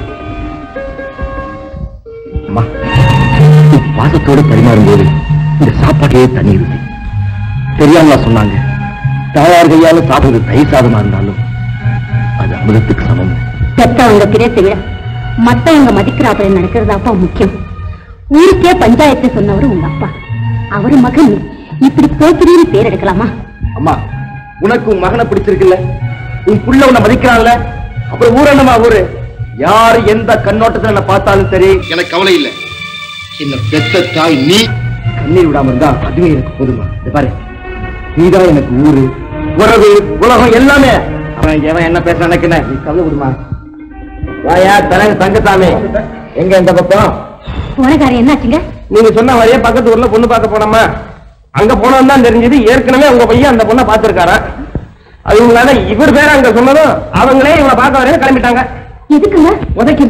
அம்மா, பாசத்தோடு பரிமாறும்போது இந்த சாப்பாட்டையே தண்ணி இருக்கு. பெரியாங்களா சொன்னாங்க, தாயார் கையால சாப்பிடுறது தயிர் சாதமா இருந்தாலும் அது அமிர்தத்துக்கு சமம். பெற்றவங்க கிடைத்த விட மத்தவங்க மதிக்கிறாப்படி நடக்கிறதாப்பா முக்கியம். ஊருக்கே பஞ்சாயத்து சொன்னவரு உங்க அப்பா. அவரு மகன் இப்படி போக்கிரின்னு பேர் எடுக்கலாமா? அம்மா, உனக்கு உன் மகனை பிடிச்சிருக்குல்ல, உன் புள்ள உன்னை மதிக்கிறான்ல, அப்புறம் ஊர் என்னமா ஊரு? யாரு எந்த கண்ணோட்டத்துல என்ன பார்த்தாலும் சரி, எனக்கு கவலை இல்லை. இந்த பெத்த தாய் நீ. கண்ணீர் விடாம இருந்தா அதுவே எனக்கு போதுமா? பாரு, நீதான் எனக்கு ஊரு, உறவு, உலகம் எல்லாமே. அவன் எவன் என்ன பேச நினைக்கிறேன், நீ கவலை விடுமா. வாயா தங்கசாமி, எங்க இந்த பக்கம்? போனக்காரன் என்னாச்சுங்க? நீங்க சொன்ன மாதிரியே பக்கத்து ஊர்ல பொண்ணு பார்க்க போனோமா? அங்க போனோம் தான் தெரிஞ்சது, ஏற்கனவே உங்க பையன் அந்த பொண்ணை பார்த்திருக்காரா. அதுங்களால இவர் பேர அங்க சொன்னதும் அவங்களே இவனை பார்க்க வரையில கிளம்பிட்டாங்க. எதுக்குங்க? உதைக்கு.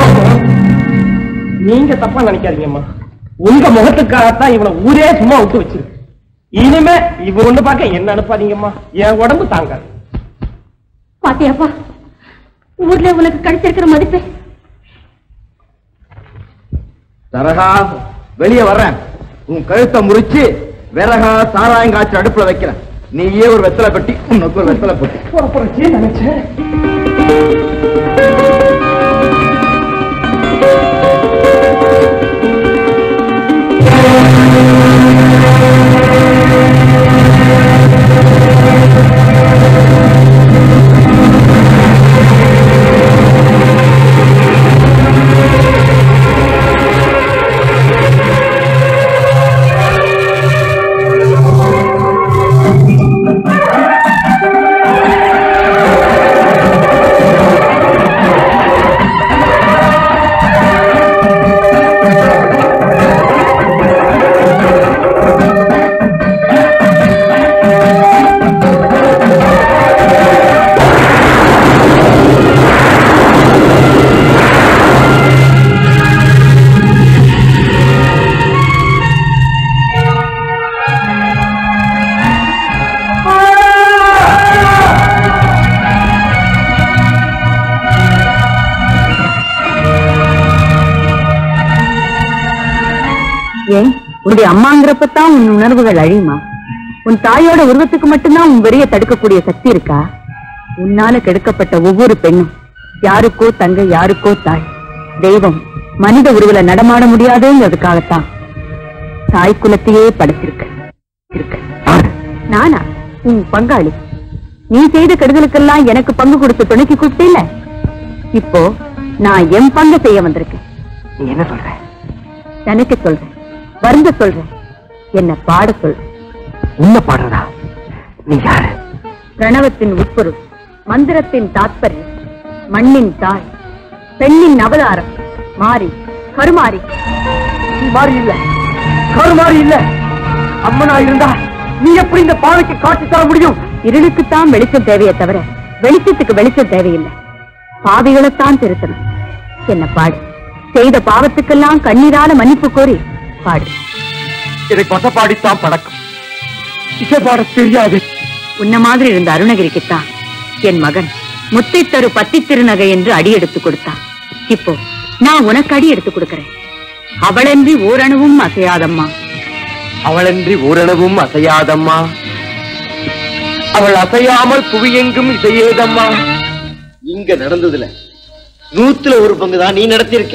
நீங்க தப்பா நினைக்காதீங்கம்மா, உங்க முகத்துக்காகத்தான் இவனை ஊரே சும்மா விட்டு வச்சிருக்கு. இனிமே இவர் ஒண்ணு பார்க்க என்ன அனுப்பாதீங்கம்மா, என் உடம்பு தாங்காது. பாத்தியாப்பா, ஊர்ல உனக்கு கிடைச்சிருக்கிற மதிப்பு. தரகா, வெளியே வர்றேன். உன் கழுத்தை முறிச்சு விறகா சாராயங்காய்ச்சி அடுப்புல வைக்கிறேன். நீயே ஒரு வெத்தலை பெட்டி, உனக்கு ஒரு வெத்தலை பெட்டி நினைச்சேன். உன்னுடைய அம்மாங்கிறப்பதான் உன் உணர்வுகள் அழியுமா? உன் தாயோட உருவத்துக்கு மட்டும்தான் உன் வெறிய தடுக்கக்கூடிய சக்தி இருக்கா? உன்னால கெடுக்கப்பட்ட ஒவ்வொரு பெண்ணும் யாருக்கோ தங்கை, யாருக்கோ தாய். தெய்வம் மனித உருவில நடமாட முடியாதுங்கிறதுக்காகத்தான் தாய் குலத்தையே படைச்சிருக்க. நானா உன் பங்காளி? நீ செய்த கெடுதலுக்கெல்லாம் எனக்கு பங்கு கொடுத்து துணைக்கு கூப்பிட்டே. இப்போ நான் என் பங்கு செய்ய வந்திருக்கேன். நீ என்ன சொல்ற? எனக்கு சொல்றேன், வருந்த சொல்றேன், என்ன பாட சொல்றேன். உன்ன பாடுறதா? நீ யாரு? பிரணவத்தின் உட்பொருள், மந்திரத்தின் தாத்பரியம், மண்ணின் தாய், பெண்ணின் அவதாரம், மாறி கருமாறி. நீ மாறி இல்ல, கருமாறி இல்ல. அம்மனா இருந்தா நீ எப்படி இந்த பாவைக்கு காட்சி தர முடியும்? இருளுக்குத்தான் வெளிச்சம் தேவையே தவிர வெளிச்சத்துக்கு வெளிச்சம் தேவையில்லை. பாவிகளைத்தான் திருத்தணும். என்ன பாடு. செய்த பாவத்துக்கெல்லாம் கண்ணீரால மன்னிப்பு கோரி பாடு. இதை கொசப்பாடித்தான் பழக்கம், இசை பாட தெரியாது. உன்ன மாதிரி இருந்த அருணகிரிக்குத்தான் என் மகன் முத்தை தரு பத்தி திருநகை என்று அடி எடுத்து கொடுத்தான். இப்போ நான் உனக்கு அடி எடுத்து கொடுக்கிறேன். அவளன்றி ஓரணுவும் அசையாதம்மா. அவளன்றி ஓரளவும் அசையாதம்மா. அவள் அசையாமல் புவியெங்கும் இசையேதம்மா. இங்க நடந்ததுல 100ல் 1 பங்குதான் நீ நடத்தியிருக்க.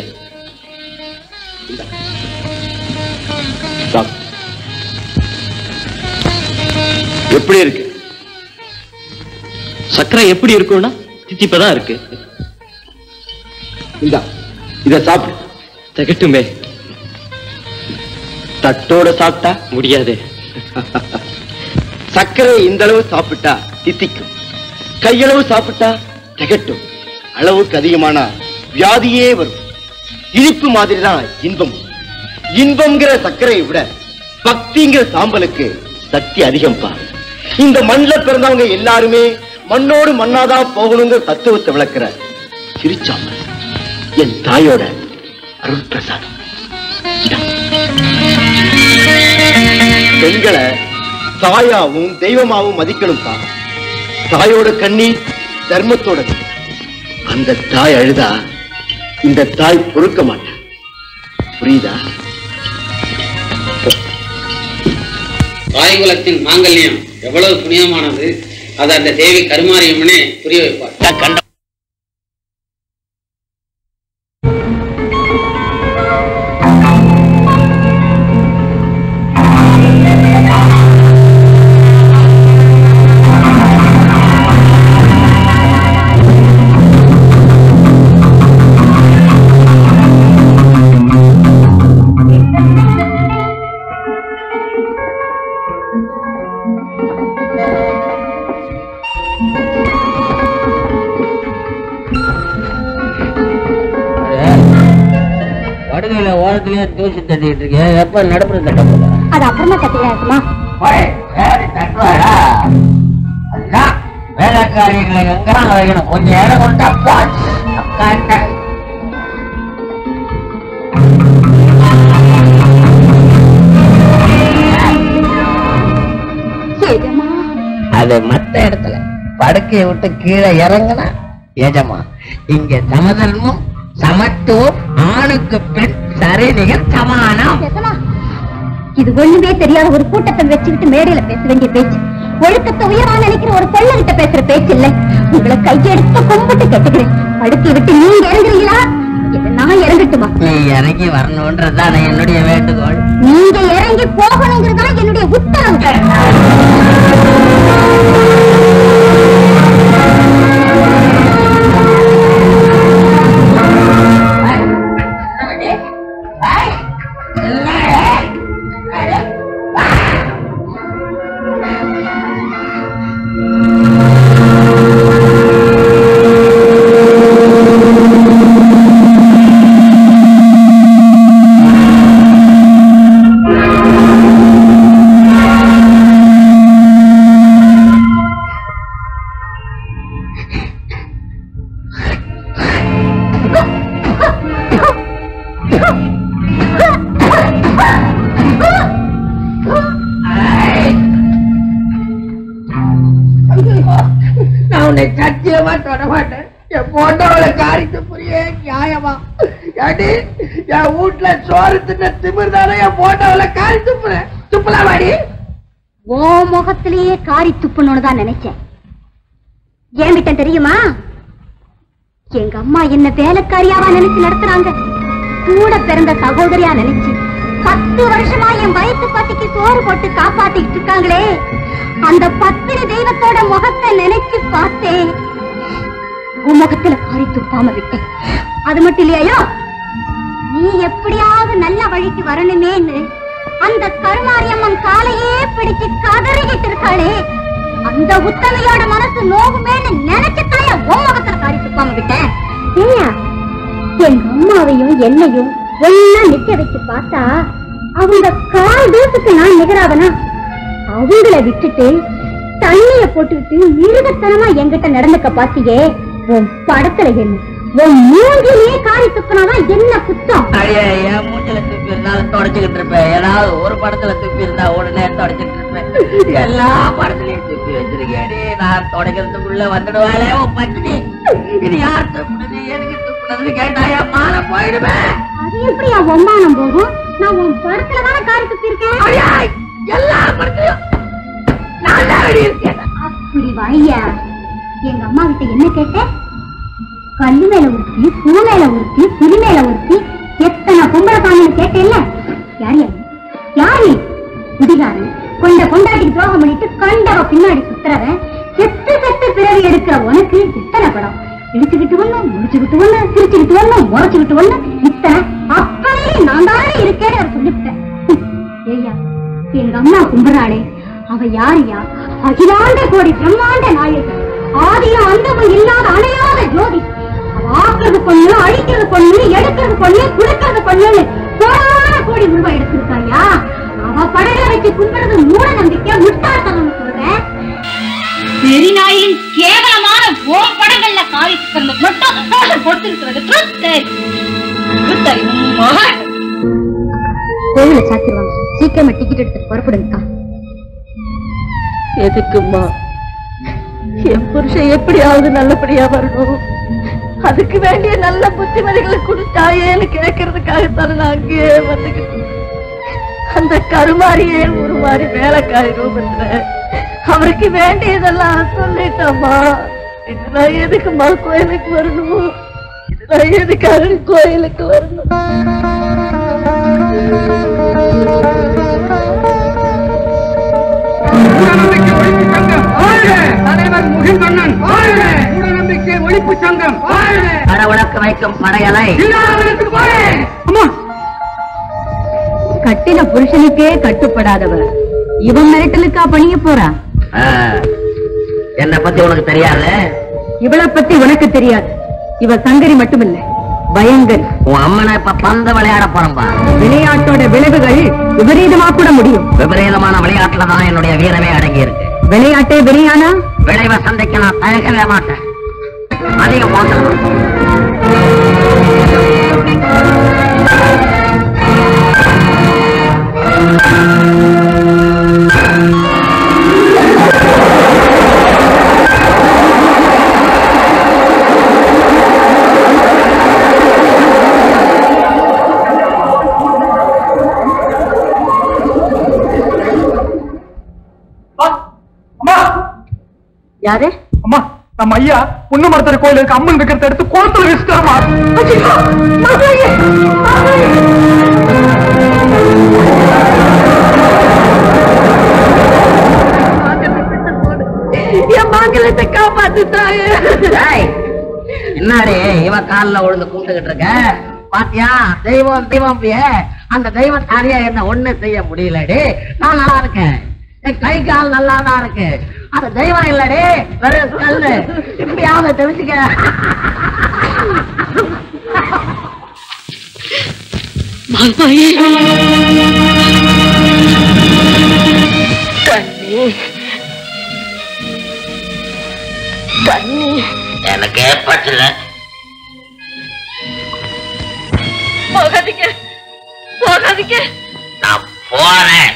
எப்படி இருக்கு? சக்கரை எப்படி இருக்கும்னா தித்திப்பதான் இருக்கு. இந்தா இத சாப்பிடு. தகட்டுமே. தட்டோட சாப்பிட்டா முடியாது. சர்க்கரை இந்த அளவு சாப்பிட்டா தித்திக்கும், கையளவு சாப்பிட்டா திகட்டும், அளவுக்கு அதிகமான வியாதியே வரும். இனிப்பு மாதிரிதான் இன்பம். இன்பம்ங்கிற சர்க்கரையை விட பக்திங்கிற சாம்பலுக்கு சக்தி அதிகம்பா. இந்த மண்ணில் பிறந்தவங்க எல்லாருமே மண்ணோடு மண்ணாதான் போகணுங்கிற தத்துவத்தை விளக்குற சிரிச்சாம்பல் என் தாயோட அருள் பிரசாதம். பெண்களை தாயாவும் தெய்வமாவும் மதிக்கணும்பா. தாயோட கண்ணீர் தர்மத்தோட. அந்த தாய் அழுதா இந்த தாய் பொறுக்க மாட்டான். புரியுதா? தாய்குலத்தின் மாங்கல்யம் எவ்வளவு புனிதமானது, அதை அந்த தேவி கருமாரியம்மனே புரிய வைப்பார். ஓரத்திலேயே தூசி தட்டிட்டு இருக்கேன். எப்ப நடப்புற தட்ட போல அது அப்புறமா தட்டியா இருக்குமா? வேலைக்காரிகளை எங்கெல்லாம் வைக்கணும். கொஞ்சம் இடம் கொண்டா போச்சு. அது மத்த இடத்துல படுக்கையை விட்டு கீழே இறங்கினா எஜமா. இங்க சமதர்மம் சமத்துவம், ஆணுக்கு பெண் சரிநிகர் சமானம். இது ஒண்ணுமே தெரியாத ஒரு கூட்டத்தை வச்சுக்கிட்டு மேடையில பேச வேண்டிய பேச்சு. ஒழுக்கத்தை உயரா நினைக்கிற ஒரு பொண்ணு பேசுற பேச்சு இல்ல. உங்களை கையெடுத்து கும்பிட்டு கேட்டுக்கிறேன், படுக்கை விட்டு நீங்க இறங்குறீங்களா நான் இறங்கட்டுமா? நீ இறங்கி வரணும்ன்றதுதான் என்னுடைய வேண்டுகோள். நீங்க இறங்கி போகணுங்கிறதுதான் என்னுடைய உத்தரவு. சத்தியமா தொட மாட்டேன். என் போட்டோல காரிட்டு புரிய நியாயமா? ஏடி என் வீட்டுல சோறு தின்ன திமிர்தானே என் போட்டோல காரி துப்புறேன். துப்பலாமாடி? ஓ முகத்திலேயே காரி துப்புன்னு தான் நினைச்சேன். ஏன் விட்டேன் தெரியுமா? எங்க அம்மா என்ன வேலைக்காரியாவா நினைச்சு நடத்துறாங்க. கூட பிறந்த சகோதரியா நினைச்சு 10 வருஷமா என் வயிற்று பத்திக்கு சோறு போட்டு காப்பாத்திட்டு இருக்காங்களே, அந்த பத்தினி தெய்வத்தோட முகத்தை நினைச்சு பார்த்தேன். உன் முகத்துல காரி துப்பாம விட்டேன். அது மட்டும் இல்லையா, நீ எப்படியாவது நல்ல வழிக்கு வரணுமேன்னு அந்த கருமாரியம்மன் காலையே பிடிச்சு கதறிக்கிட்டு இருக்காளே, அந்த உத்தமையோட மனசு நோகுமேன்னு நினைச்சுத்தாய உன் முகத்துல காரி துப்பாம விட்டேன். எங்க அம்மாவையும் என்னையும் ஒன்னா நிக்க வச்சு பார்த்தா அவங்க கால் தூசுக்கு நான் நிகராவனா? அவங்கள விட்டுட்டு தண்ணிய போட்டுக்கிட்டு மிருகத்தனமா என்கிட்ட நடந்துக்க பாத்தியே, உன் படத்துல என்ன, உன் மூஞ்சிலேயே காரி துப்புனாதான் என்ன குத்தம்? என் மூஞ்சில துப்பி இருந்தாலும் தொடச்சுக்கிட்டு இருப்பேன். ஏதாவது ஒரு படத்துல துப்பி இருந்தா உடனே தொடச்சிட்டு இருப்பேன். எல்லா படத்துலயும் துப்பி வச்சிருக்கேன். நான் தொடக்கிறதுக்குள்ள வந்துடுவாளே உன் பத்தினி. இது யார் துப்புனது, எதுக்கு துப்புனதுன்னு கேட்டா என் மானம் போயிடுவேன். அது எப்படியா ஒம்மானம் போகும்? நான் உன் படத்துலதானே காரி துப்பி இருக்கேன். எல்லா படத்துலயும் நான் தான் இருக்கேன். அப்படி வாயா. எங்க அம்மா கிட்ட என்ன கேட்ட? கல்லு மேல உருத்தி, பூ மேல உருத்தி, புலி மேல உருத்தி, எத்தனை பொம்பளை காணுன்னு கேட்டேன்ல. யாரு யாரு? குடிகாரன் கொண்ட கொண்டாட்டிக்கு துரோகம் பண்ணிட்டு கண்டவ பின்னாடி சுத்துறவன், செத்து செத்து பிறவி எடுக்கிற உனக்கு எத்தனை படம், இடிச்சுக்கிட்டு வரணும், முடிச்சுக்கிட்டு வரணும், சிரிச்சுக்கிட்டு வரணும், முறைச்சுக்கிட்டு வரணும். இத்தனை அப்படியே நான் தானே இருக்கேன்னு அவர் சொல்லிவிட்டேன். ஏய்யா, எங்க அம்மா கும்பிடுறாளே, அவ யாரியா? அகிலாண்ட கோடி பிரம்மாண்ட நாயகன், ஆதியும் அந்தமும் இல்லாத அணையாத ஜோதி. அவ ஆக்குறது பொண்ணு, அழிக்கிறது பொண்ணு, எடுக்கிறது பொண்ணு, குடுக்கிறது பொண்ணுன்னு கோடான கோடி உருவா எடுத்திருக்காயா? அவ படங்களை வச்சு கும்பிடுறது மூட நம்பிக்கை, முட்டாள்தனம் சொல்றேன். பெரிநாயின் கேவலமான படங்கள்ல காரி மட்டும் கொடுத்திருக்கிறது. கோவில சாத்திருவாங்க, சீக்கிரமா டிக்கெட் எடுத்து புறப்படுங்கக்கா. எதுக்குமா? என் புருஷன் எப்படியாவது நல்லபடியா வரணும், அதுக்கு வேண்டிய நல்ல புத்திமதிகளை கொடுத்தாயேன்னு கேட்கறதுக்காகத்தான நான் அங்கேயே வந்துக்கிட்டு அந்த கருமாரியே உருமாறி வேலைக்காரி ரூபத்துல அவருக்கு வேண்டியதெல்லாம் சொல்லிட்டோமா. இதெல்லாம் எதுக்குமா கோயிலுக்கு வரணும்? இதெல்லாம் எதுக்காக கோயிலுக்கு வரணும்? தலைவர் முகில்வண்ணன் மூடநம்பிக்கை ஒழிப்பு சங்கம் கடவுளுக்கு வைக்கும் படையலை கட்டின புருஷனுக்கே கட்டுப்படாதவர் இவன் மிரட்டலுக்கா பணிய போறா? என்னை பத்தி உனக்கு தெரியாது? இவளை பத்தி உனக்கு தெரியாது. இவ சங்கரி மட்டுமில்ல, பயங்கரி. உன் அம்மனை இப்ப பந்து விளையாட போறம்பா. விளையாட்டோட விளைவுகள் விபரீதமா கூட முடியும். விபரீதமான விளையாட்டுல தான் என்னுடைய வீரமே அடங்கி இருக்கு. விளையாட்டே விளையானா விளைவை சந்தைக்கு நான் தயங்கவே மாட்டேன். அதிகம் யாரு? அம்மா, நம்ம ஐயா பொண்ணு மரத்தடி கோயிலுக்கு அம்மன் இருக்கிறத எடுத்து குளத்துல வீசிட்டாருமா. என் மங்களத்தை காப்பாத்துட்டாங்க. என்னாடி இவ காலில் விழுந்து கும்பிட்டுக்கிட்டு இருக்க? பாத்தியா, தெய்வம் தெய்வம் அந்த தெய்வம் தாரியா என்ன ஒண்ணு செய்ய முடியலடி. நான் நல்லா இருக்கேன், என் கை கால் நல்லா தான் இருக்கு. அது தெய்வம் இல்லடி, வெறும் கல்லு. இப்படியாவது தெரிஞ்சுக்க. தண்ணி எனக்கு ஏற்பட்டுல. போகாதீங்க, போகாதீங்க. நான் போறேன்.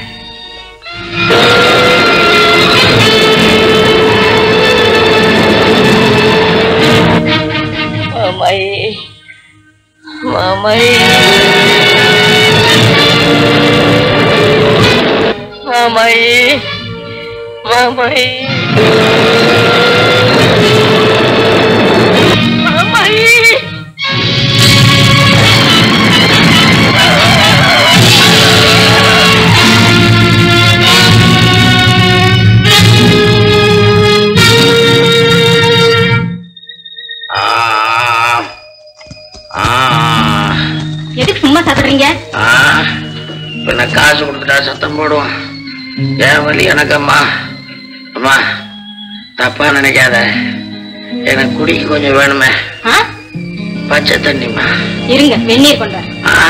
மாமாயி, மாமாயி, மாமாயி, மாமாயி, மாமாயி. எதுக்கு சும்மா சாப்பிடுறீங்க? பின்ன காசு கொடுத்துட்டா சத்தம் போடுவான். என் வழி எனக்கு அம்மா. அம்மா, தப்பா நினைக்காத, எனக்கு குடிக்க கொஞ்சம் வேணுமே. பச்சை தண்ணிமா. இருங்க, வெந்நீர் கொண்டு.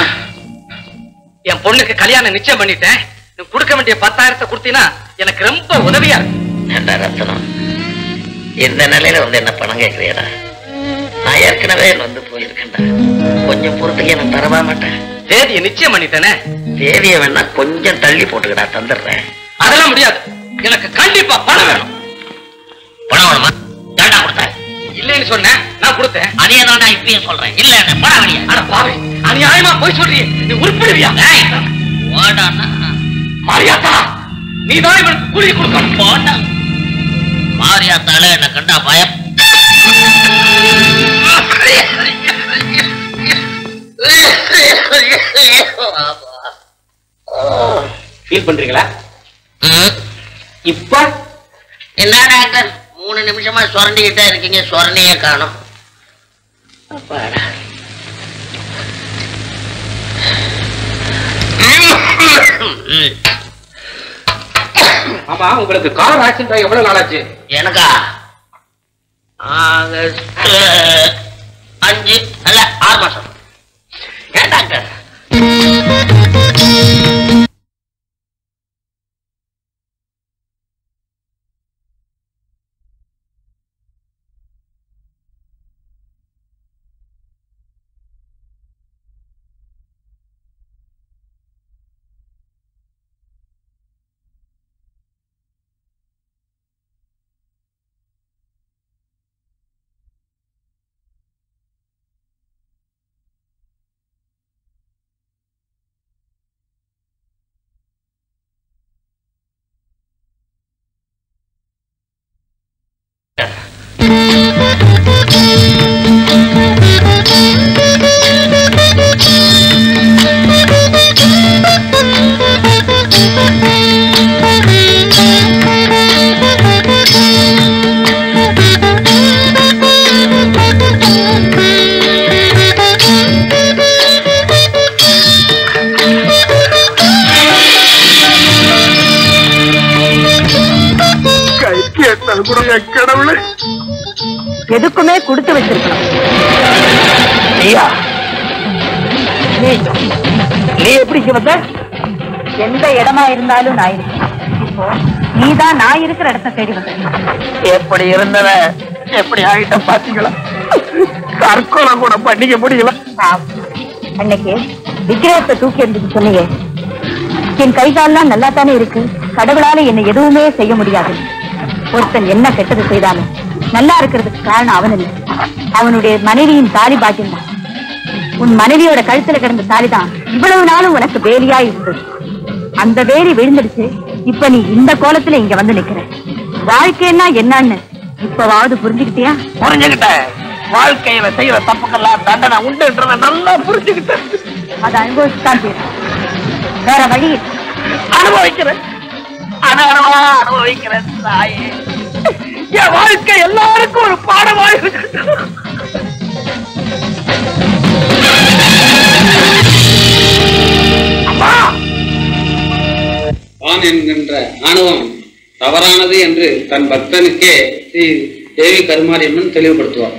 என் பொண்ணுக்கு கல்யாணம் நிச்சயம் பண்ணிட்டேன். நீ கொடுக்க வேண்டிய 10,000 கொடுத்தீங்கன்னா எனக்கு ரொம்ப உதவியா இருக்கு. ஏண்டா ரத்தனம், இந்த நிலையில வந்து என்ன பணம் கேட்கிறீடா? நான் ஏற்கனவே வந்து போயிருக்கேன்டா. கொஞ்சம் பொறுத்துக்கு எனக்கு தரவா மாட்டேன். தேதியை நிச்சயம் பண்ணிட்டேனே. தேதியை வேணா கொஞ்சம் தள்ளி போட்டுக்கடா, தந்துடுறேன். அதெல்லாம் முடியாது, எனக்கு கண்டிப்பா பணம் வேணும். பணம் வேணுமா? ஏண்டா கொடுத்த? இல்லைன்னு சொன்னேன், நான் கொடுத்தேன். அதே தான் நான் இப்பயும் சொல்றேன். இல்ல பணம் வேணியா? அட பாவி, அநியாயமா போய் சொல்றியே, நீ உருப்பிடுவியா? மாரியாத்தா, நீதான் இவனுக்கு கூலி கொடுக்கணும். போட்டா மாரியாத்தால என்ன கண்டா பயம். ஃபீல் பண்றீங்களா? இப்ப என்ன டாக்டர் 3 நிமிஷமா சுரண்டிக்கிட்டே இருக்கீங்க, சுரண்டியே காணும். ஆமா, உங்களுக்கு கார் ஆக்சிடென்ட் எவ்வளவு நாளாச்சு? எனக்கா 5 அல்ல 6 மாசம். ஏன் டாக்டர்? எதுக்குமே கொடுத்து வச்சிருக்கலாம். நீ எப்படி வந்த? எந்த இடமா இருந்தாலும் நான் இருக்கேன். இப்போ நீதான் நான் இருக்கிற இடத்தை தேடி வந்த. எப்படி இருந்தவ எப்படி ஆகிட்ட பாத்தீங்களா? தற்கொலை கூட பண்ணிக்க முடியல. அன்னைக்கு விக்கிரகத்தை தூக்கி எறிஞ்சுட்டு சொன்னீங்க, என் கைகாலெல்லாம் நல்லா தானே இருக்கு, கடவுளால என்னை எதுவுமே செய்ய முடியாது. ஒருத்தன் என்ன கெட்டது செய்தாலும் நல்லா இருக்கிறதுக்கு காரணம் அவன் இல்லை, அவனுடைய மனைவியின் தாலி பாக்கியம் தான். உன் மனைவியோட கழுத்துல கிடந்த தாலிதான் இவ்வளவு நாளும் உனக்கு வேலியா இருந்தது. அந்த வேலி விழுந்துடுச்சு. இப்ப நீ இந்த கோலத்துல இங்க வந்து நிக்கிற. வாழ்க்கைன்னா என்னன்னு இப்பவாவது புரிஞ்சுக்கிட்டியா? புரிஞ்சுக்கிட்டேன். வாழ்க்கையில செய்யற தப்புக்கெல்லாம் தண்டனை உண்டுன்றத நல்லா புரிஞ்சுக்கிட்டேன். அதை அனுபவிச்சுதான் தீரும். வேற வழி அனுபவிக்கிறேன், அனுபவிக்கிறேன் தாயே. என் வாழ்க்கை எல்லாருக்கும் ஒரு பாடமா இருக்கு. தான் என்கின்ற ஆணவம் தவறானது என்று தன் பக்தனுக்கே ஸ்ரீ தேவி கருமாரியம்மன் தெளிவுபடுத்துவார்.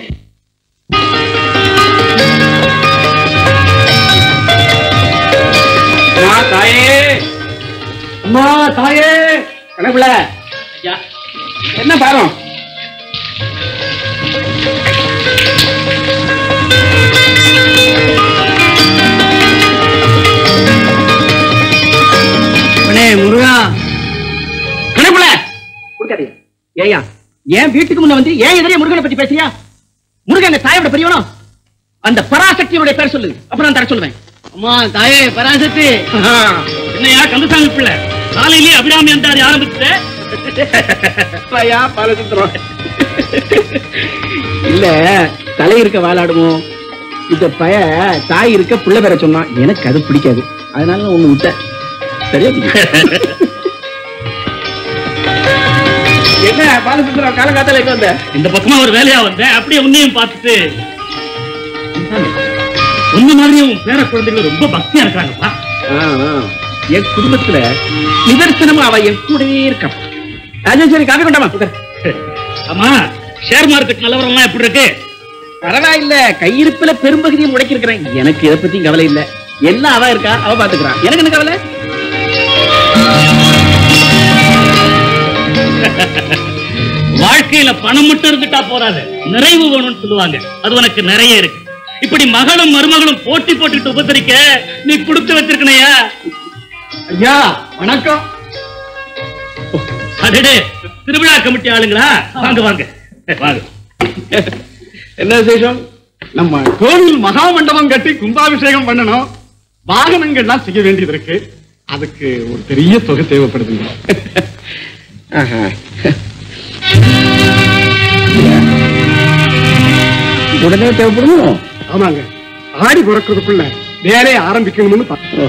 தாயே, அம்மா தாயே, கணக்குல என்ன பாரம்? முருகா, கணக்குல கொடுக்காதீங்க. ஏயா, ஏன் வீட்டுக்கு முன்ன வந்து ஏன் எதிரே முருகனை பத்தி பேசியா? முருகன் அந்த தாயோட பெரியவனோ? அந்த பராசக்தியோட பேர் சொல்லு, அப்புறம் நான் தர சொல்லுவேன். அம்மா தாயே பராசக்தி. என்னையா கந்தசாமி பிள்ளை, காலையிலேயே அபிராமி அந்தாதி ஆரம்பிச்சுட்ட? இல்ல, தலை இருக்க வாழாடுமோ, இந்த பய தாய் இருக்க புள்ள பெற சொன்னா எனக்கு அது பிடிக்காது, அதனால ஒண்ணு விட்ட. சரியா? என்ன பாலசுந்தரம் காலங்காத்தால எங்க வந்த? இந்த பக்கமா ஒரு வேலையா வந்தேன். அப்படியே உன்னையும் பார்த்துட்டு, உன்ன மாதிரியும் பேர குழந்தைகள் ரொம்ப பக்தியா இருக்காங்கப்பா. என் குடும்பத்துல நிதர்சனமா அவ என் கூடவே இருக்கா. சரி, காப்பி கொண்டாமா. ஆமா, ஷேர் மார்க்கெட் நிலவரம் எப்படி இருக்கு? பரவாயில்ல, கையிருப்புல பெரும்பகுதியும் முடக்கிருக்கிறேன். எனக்கு இதை பத்தியும் கவலை இல்ல, எல்லாம் அவ இருக்கா, அவ பாத்துக்கிறான். எனக்கு என்ன கவலை? வாழ்க்கையில பணம் மட்டும் இருந்துட்டா போறாது, நிறைவு வேணும்னு சொல்லுவாங்க. அது உனக்கு நிறைய இருக்கு. இப்படி மகளும் மருமகளும் போட்டி போட்டுட்டு உபசரிக்க நீ கொடுத்து வச்சிருக்கணையா? ஐயா வணக்கம். அடடே, திருவிழா கமிட்டி ஆளுங்களா? வாங்க வாங்க வாங்க. என்ன விசேஷம்? நம்ம கோவில் மகா மண்டபம் கட்டி கும்பாபிஷேகம் பண்ணணும், வாகனங்கள்லாம் செய்ய வேண்டியது இருக்கு. அதுக்கு ஒரு பெரிய தொகை தேவைப்படுதுங்க. உடனே தேவைப்படும். ஆமாங்க, ஆடி பிறக்கிறதுக்குள்ள வேலையை ஆரம்பிக்கணும்னு.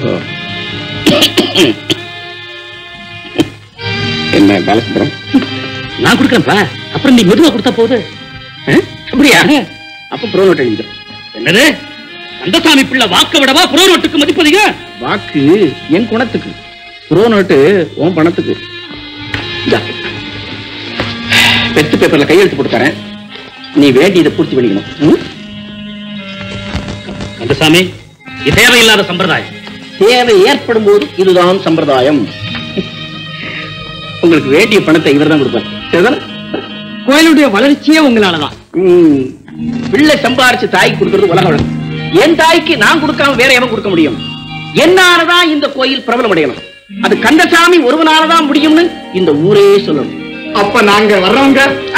என்ன பாலசுந்தரம், நான் கொடுக்கறேன்ப்பா, அப்புறம் நீ மெதுவா கொடுத்தா போகுது. அப்படியா? அப்ப ப்ரோனோட் எழுதி. என்னது கந்தசாமி பிள்ளை வாக்க விடவா புரோ நோட்டுக்கு மதிப்பதிக? வாக்கு என் குணத்துக்கு, புரோ நோட்டு உன் பணத்துக்கு. பெத்து பேப்பர்ல கையெழுத்து போட்டு தரேன், நீ வேண்டியதை பூர்த்தி பண்ணிக்கணும். கந்தசாமி, இது தேவையில்லாத சம்பிரதாயம். தேவை ஏற்படும் போது இதுதான் சம்பிரதாயம். உங்களுக்கு வேண்டிய பணத்தை இவர் தான் கொடுப்பார். சரிதானே? கோயிலுடைய வளர்ச்சியே உங்களாலதான். பிள்ளை சம்பாரிச்சு தாய்க்கு கொடுக்கறது உலக வழக்கம். என் தாய்க்கு நான் கொடுக்காம வேற எவன் கொடுக்க முடியும்? என்னாலதான் இந்த கோயில் பிரபலம் அடையணும். அது கந்தசாமி ஒருவனாலதான் முடியும்னு இந்த ஊரே சொல்லணும். அப்ப நாங்க வர்றவங்க.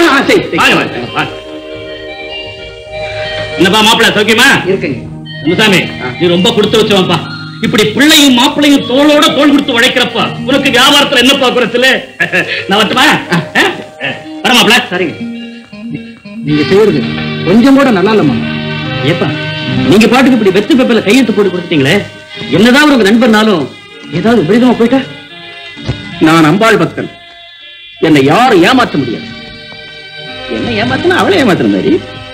என்னப்பா மாப்பிள்ள சௌக்கியமா இருக்குங்க? கந்தசாமி, நீ ரொம்ப கொடுத்து வச்சவன்பா. இப்படி பிள்ளையும் மாப்பிள்ளையும் தோளோட தோள் கொடுத்து உழைக்கிறப்ப உனக்கு வியாபாரத்துல என்னப்பா குறைச்சல? நான் வரட்டுமா? வர மாப்பிள்ள. சரிங்க. நீங்க செய்யறது கொஞ்சம் கூட நல்லா இல்லம்மா. ஏப்பா, நீங்க பாட்டுக்கு இப்படி வெத்து பேப்பர்ல கையெழுத்து போட்டு கொடுத்தீங்களே, என்னதான் உங்க நண்பர்னாலும் ஏதாவது விபரீதமா போயிட்டா? நான் அம்பாள் பக்தன், என்னை யாரும் ஏமாற்ற முடியாது. என்ன ஏமாத்தினா அவளை ஏமாத்துற மாதிரி.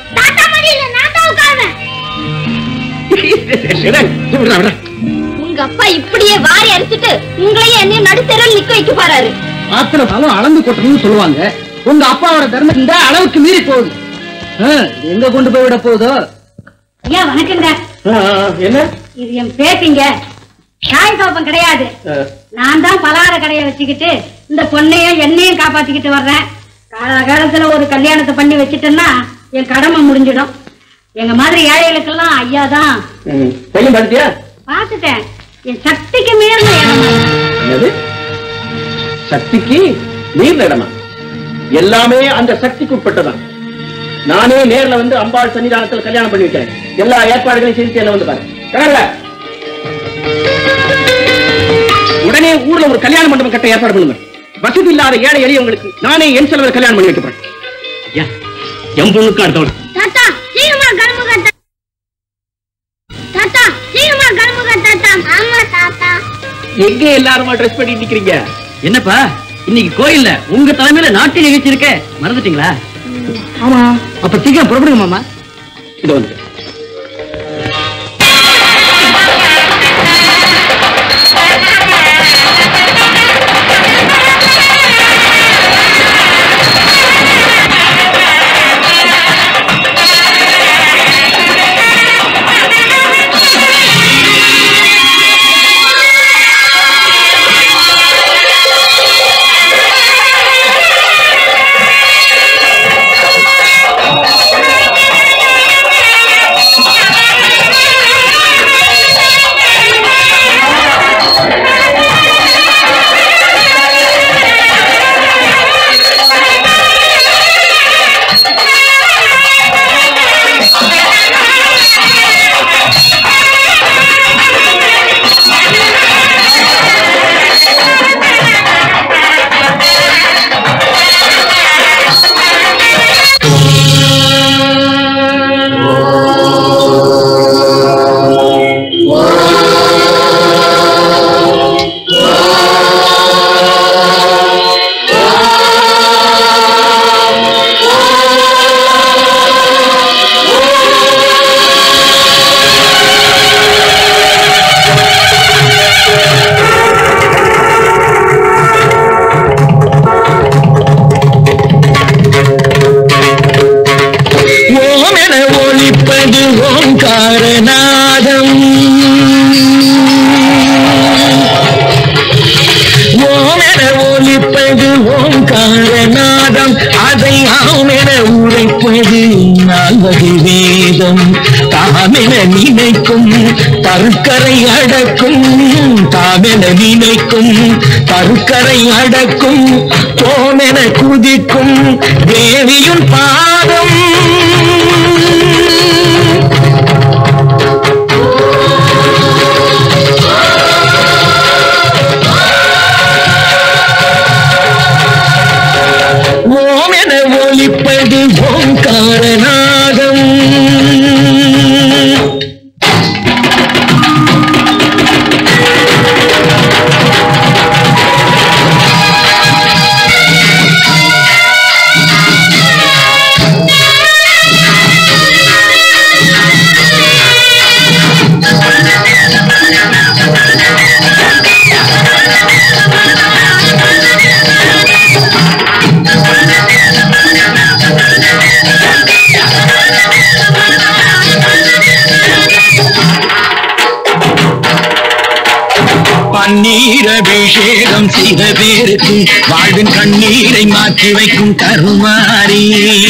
உங்க அப்பா இப்படியே வாரி அடிச்சுட்டு உங்களையே என்னையும் நடுத்தரல் நிக்க வைக்க பாரு. ஆத்திர காலம் அளந்து கொட்டணும்னு சொல்லுவாங்க. உங்க அப்பாவோட தர்மம் இந்த அளவுக்கு மீறி போகுது. எங்க கொண்டு போய் விட போகுதோ? ஐயா வணக்கங்க. என்ன இது என் பேத்திங்க. சாய் கோபம் கிடையாது. நான் தான் பலகார கடையை வச்சுக்கிட்டு இந்த பொண்ணையும் என்னையும் காப்பாத்திக்கிட்டு வர்றேன். காலகாலத்துல ஒரு கல்யாணத்தை பண்ணி வச்சுட்டேன்னா என் கடமை முடிஞ்சிடும். எங்க மாதிரி ஏழைகளுக்கெல்லாம் ஐயா தான். பையன் பார்த்தியா? பாத்துட்டேன். என் சக்திக்கு மீறின என்னது? சக்திக்கு மீறின இடமா? எல்லாமே அந்த சக்திக்கு உட்பட்டதான். நானே நேர்ல வந்து அம்பாள் சன்னிதானத்தில் கல்யாணம் பண்ணி வைக்கிறேன். எல்லா ஏற்பாடுகளையும் செய்து என்ன வந்து பாரு. உடனே ஊர்ல ஒரு கல்யாண மண்டபம் கட்ட ஏற்பாடு பண்ணுங்க. வசதி இல்லாத ஏழை எளியவங்களுக்கு நானே என் செலவில் கல்யாணம் பண்ணி வைக்க போறேன். என் பொண்ணுக்கு அடுத்தவள். தாத்தா சீக்கிரமா கருமுக தாத்தா, சீக்கிரமா கருமுக தாத்தா. ஆமா தாத்தா. எங்க எல்லாருமா ட்ரெஸ் பண்ணி நிக்கிறீங்க? என்னப்பா, இன்னைக்கு கோயில்ல உங்க தலைமையில நாட்டிய நிகழ்ச்சி இருக்க, மறந்துட்டீங்களா? ஆமா. அப்ப சீக்கிரம் புறப்படுங்க மாமா. இது வந்து தருக்கரை அடக்கும் தாமென நினைக்கும் தருக்கரை அடக்கும் போமென குதிக்கும் தேவியும் பாதம் ஓமென ஒலிப்பது ஓங்காரநாதம். பன்னீர் அபிஷேகம் செய்த பேருக்கு வாழ்வின் கண்ணீரை மாற்றி வைக்கும் கருமாரி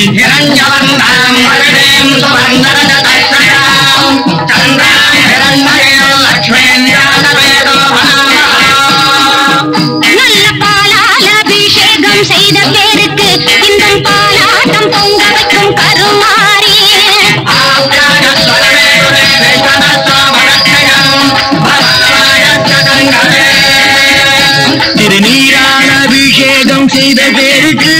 நல்ல பாலால் அபிஷேகம் செய்த பேருக்கு இந்த பாலாட்டம் பொங்க வைக்கும் கருமாரி திருநீரான அபிஷேகம் செய்த பேருக்கு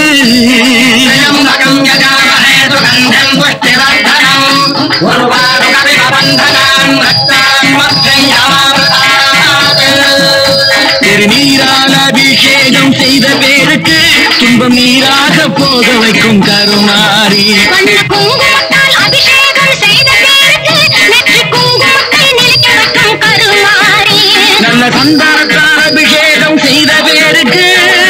திருநீரான அபிஷேகம் செய்த பேருக்கு துன்பம் நீராக போக வைக்கும் கருமாரி குங்குமத்தால் அபிஷேகம் செய்த பேருக்கு நெற்றி குங்குமத்தை நிலைக்க வைக்கும் கருமாரி நல்ல சந்தானத்தால் அபிஷேகம் செய்த பேருக்கு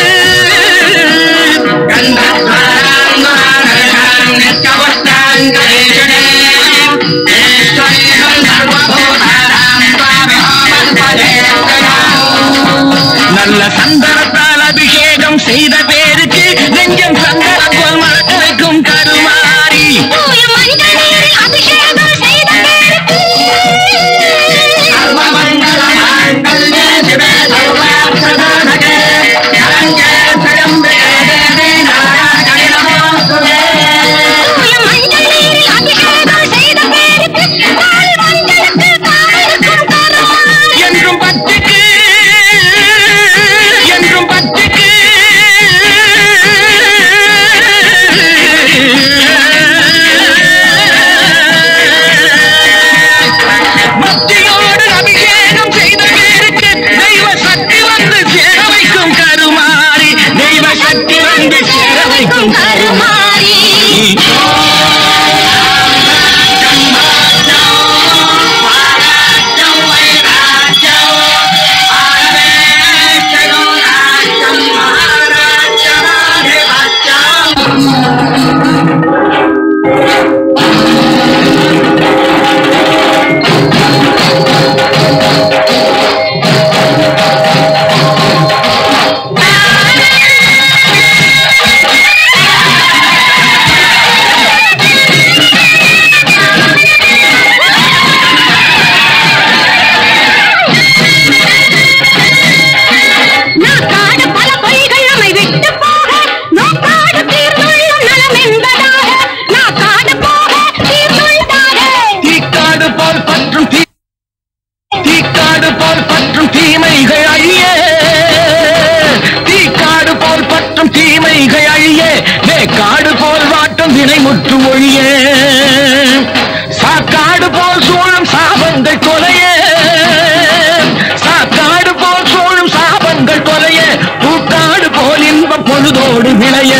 நல்ல சந்தனத்தால் அபிஷேகம் செய்த பேருக்கு நெஞ்சம் சந்தனம் போல் மறக்க வைக்கும் கருமாரி அபிஷேகம் செய்த பேருக்கு என்றும் பத்துக்கு என்றும் பத்துக்கு பக்தியோடு அபிஷேகம் செய்த பேருக்கு தெய்வ சக்தி வந்து சேர வைக்கும் கருமாரி தெய்வ சக்தி வந்து சேர வைக்கும் கருமாரி தீக்காடு போல் பற்றும் தீமைகள் அழிய தீக்காடு போல் பற்றும் தீமைகள் அழிய காடு போல் வாட்டும் வினை முற்று ஒழிய சாக்காடு போல் சூழும் சாபங்கள் கொலைய சாக்காடு போல் சூழும் சாபங்கள் கொலைய பூக்காடு போல் இன்பம் பொழுதோடு விளைய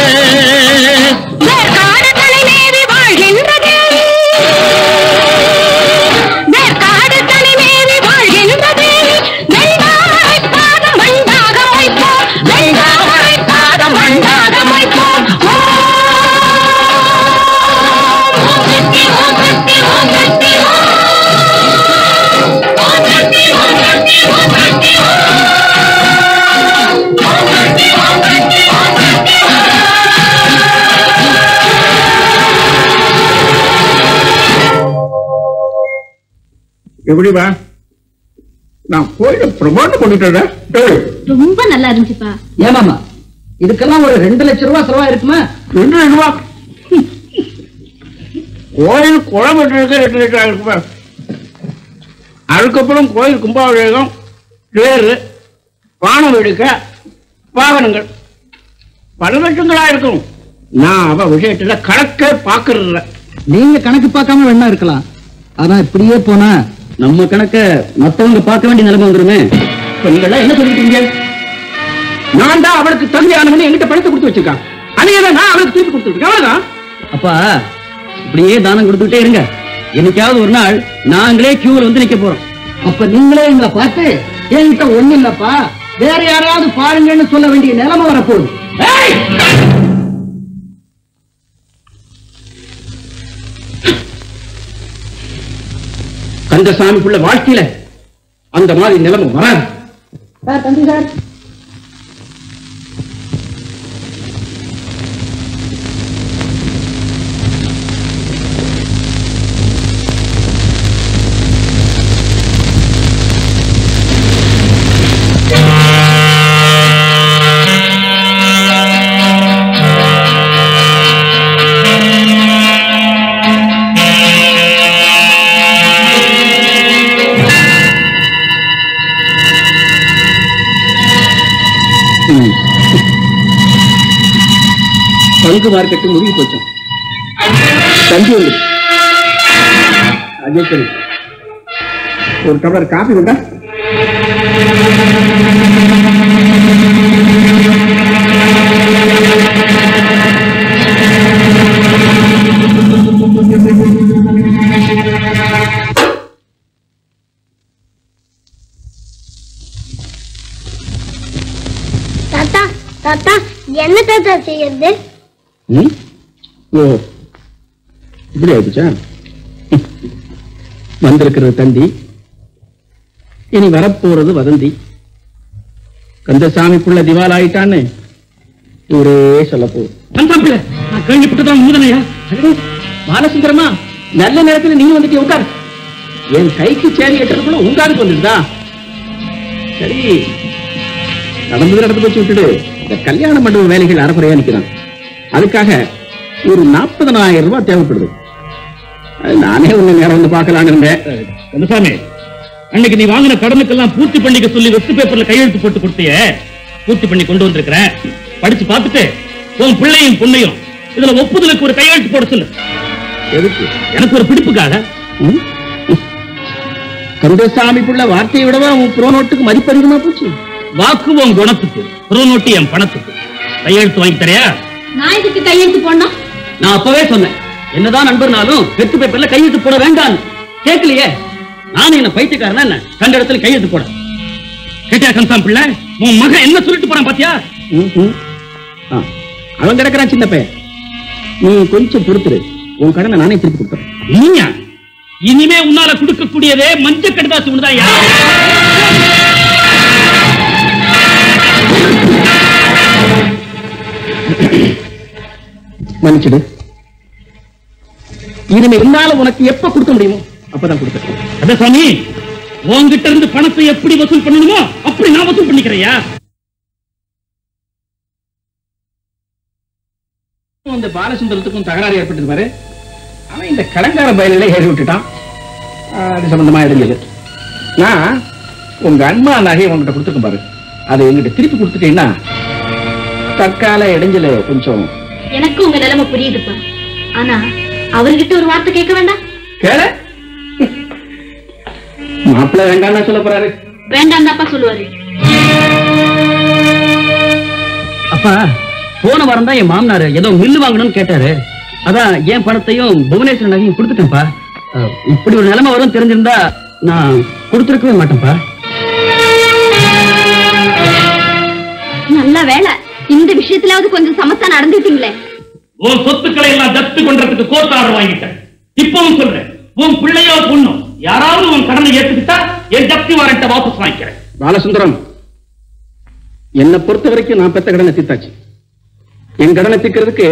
எப்படிப்பா நான் கோயில பிரமாணம் பண்ணிட்டேன் ரொம்ப நல்லா இருந்துச்சுப்பா. ஏமாமா இதுக்கெல்லாம் ஒரு 2 லட்சம் ரூபாய் செலவா இருக்குமா? 2 லட்சம் ரூபாய் கோயில் குளம் வெட்டுறதுக்கு 2 லட்சம் இருக்குப்பா. அதுக்கப்புறம் கோயில் கும்பாபிஷேகம், தேர், பானம் எடுக்க, வாகனங்கள் பல லட்சங்களா இருக்கும். நான் அவ விஷயத்துல கணக்கே பாக்குறது இல்ல. நீங்க கணக்கு பார்க்காம வேணா இருக்கலாம். ஆனா இப்படியே போனா நம்ம கணக்க மத்தவங்க பார்க்க வேண்டிய நிலைமை வந்துருமே. நீங்க எல்லாம் என்ன சொல்லிட்டீங்க? நான் தான் அவளுக்கு தகுதியானவன்னு என்கிட்ட பணத்தை கொடுத்து வச்சிருக்கான். அதையதான் நான் அவளுக்கு திருப்பி கொடுத்துருக்கேன். அவ்வளவுதான். அப்பா இப்படியே தானம் கொடுத்துட்டே இருங்க. என்னைக்காவது ஒரு நாள் நாங்களே கியூல வந்து நிக்க போறோம். அப்ப நீங்களே எங்களை பார்த்து என்கிட்ட ஒண்ணு இல்லப்பா வேற யாராவது பாருங்கன்னு சொல்ல வேண்டிய நிலைமை வரப்போகுது. கந்தசாமிக்குள்ள வாழ்க்கையில அந்த மாதிரி நிலைமை வராது. தம்பி சார், பங்கு மார்க்கெட்டு முதுகி போச்சோம். தம்பி வந்து அஜய் சரி ஒரு டம்ளர் காபி உண்டா? தாத்தா தாத்தா என்ன தாத்தா செய்யறது? ஓ இப்படி ஆயிடுச்சா? வந்திருக்கிறது தந்தி, இனி வரப்போறது வதந்தி. கந்தசாமிக்குள்ள திவால் ஆயிட்டான்னு இவரே சொல்ல போகுது. நான் கேள்விப்பட்டதான் மூதனையா? பாலசுந்தரமா, நல்ல நேரத்தில் நீங்க வந்துட்டு உட்கார். என் கைக்கு சேரி கட்டுறதுக்குள்ள உங்காருக்கு வந்துருதா? சரி, நடந்து வச்சு விட்டுட்டு இந்த கல்யாண மண்டப வேலைகள் அறக்குறையா நிக்கிறான். அதுக்காக ஒரு 40,000 ரூபாய் தேவைப்படுது. நானே உன்னை நேரம் வந்து பார்க்கலான்னு இருந்தேன். கந்தசாமி, அன்னைக்கு நீ வாங்கின கடனுக்கெல்லாம் பூர்த்தி பண்ணிக்க சொல்லி வெஸ்ட் பேப்பர்ல கையெழுத்து போட்டு கொடுத்திய, பூர்த்தி பண்ணி கொண்டு வந்திருக்கிறேன். படிச்சு பார்த்துட்டு உன் பிள்ளையும் பொண்ணையும் இதுல ஒப்புதலுக்கு ஒரு கையெழுத்து போட சொல்லு. எதுக்கு? எனக்கு ஒரு பிடிப்புக்காக. கந்தசாமிக்குள்ள வார்த்தையை விடவா உன் புரோனோட்டுக்கு மதிப்பு அதிகமா போச்சு. வாக்கு உன் குணத்துக்கு, புரோனோட்டு என் பணத்துக்கு. கையெழுத்து வாங்கி தரையா? நான் இதுக்கு கையெழுத்து போடணும்? நான் அப்பவே சொன்னேன், என்னதான் நண்பர்னாலும் வெத்து பேப்பர்ல கையெழுத்து போட வேண்டாம். கேட்கலையே. நானும் என்ன பைத்தியக்காரனா என்ன கண்ட இடத்துல கையெழுத்து போட? கேட்டியா கந்தசாமி பிள்ளை? உன் மகன் என்ன சொல்லிட்டு போறான் பாத்தியா? அவன் கிடக்குறான் சின்ன பையன். நீ கொஞ்சம் பொறுத்துரு, உன் கடனை நானே திருப்பி கொடுத்துறேன். நீயா? இனிமே உன்னால கொடுக்கக்கூடியதே மஞ்ச கடுதாசி ஒண்ணுதான். மன்னிச்சிடு. இனிமே என்னால உனக்கு எப்ப கொடுக்க முடியுமோ அப்பதான் கொடுக்க. கந்தசாமி, உன்கிட்ட இருந்து பணத்தை எப்படி வசூல் பண்ணணுமோ அப்படி நான் வசூல் பண்ணிக்கிறையா? இந்த பாலசுந்தரத்துக்கும் தகராறு ஏற்பட்டது பாரு. அவன் இந்த கடங்கார பயலில ஏறி விட்டுட்டான். அது சம்பந்தமா இருந்தது. நான் உங்க அன்மா நகையை உங்ககிட்ட கொடுத்துருக்கேன் பாரு, அதை எங்கிட்ட திருப்பி கொடுத்துட்டீங்கன்னா தற்கால இடைஞ்சல கொஞ்சம். எனக்கு உங்க நிலைமை புரியுதுப்பா. ஆனா அவர்கிட்ட ஒரு வார்த்தை கேட்க வேண்டாம்? கேள. மாப்பிள்ள வேண்டாம் சொல்ல போறாரு. வேண்டாம் தாப்பா சொல்லுவாரு. அப்பா, போன வாரம் தான் என் மாமனாரு ஏதோ மில்லு வாங்கணும்னு கேட்டாரு. அதான் என் பணத்தையும் புவனேஸ்வரன் நகையும் கொடுத்துட்டேன்ப்பா. இப்படி ஒரு நிலைமை வரும் தெரிஞ்சிருந்தா நான் கொடுத்துருக்கவே மாட்டேன்ப்பா. நல்ல வேலை, இந்த விஷயத்திலாவது கொஞ்சம் சமத்தா நடந்துட்டீங்களே. உன் சொத்துக்களை எல்லாம் ஜப்தி பண்றதுக்கு கோர்ட் ஆர்டர் வாங்கிட்டேன். இப்பவும் சொல்றேன், உன் பிள்ளையோ பொண்ணும் யாராவது உன் கடனை ஏத்துக்கிட்டா என் ஜப்தி வாரண்ட வாபஸ் வாங்கிக்கிறேன். பாலசுந்தரம், என்னை பொறுத்த வரைக்கும் நான் பெத்த கடனை தீர்த்தாச்சு. என் கடனை தீர்க்கிறதுக்கு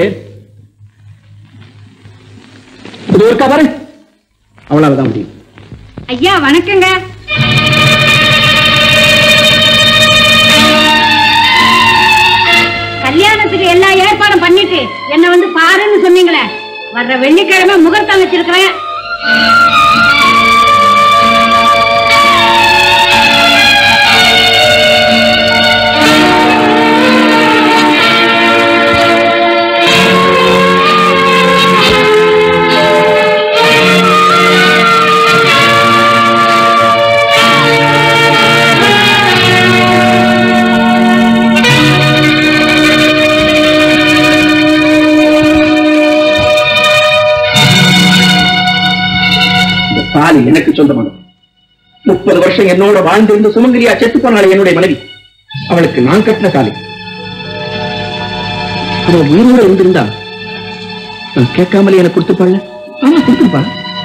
ஒரு கவரை அவ்வளவுதான் முடியும். ஐயா வணக்கங்க. கல்யாணத்துக்கு எல்லா ஏற்பாடும் பண்ணிட்டு என்ன வந்து பாருன்னு சொன்னீங்களே, வர்ற வெள்ளிக்கிழமை முகூர்த்தம் வச்சிருக்கிறேன். தாலி எனக்கு சொந்தமானது. 30 வருஷம் என்னோட வாழ்ந்திருந்து சுமங்கலியா செத்து போனாள் என்னுடைய மனைவி. அவளுக்கு நான் கட்டின தாலி. அவள் உயிரோட இருந்திருந்தா நான் கேட்காமலே எனக்கு கொடுத்துப்பாள். ஆமா, கொடுத்துப்பா.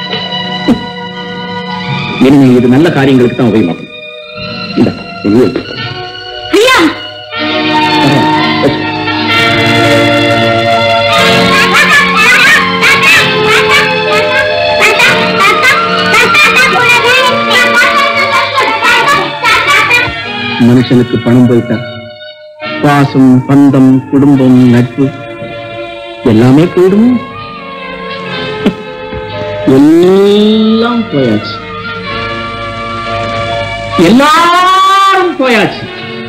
இனிமே இது நல்ல காரியங்களுக்கு தான் உபயோகமாகும். மனுஷனுக்கு பணம் போயிட்டா பாசம், பந்தம், குடும்பம், நட்பு எல்லாமே போயிடும். எல்லாம் போயாச்சு, எல்லாரும் போயாச்சு.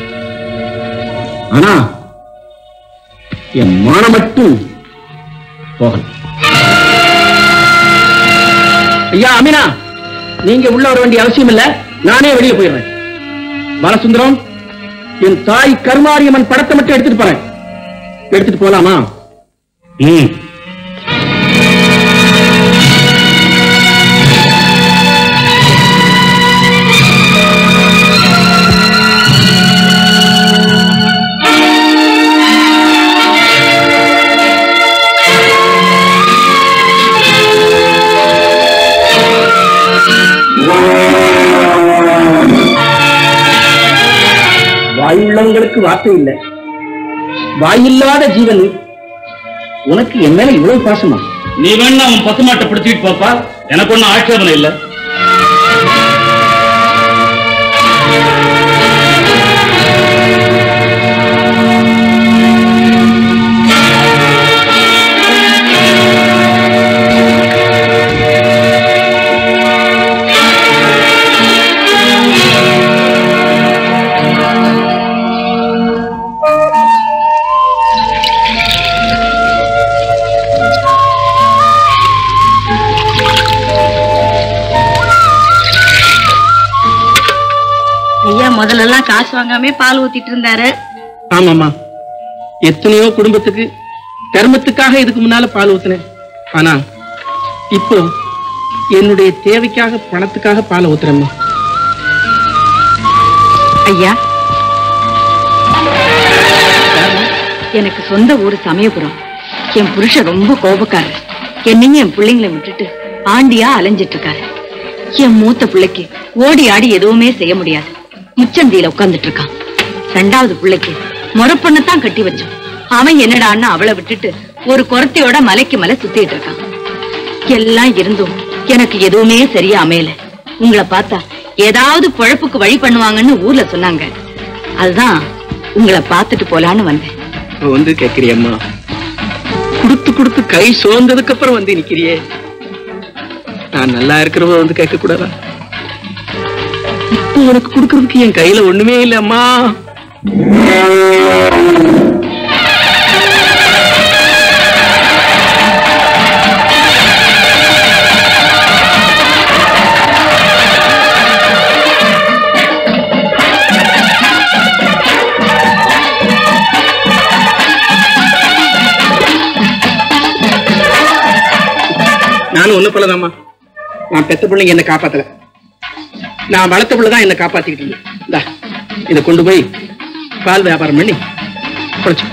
ஆனா என் மானம் மட்டும் போகணும். ஐயா அமீனா, நீங்க உள்ள வர வேண்டிய அவசியம் இல்ல, நானே வெளியே போயிடுறேன். பாலசுந்தரம், என் தாய் கருமாரியம்மன் படத்தை மட்டும் எடுத்துட்டு போறேன். எடுத்துட்டு போலாமா? வாயுள்ளவங்களுக்கு வார்த்தை இல்லை. வாயில்லாத ஜீவன் உனக்கு என் மேல இவ்வளவு பாசமா? நீ வேணா அவன் பசுமாட்டை பிடிச்சிட்டு போப்பா, எனக்கு ஒன்னும் ஆட்சேபனை இல்லை. முதல்லலாம் காசு வாங்காம பால் ஊத்திட்டு இருந்தாரு. ஆமாமா, எத்தனையோ குடும்பத்துக்கு தர்மத்துக்காக இதுக்கு முன்னால பால் ஊத்துனேன். ஆனா இப்போ என்னுடைய தேவைக்காக, பணத்துக்காக பால் ஊத்துறேம்மா. ஐயா, எனக்கு சொந்த ஊர் சமயபுரம். என் புருஷன் ரொம்ப கோபக்காரர். என்னையும் என் பிள்ளைங்களை விட்டுட்டு ஆண்டியா அலைஞ்சிட்டு இருக்காரு. என் மூத்த பிள்ளைக்கு ஓடி ஆடி எதுவுமே செய்ய முடியாது, முச்சந்தியில உட்கார்ந்துட்டு இருக்கான். ரெண்டாவது பிள்ளைக்கு முறப்பொண்ணத்தான் கட்டி வச்சோம். அவன் என்னடான்னு அவளை விட்டுட்டு ஒரு குரத்தையோட மலைக்கு மலை சுத்திட்டு இருக்கான். எல்லாம் இருந்தும் எனக்கு எதுவுமே சரியா அமையல. உங்களை பார்த்தா ஏதாவது பொழப்புக்கு வழி பண்ணுவாங்கன்னு ஊர்ல சொன்னாங்க. அதுதான் உங்களை பார்த்துட்டு போலான்னு வந்தேன். வந்து கேக்குறியம்மா, குடுத்து குடுத்து கை சோர்ந்ததுக்கு அப்புறம் வந்து நிக்கிறியே. நான் நல்லா இருக்கிறவ வந்து கேட்க கூடாதா? இப்போ உனக்கு கொடுக்கறதுக்கு என் கையில ஒண்ணுமே இல்லை அம்மா. நானும் ஒண்ணு போலதாம்மா. நான் பெத்த பிள்ளைங்க என்ன காப்பாத்தல, நான் வளர்த்த பிள்ளைதான் என்ன காப்பாத்திக்கிட்டு இந்தா இதை கொண்டு போய் பால் வியாபாரம் பண்ணி குறைச்சு.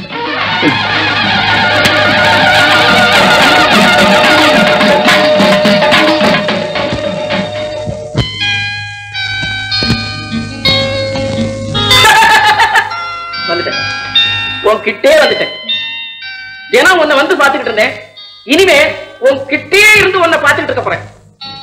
வந்துட்டேன், உன்கிட்டே வந்துட்டேன். ஏன்னா உன்னை வந்து பாத்துக்கிட்டு இருந்தேன், இனிமே உன்கிட்டே இருந்து உன்னை பாத்துக்கிட்டு இருக்க போறேன்.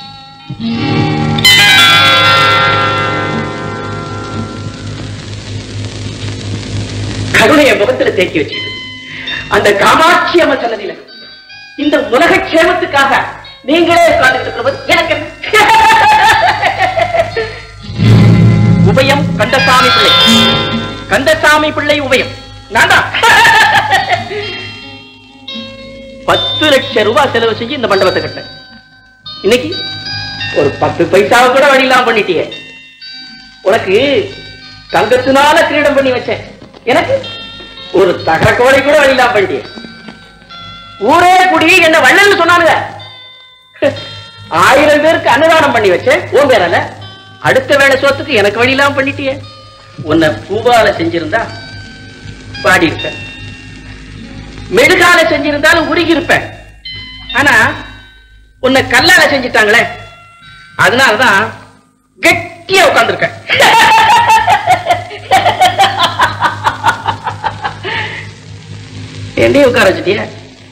கருணைய முகத்துல தேக்கி வச்சிருக்கு அந்த காமாட்சி அம்மன் சன்னதியில இந்த உலக க்ஷேமத்துக்காக நீங்களே உட்கார்ந்துட்டு இருக்கிறது எனக்கு உபயம் கந்தசாமி பிள்ளை, கந்தசாமி பிள்ளை உபயம் நான் தான். 10 லட்சம் ரூபாய் செலவு செஞ்சு இந்த மண்டபத்தை கட்டினேன். இன்னைக்கு ஒரு 10 பைசாவை கூட வழி இல்லாம பண்ணிட்டீங்க. உனக்கு தங்கத்தினால கிரீடம் பண்ணி வச்சேன், எனக்கு ஒரு தகர கோடை கூட வழி இல்லாம பண்ணிட்டீங்க. ஊரே குடி என்ன வள்ளல்னு சொன்னானுங்க. 1000 பேருக்கு அன்னதானம் பண்ணி வச்சேன், உன் பேரால அடுத்த வேளை சோத்துக்கு எனக்கு வழி இல்லாம பண்ணிட்டியே. உன்னை பூவால செஞ்சிருந்தா பாடி இருப்ப, மெழுகால செஞ்சிருந்தாலும் உருகி இருப்பேன். ஆனா உன்னை கல்லால செஞ்சிட்டாங்களே, அதனாலதான் கெட்டியா உட்கார்ந்துருக்க. என்னையும் உட்கார வச்சுட்டிய.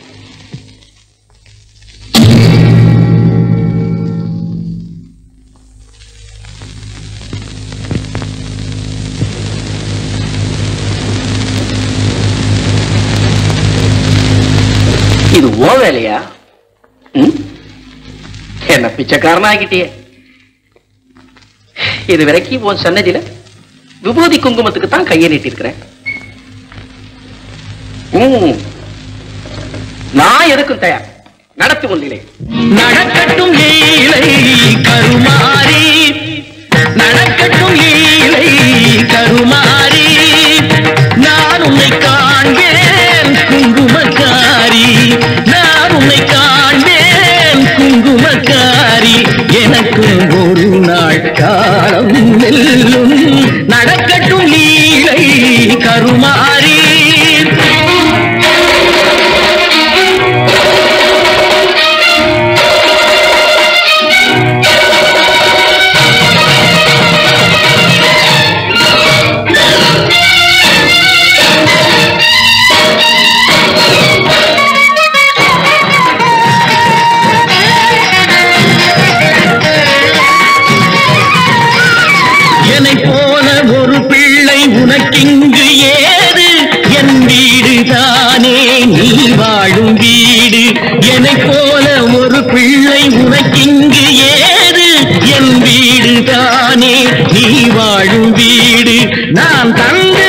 இது ஓ வேலையா? என்ன பிச்சைக்காரனா ஆகிட்டியே. இது வரைக்கும் உன் சன்னதியில விபூதி குங்குமத்துக்கு தான் கையை நீட்டி இருக்கிறேன். நான் எதுக்கும் தயார். நடத்து கொண்டிலே. நடக்கட்டும் லீலை கருமாரி, நடக்கட்டும் லீலை கருமாரி, நான் உன்னை காண்பேன் குங்குமக்காரி, நான் உன்னை காண்பேன் குங்குமக்காரி, எனக்கு ஒரு நாள் காலம் வெல்லும். நடக்கட்டும் லீலை கருமாரி. உனக்கிங்கு ஏது என் வீடு தானே நீ வாழும் வீடு. என்னை போல ஒரு பிள்ளை உனக்கிங்கு ஏது என் வீடு தானே நீ வாழும் வீடு. நான் தந்து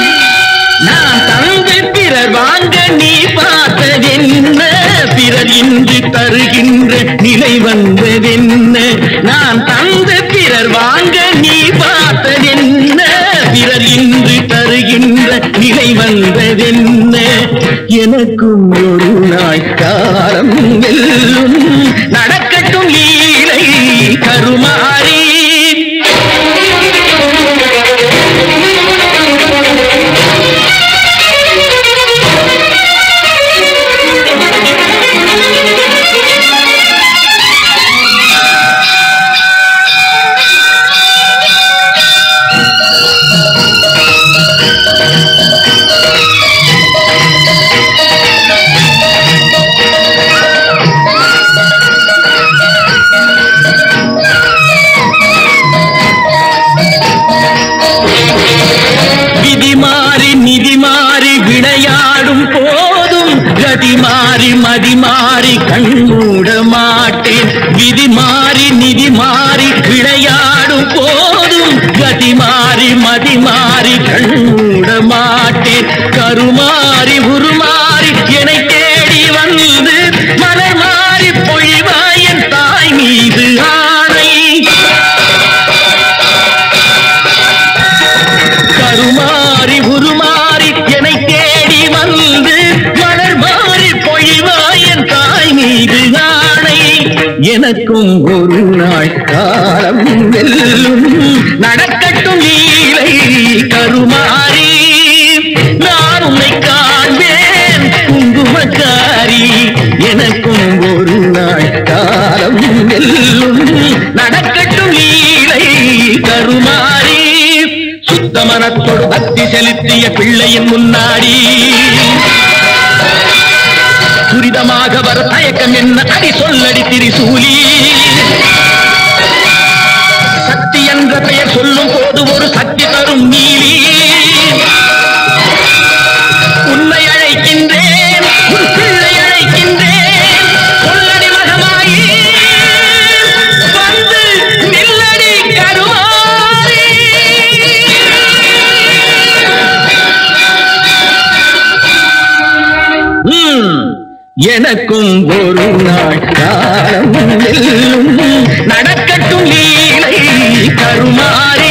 பிறர் வாங்க நீ பார்த்ததென்ன, பிறர் இன்று தருகின்ற நிலை வந்ததென்ன. நான் தந்து பிறர் வாங்க நீ பார்த்ததென்ன, பிறர் இன்று தருகின்ற நிலை வந்ததென்ன. எனக்கும் ஒரு நாள் காலம் வெல்லும். நடக்கட்டும் லீலை கருமாரி. மாறி மதி மாறி கண் மூட மாட்டேன். விதி மாறி நிதி மாறி விளையாடும் போதும் கதி மாறி மதி மாறி கண் மூட மாட்டேன். கருமாறி உருமாறி என்னை தேடி வந்து மலர் மாறி பொழிவாய் என் தாய் மீது ஆணை. கருமாறி உருமாறி என்னை தேடி வந்து எனக்கும் ஒரு நாள் காலம் வெல்லும். நடக்கட்டும் லீலை கருமாரி, நான் உன்னை காண்பேன் குங்குமக்காரி, எனக்கும் ஒரு நாள் காலம் வெல்லும். நடக்கட்டும் லீலை கருமாரி. சுத்த மனத்தோடு பக்தி செலுத்திய பிள்ளையின் முன்னாடி துரிதமாக வர தயக்கம் என்ன அடி சொல்லடி திரிசூலி. சக்தி என்ற பெயர் சொல்லும் போது ஒரு சக்தி தரும் நீலி. உன்னை அழைக்கின்றேன், உன் பிள்ளை அழைக்கின்றேன், சொல்லடி மகமாயி வந்து நில்லடி கருமாரி. எனக்கும் ஒரு நாள் காலம் வெல்லும். நடக்கட்டும் லீலை கருமாரி.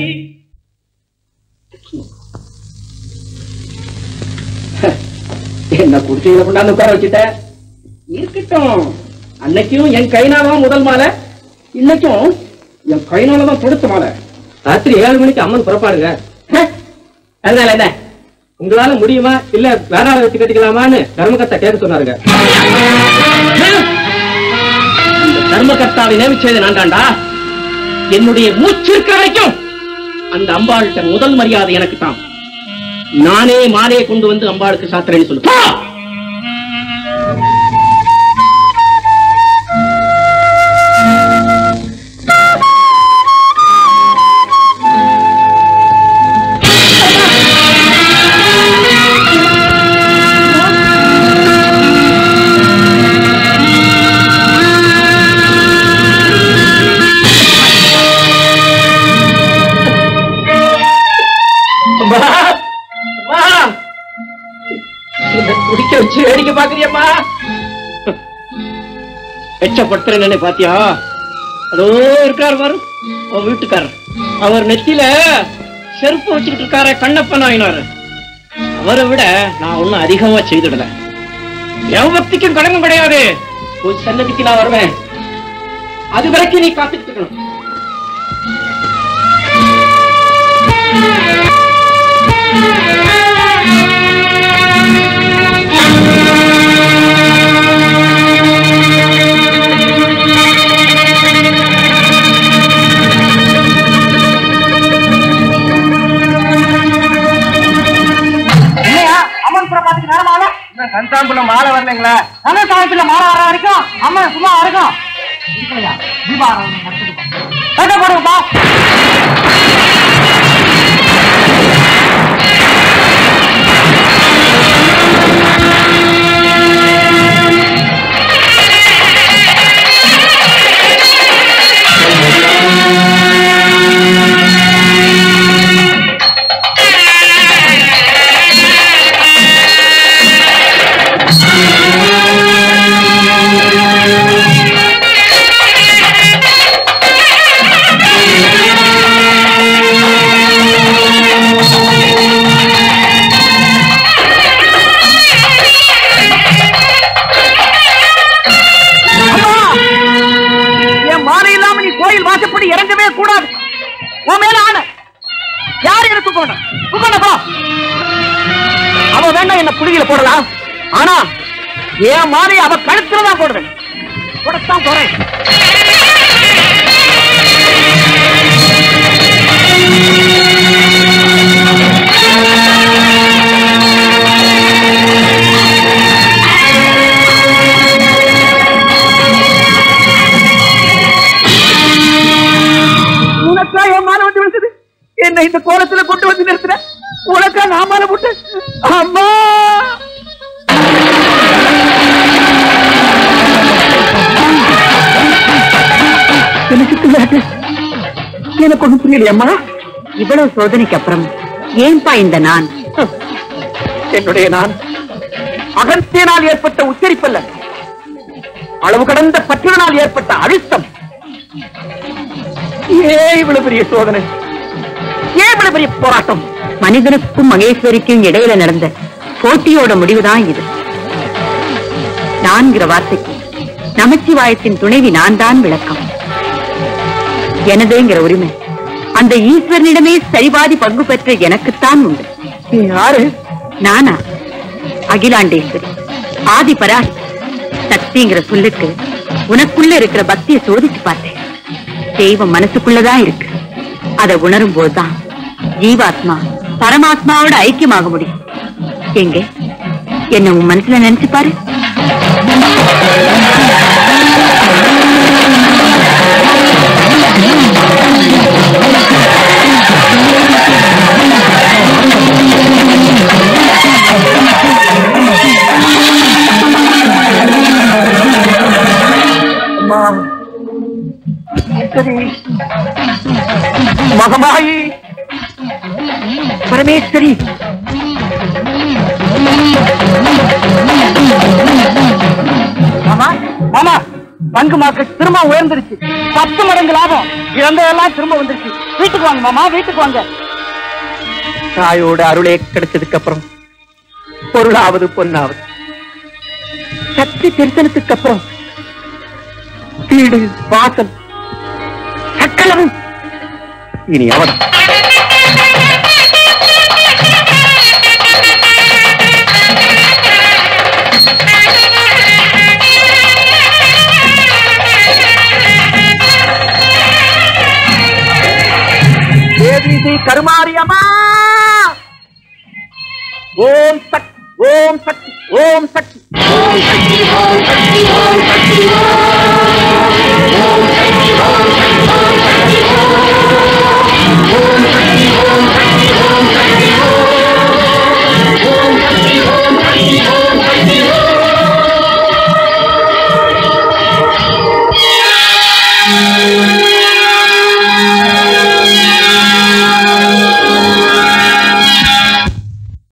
என்ன குடிசையில கொண்டாந்து உட்கார வச்சுட்ட. இருக்கட்டும், அன்னைக்கும் என் கைனாவா முதல் மாலை, இன்னைக்கும் என் கையினாலதான் தொடுத்த மாலை. ராத்திரி 7 மணிக்கு அம்மன் புறப்பாடுங்க. அதனால என்ன உங்களால முடியுமா இல்ல வேற ஆளை வச்சு கட்டிக்கலாமான்னு தர்மகர்த்தா கேட்க சொன்னாருங்க. தர்மகர்த்தாவை நியமிச்சது நான் தாண்டா. என்னுடைய மூச்சு இருக்கிற வரைக்கும் அந்த அம்பாள்கிட்ட முதல் மரியாதை எனக்கு தான். நானே மாலையை கொண்டு வந்து அம்பாளுக்கு சாத்திரேன்னு சொல்லு. குடிக்க வச்சு வேடிக்கை பாக்குறியம்மா. எச்சப்படுத்துறேன்னு பாத்தியா? அதோ இருக்காரு பாரு உன் வீட்டுக்காரர். அவர் நெத்தியில செருப்பு வச்சுக்கிட்டு இருக்கார கண்ணப்பன் ஆயினாரு. அவரை விட நான் ஒன்னும் அதிகமா செய்துடல. என் பக்திக்கும் கடனும் கிடையாது. ஒரு சன்னதிக்கு நான் வருவேன். அது வரைக்கும் நீ காத்துக்கிட்டு இருக்கணும். கன்சாம்புல மாலை வரலைங்களா? கனசாயத்துல மாலை வர வரைக்கும் அம்மா சும்மா இருக்கும். போடுங்கப்பா. இறங்கவே கூடாது. உன் மேல ஆன யார் எனக்கு தூக்கணும்? அவ வேண்டாம் என்ன புடியில போடலாம். ஆனா என் மாதிரி அவ கழுத்துலதான் போடுவேன். போடத்தான் போறேன். என்ன இந்த கோலத்துல கொண்டு வந்து நிறுத்துற? உனக்கா நான் மாலை போட்டு அம்மா எனக்கு ஒண்ணு புரியலையம்மா. இவ்வளவு சோதனைக்கு அப்புறம் ஏன்பா இந்த நான்? என்னுடைய நான் அகத்தியனால் ஏற்பட்ட உச்சரிப்பல்ல, அளவு கடந்த பற்றினால் ஏற்பட்ட அழுத்தம். ஏன் இவ்வளவு பெரிய சோதனை? ஏன் இவ்வளவு பெரிய போராட்டம்? மனிதனுக்கும் மகேஸ்வரிக்கும் இடையில நடந்த போட்டியோட முடிவுதான் இது. நான்கிற வார்த்தைக்கு நமச்சிவாயத்தின் துணைவி நான் தான் விளக்கம். எனதுங்கிற உரிமை அந்த ஈஸ்வரனிடமே சரிபாதி பங்கு பெற்ற எனக்குத்தான் உண்டு. யாரு? நானா? அகிலாண்டேஸ்வரி, ஆதி பராசக்தி. சக்திங்கிற சொல்லுக்கு உனக்குள்ள இருக்கிற பக்தியை சோதிச்சு பார்த்தேன். தெய்வம் மனசுக்குள்ளதான் இருக்கு. அதை உணரும் போதுதான் ஜீவாத்மா பரமாத்மாவோட ஐக்கியமாக முடியும். எங்க என்ன உன் மனசுல நினைச்சு பாரு. மகமாயி பரமேஸ்வரி, மாமா மாமா பங்கு மார்க்கெட் திரும்ப உயர்ந்துருச்சு. 10 மடங்கு லாபம். இழந்ததெல்லாம் திரும்ப வந்துருச்சு. வீட்டுக்கு வாங்க மாமா, வீட்டுக்கு வாங்க. தாயோட அருளே கிடைச்சதுக்கு அப்புறம் பொருளாவது பொன்னாவது. சக்தி தரிசனத்துக்கு அப்புறம் வீடு வாசல் சக்கர இனி அவன் தேவி கருமாரியம்மா ஓம் சக்தி ஓம் சக்தி ஓம் சக்தி ஓம் சக்தி ஓம் சக்தி ஓம் சக்தி